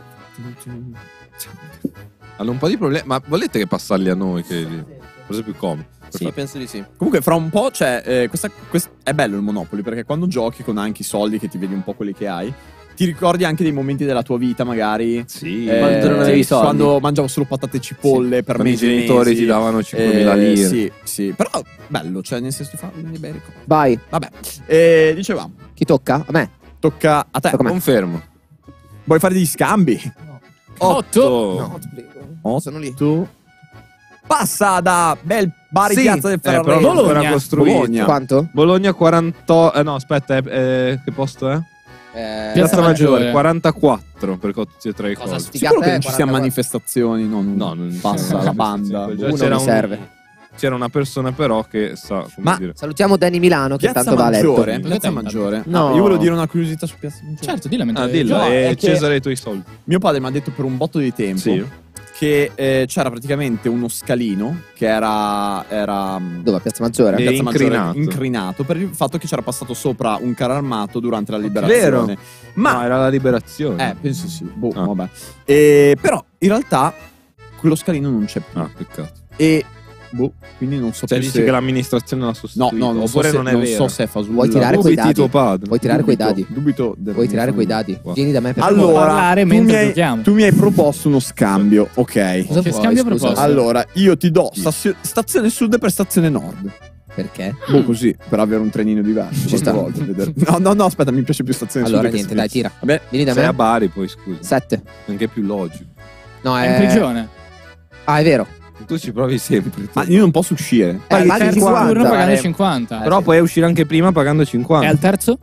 Hanno un po' di problemi. Ma volete che passarli a noi? Che forse è più comodo. Sì, penso di sì. Comunque fra un po' c'è questo è bello il Monopoli, perché quando giochi con anche i soldi, che ti vedi un po' quelli che hai, ti ricordi anche dei momenti della tua vita magari. Sì. Quando non avevi soldi. Quando mangiavo solo patate e cipolle per me. I genitori ti davano 5.000 lire. Sì. Però bello, cioè nel senso di fare dei bei ricordi. Vai. Vabbè. Dicevamo. Chi tocca? A me. Tocca a te. Confermo. Vuoi fare degli scambi? 8. No, ti prego. Sono lì. Passa da Bari Piazza del Ferrari. Bologna. Quanto? Bologna 40. No, aspetta, che posto è? Piazza Maggiore 44 per tutti e 3 i cose. Sicuro che non ci siano manifestazioni? No, non passa la banda. Uno mi serve. C'era una persona però che sa come dire. Salutiamo Danny Milano che tanto va a letto. Piazza Maggiore. No. Io volevo dire una curiosità su Piazza Maggiore. Certo, dilla. Dilla. E Cesare i tuoi soldi. Mio padre mi ha detto per un botto di tempo che c'era praticamente uno scalino che era dove? A Piazza Maggiore? Piazza Maggiore incrinato per il fatto che c'era passato sopra un carro armato durante la liberazione. Vero? Ma era la liberazione. Penso sì. Vabbè. Però in realtà quello scalino non c'è più. Peccato. E quindi non so se dici che l'amministrazione l'ha sostituito. No, oppure non è vero. Non so se è fasulla. Vuoi tirare quei dadi? Tuo padre. Vuoi tirare quei dadi? Dubito. Vuoi tirare quei dadi? Vieni da me per allora, giochiamo. Tu mi hai proposto uno scambio, ok? Che scambio hai proposto? Allora, io ti do stazione sud per stazione nord. Perché? Così, per avere un trenino diverso. Ci sta. No, aspetta, mi piace più stazione sud. Allora niente, dai, tira. Vabbè, vieni da me. Sei a Bari poi, scusa. 7. Anche più logico. No, è in prigione. È vero. Tu ci provi sempre. Ma io non posso uscire. Al terzo turno pagando 50. Però puoi uscire anche prima pagando 50. E al terzo?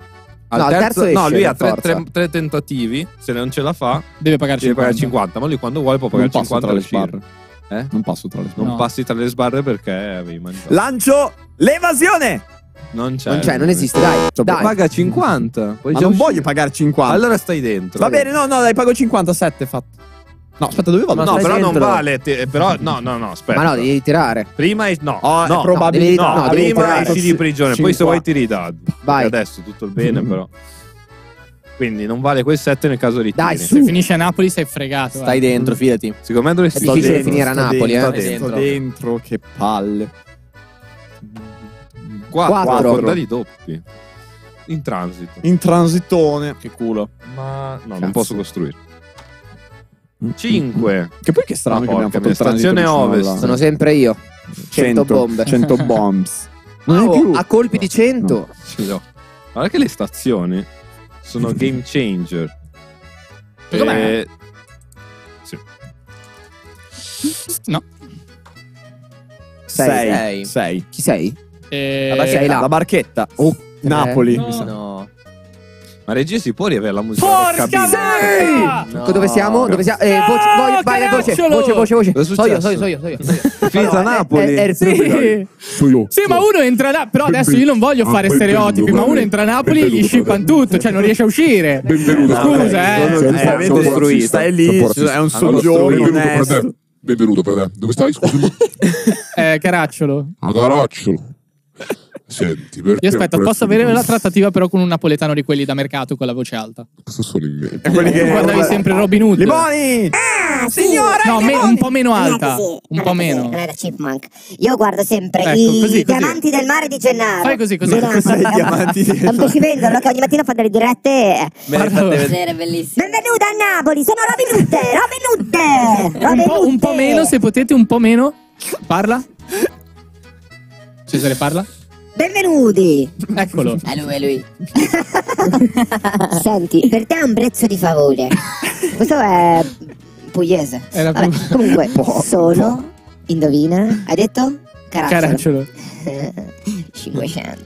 Al terzo esce, lui ha per tre tentativi. Se non ce la fa, deve pagare 50. Ma lui quando vuole può pagare 50 tra le sbarre. Non passo tra le sbarre. Non passi tra le sbarre perché avevi mangiato. Lancio l'evasione! Non c'è, non esiste, dai. Paga 50. Ma non voglio pagare 50. Allora stai dentro. Va bene, no, dai, pago 57, fatto. No, aspetta, dove vado? No, però dentro. Non vale. Però, no, aspetta. Ma no, devi tirare. Prima è probabile. Prima esci di prigione, poi se vuoi tiri i dadi. Vai. Adesso tutto il bene, però. Quindi non vale quel 7 nel caso ritiri. Dai, se finisce a Napoli sei fregato. Stai dentro, fidati. Secondo me dovresti È difficile finire a Napoli, Sto dentro, che palle. 4 dadi doppi. In transito. In transitone. Che culo. Ma no, non posso costruire. 5. Che poi che strano che abbiamo fatto il stazione ovest. Sono sempre io. 100 bombe. 100 bombs. Non è più. A colpi di 100. No. Guarda che le stazioni sono game changer. Com'è? Sì. No. 6. Chi sei? La barchetta. Napoli. No. Ma regia si può riavere la musica? Porca merda! No. Dove siamo? Voce. So io. È finita a Napoli. Sì, ma uno entra là. Però adesso io non voglio fare stereotipi. Ma uno entra a Napoli e gli scippano tutto. Cioè non riesce a usere. Scusa, stai lì. È un soggiorno. Benvenuto, fratello. Dove stai? Scusami. Caracciolo. A Caracciolo. Senti, io aspetta, posso avere la trattativa però con un napoletano di quelli da mercato con la voce alta. Cosa sono in mente? Tu guardavi sempre Robin Hood. Limoni! Signora! No, un po' meno alta. Un po' meno. Non era Chipmunk. Io guardo sempre i diamanti del mare di Gennaro. Fai così. È un pescivendolo che ogni mattina fa delle dirette. Vedere, bellissimo. Benvenuta a Napoli, sono Robin Hood. Un po' meno, se potete, un po' meno. Parla. Cesare parla. Benvenuti. Eccolo. È lui. Senti, per te è un prezzo di favore. Questo è pugliese. Comunque, sono, indovina, hai detto? Caracciolo. 500.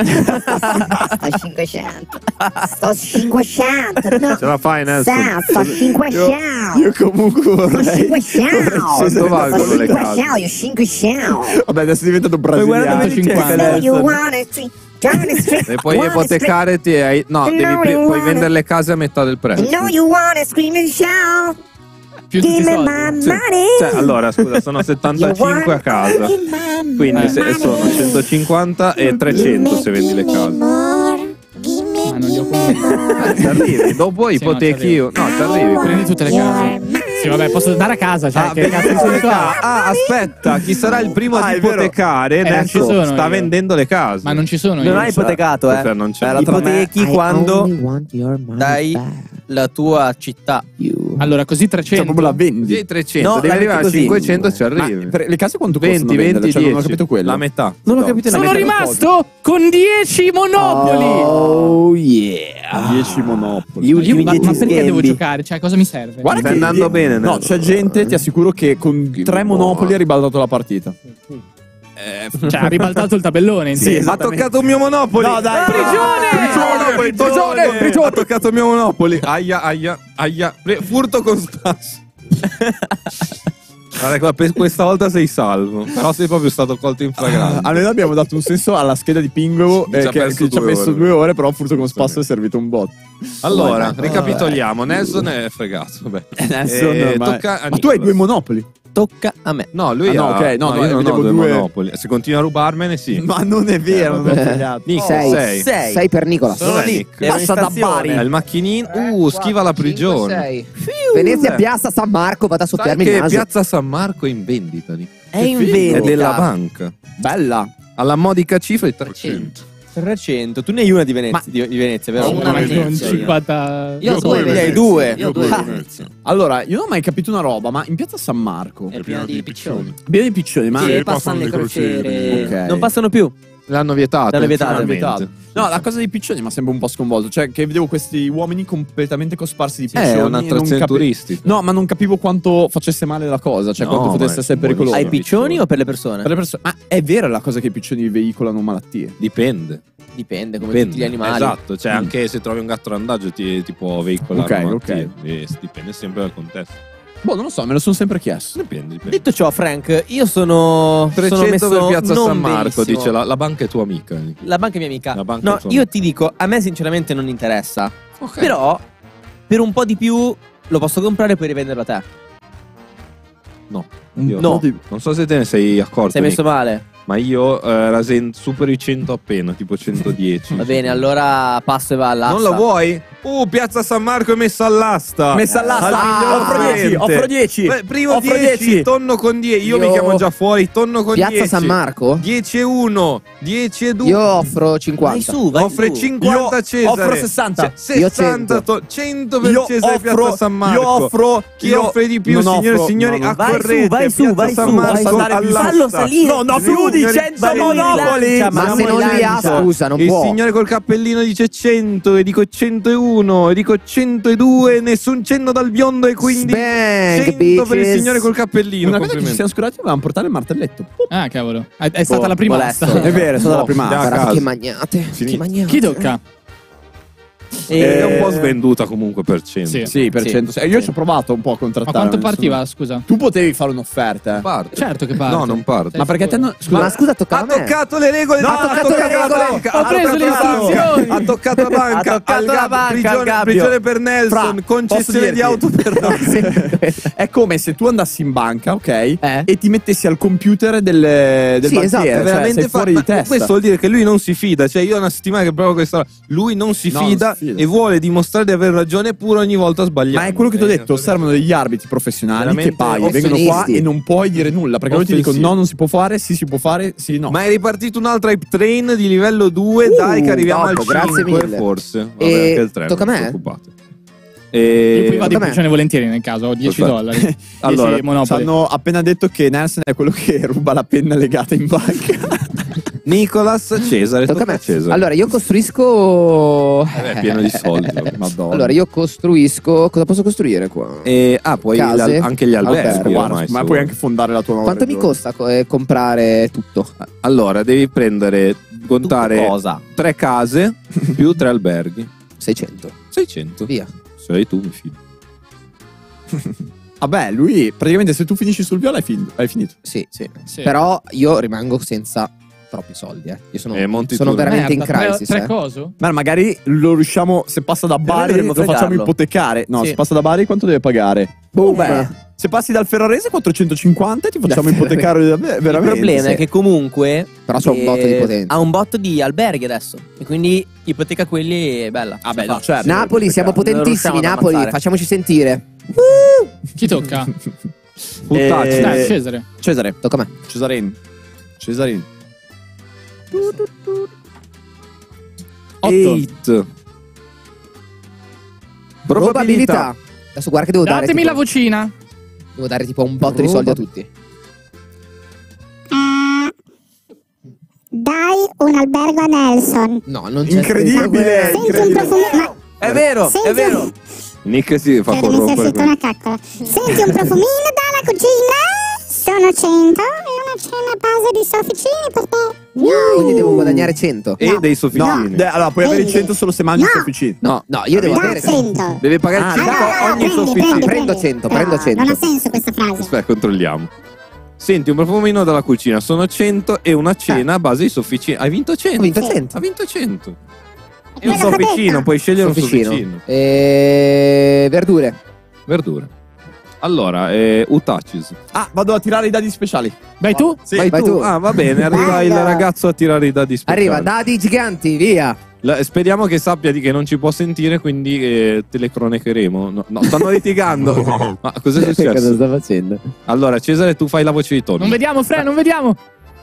Sto 500. No. Ce la fai, Nelson? Sto 500. Io comunque vorrei. Quanto valgono le case? Io 500. Vabbè, adesso è diventato brasiliano. 50. E puoi ipotecare, puoi vendere le case a metà del prezzo. No, you wanna scream and shout. Più tutti i soldi. Cioè, allora, scusa, sono 75 a casa. Quindi sono 150 e 300 se vendi le case. Non li ho Ci arrivi, dopo ipotechi io. No, ci arrivi. Prendi tutte le case. Sì, vabbè, posso dare a casa. Cioè, che cazzo di solito ha? Aspetta, chi sarà il primo ad ipotecare? Adesso sta vendendo le case. Ma non ci sono. Non hai ipotecato, Non c'è. Ipotechi quando dai la tua città. Allora, così 300. Cioè, proprio la vendi. Sì, 300. Devi arrivare a 500 e ci arrivi. Le case quanto 20, 10. Non ho capito quello. La metà. Non ho capito Sono rimasto con 10 monopoli. Oh yeah. 10 monopoli. Ma perché devo giocare? Cioè, cosa mi serve? Guarda, stai andando bene. No, c'è gente, ti assicuro, che con 3 monopoli ha ribaltato la partita. Cioè, ha ribaltato il tabellone. Sì, ha toccato il mio monopoli. No, dai. Prigione. Ha toccato il mio monopoli. Aia. Furto con spasso. Guarda, questa volta sei salvo. Però sei proprio stato colto in flagrante. Noi abbiamo dato un senso alla scheda di Pingo che ci ha messo 2 ore. Però furto con spasso è servito un botto. Allora, ricapitoliamo. Nelson è fregato. Vabbè. Ma tu hai 2 monopoli. Tocca a me. No, lui no, ok, no, io non ho 2 monopoli. Se continua a rubarmene, sì. Ma non è vero, non ho sbagliato. 6 per Nicola. Sono lì. Passa da Bari. Il macchinino. Schiva la prigione. Venezia, Piazza San Marco, vado a soffiarmi il naso. Piazza San Marco è in vendita. È in vendita. È della banca. Bella. Alla modica cifra di 300. 300. Tu ne hai una di Venezia, vero? Una con 50. Io ho 2. Allora, io non ho mai capito una roba, ma in Piazza San Marco è pieno di piccioni. Pieno di piccioni, ma passano le crociere. Okay. Non passano più. L'hanno vietato. No, la cosa dei piccioni mi ha sempre un po' sconvolto. Cioè, che vedevo questi uomini completamente cosparsi di piccioni. È un'attrazione turistica. No, ma non capivo quanto facesse male la cosa. Cioè, quanto potesse essere pericoloso. Ai piccioni o per le persone? Per le persone. Ma è vera la cosa che i piccioni veicolano malattie? Dipende. Dipende, come tutti gli animali. Esatto, cioè anche se trovi un gatto randaggio ti può veicolare. Ok. E dipende sempre dal contesto. Boh, non lo so, me lo sono sempre chiesto. Dipende. Detto ciò, Frank, io sono 300 messo per Piazza non San Marco, benissimo. dice la banca è tua amica. La banca è mia amica. La banca No, è tua io amica. ti dico, a me sinceramente non interessa. Ok. Però, per un po' di più, lo posso comprare e poi rivenderlo a te. No. No. Non so se te ne sei accorto. Sei messo male? Ma io supero i 100 appena, tipo 110. Va bene, allora passo e va all'asta. Non la vuoi? Piazza San Marco è messa all'asta. Messa all'asta. Offro 10. Primo Offro 10, tonno con 10. Io mi chiamo già fuori, tonno con 10. Piazza San Marco? 10 e 1, 10 e 2. Io offro 50. Offre 50 Cesare. Offro 60. 60, 100 per Cesare Piazza San Marco. Io offro. Chi offre di più, signore e signori? Accorrete. Vai su, fallo salire. No, più di 100 monopoli. Ma se non li ha, scusa, non Il può. signore col cappellino dice 100 e dico 101 e dico 102, nessun cenno dal biondo e quindi Spank, 100 per il bitches. signore col cappellino. Una cosa che ci siamo scordati, dovevamo portare il martelletto. Ah, cavolo. È stata la prima asta. È vero, è stata la prima. Guarda che magnate. Che magnate. Chi tocca? È un po' svenduta comunque per 100. Sì, per 100. Io ci ho provato un po' a Ma contrattare. quanto partiva, scusa? Tu potevi fare un'offerta. Parte. Certo che parte. No, non parte. Ma perché te non. Ma scusa, tocca a Ha me. toccato le regole. No, ha toccato la banca. Ho preso le istruzioni. Ha toccato la banca. Ha toccato la banca, al gabbio. Prigione per Nelson. Fra, Concessione di posso auto per È come se tu andassi in banca, ok? E ti mettessi al computer del Sì, banchiere. esatto, Cioè, veramente sei fuori di testa. Questo vuol dire che lui non si fida. Cioè, io ho una settimana che provo questa. Lui non si fida e vuole dimostrare di aver ragione, pure ogni volta sbagliando. Ma è quello che ti ho detto, servono degli arbitri professionali Veramente che paghi, vengono qua e non puoi dire nulla, perché loro ti dicono no, non si può fare, sì si può fare, sì no. Ma è ripartito un'altra hype train di livello 2, dai che arriviamo al 5 grazie mille. forse. Vabbè, E anche il 3. tocca a me? Non preoccupate. Io qui vado in me. prigione volentieri nel caso, ho 10 dollari. 10 Allora, ci monopoli. hanno appena detto che Nelson è quello che ruba la penna legata in banca. Nicolas Cesare, Tocca a me. Cesare. Allora, io costruisco. È pieno di soldi. Madonna. Allora, io costruisco. Cosa posso costruire qua? Poi Case, anche gli alberghi. ormai, ma se puoi vuoi. anche fondare la tua nuova Quanto mi regione. costa comprare tutto? Allora, devi contare cosa? 3 case più 3 alberghi. 600. 600. Via. Sei tu, mi fido. Vabbè, lui praticamente se tu finisci sul viola hai finito. Sì. Sì. Però io rimango senza troppi soldi. Io sono tu. veramente in Merda, crisis. tre coso? Ma magari lo riusciamo, se passa da Bari dovremmo lo facciamo fregarlo. ipotecare. No, Sì. se passa da Bari quanto deve pagare? Boom. Beh, se passi dal Ferrarese 450 ti facciamo ipotecare veramente. Il problema è che comunque Però c'ho un botto di potenza. ha un botto di alberghi adesso e quindi ipoteca quelli è bella. Ah beh, Si no, fa. certo. Napoli, siamo Non riusciamo potentissimi. ad Napoli, ammazzare. facciamoci sentire. Chi tocca? Puttacci. Dai, Cesare. Cesare. Tocca a me. Cesarini. 8. 8. Probabilità. Adesso guarda che devo dare. Datemi tipo- la vocina. Devo dare tipo un botto di soldi a tutti. Dai un albergo a Nelson. No, non c'è. Incredibile. Senti un profumino. È vero, è vero. Nick si fa Credo mi sia corrompere. uscita una caccola. Senti un profumino dalla cucina. Sono 100 e una cena a base di sofficini per te. Quindi devo guadagnare 100. E dei sofficini. Allora puoi avere i 100 solo se mangi i sofficini. No, io devo Da avere 100. Deve pagare 100 ogni prendi, sofficino. Prendo 100, Però prendo 100. Non ha senso questa frase. Aspetta, controlliamo. Senti, un profumino dalla cucina, sono 100 e una cena a base di sofficini. Hai vinto 100. Ho vinto 100. Ha vinto 100. E un quello che ho sofficino, detto. puoi scegliere un Sofficino. sofficino. Verdure. Verdure. Allora, Utacis. Ah, vado a tirare i dadi speciali. Vai tu? Sì. Vai vai tu. tu. Ah, va bene, arriva il ragazzo a tirare i dadi speciali. Arriva, dadi giganti, via. Speriamo che sappia che non ci può sentire, quindi te le cronecheremo. No, stanno litigando. Ma cos'è Cosa successo? sta facendo? Allora, Cesare, tu fai la voce di Tonno. Non vediamo, Fre, non vediamo.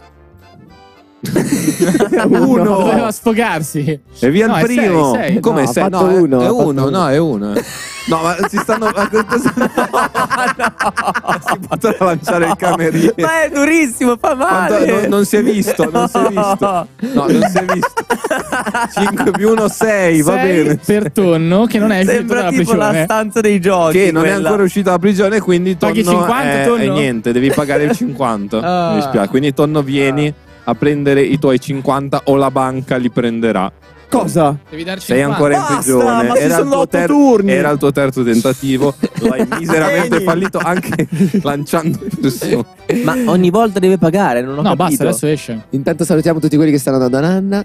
Uno. Doveva sfogarsi. E via No, il è primo. sei, sei. Come No, ha sei? fatto No, uno, è ha fatto uno, uno. no, è uno. No, ma si stanno. Si potrà lanciare il cameriere. Ma è durissimo, fa male. Non si è visto, non si è visto. No, non si è visto. 5 più 1, 6, va Sei bene. per Tonno che non è uscito Sembra dalla tipo la prigione. stanza dei giochi. Che non è quella. ancora uscito dalla prigione, quindi Paghi Tonno 50, è Tonno? niente, devi pagare il 50. Ah. Mi dispiace. Quindi Tonno vieni a prendere i tuoi 50 o la banca li prenderà. Cosa? Devi darci Sei ancora in prigione. Ma era il tuo terzo tentativo. Lo hai miseramente fallito anche lanciando persone. Ma ogni volta deve pagare, non ho capito. Basta, adesso esce. Intanto salutiamo tutti quelli che stanno andando a Nanna.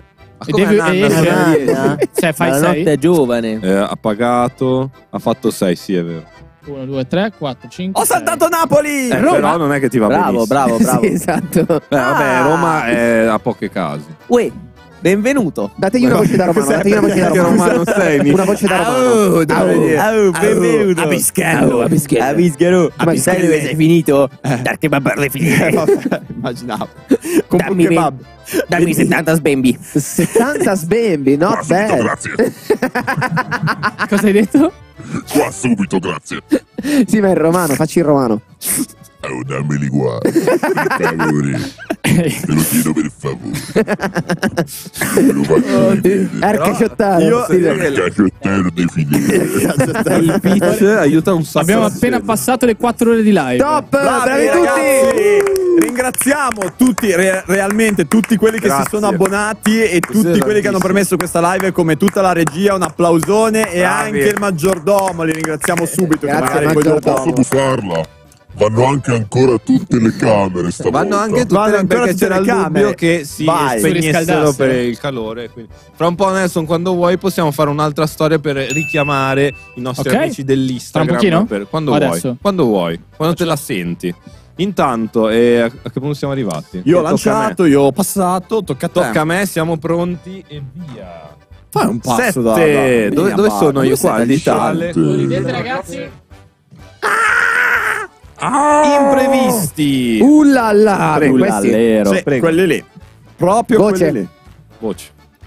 Cioè, fai la 6. notte è giovane. Ha pagato. Ha fatto 6, sì, è vero. 1, 2, 3, 4, 5. Ho saltato Napoli! Però non è che ti va benissimo. Bravo. Sì, esatto. Vabbè, Roma ha poche casi. Uè, benvenuto. Dategli una voce da romano. Dategli una voce da romano. Una voce da romano. Benvenuto. A Bischello. A Bischello. Ma sai dove sei finito? Dal kebab alle finite. Immaginavo. Dammi 70 sbembi. 70 sbembi, not bad. Grazie. Cosa hai detto? Qua subito, grazie. Sì, ma è il romano, facci il romano. Oh, dammeli qua. Per favore. Te lo chiedo per favore. Me lo faccio vedere. Arcaciottaro. Arcaciottaro definito. Il pitch aiuta un sacco. Abbiamo appena passato le 4 ore di live. Top! Bravi tutti! Ringraziamo tutti, realmente tutti quelli che si sono abbonati e tutti quelli che hanno permesso questa live, come tutta la regia. Un applausone e anche il maggiordomo, li ringraziamo subito. Grazie, Non posso buffarla. Vanno anche ancora tutte le camere stavolta. Vanno anche tutte perché c'era il dubbio che si spegnessero per il calore. Quindi, fra un po', Nelson, quando vuoi possiamo fare un'altra storia per richiamare i nostri amici dell'Instagram. Tra un pochino? Quando vuoi. Quando vuoi. Quando te la senti. Intanto, a che punto siamo arrivati? Io ho lanciato, io ho passato, tocca a te. Tocca a me, siamo pronti e via. Fai un passo 7. Dove sono io qua? Ridete, ragazzi. Imprevisti. Ullala. Questi quelli lì. Proprio voce. Quelli lì. Voce.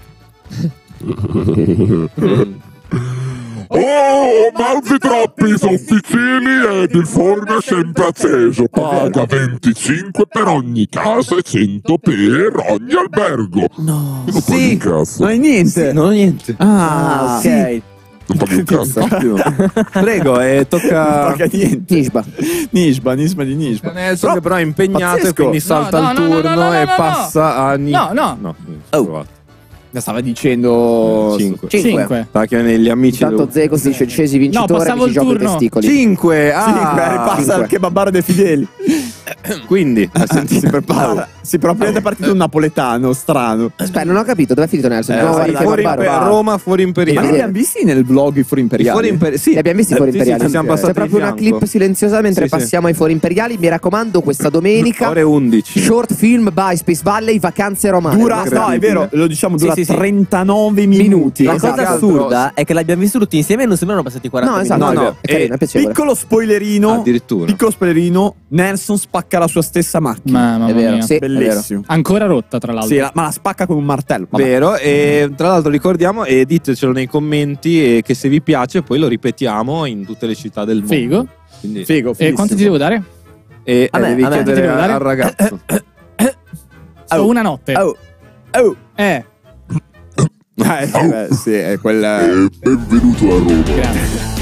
Oh, mezzi troppi sofficini ed il forno è sempre acceso. Paga 25 per ogni casa e 100 per ogni albergo. No. Non paghi un cazzo. Non hai niente. Non ho niente. Ah, ok. Non paghi un cazzo. Prego, tocca. Non paga niente. Nisba di Nisba. Nelson che però è impegnato pazzesco. e quindi salta il turno e passa a No. Stava dicendo 5. Perché negli amici Tanto Zego si dice scesi vincitore che si gioca i testicoli. 5. Ripassa il kebabaro dei fideli. Quindi si prepara. Si proprio è partito un napoletano strano. Aspetta, non ho capito dove è finito Nelson. A Roma fuori imperiale. Ma li abbiamo visti nel vlog i fuori imperiali? Sì, li abbiamo visti fuori imperiali. C'è proprio una clip silenziosa mentre passiamo ai fuori imperiali. Mi raccomando, questa domenica ore 11. Short film by Space Valley, vacanze romane. No, è vero, lo diciamo, dura 39 minuti. La cosa assurda è che l'abbiamo visto tutti insieme e non sembrano passati 40 minuti. No, è carino, è piacevole. Piccolo spoilerino. Addirittura. Piccolo spoilerino. Nelson spacca la sua stessa macchina. Mamma È vero, mia. sì, Bellissimo. Ancora rotta, tra l'altro. Sì, ma la spacca con un martello. Vabbè. Vero, e tra l'altro ricordiamo e ditecelo nei commenti che se vi piace poi lo ripetiamo in tutte le città del mondo. Figo. Quindi, E quanto ti devo dare? E devi chiedere al ragazzo. Una notte. Sì, è quella. Benvenuto a Roma. Grazie.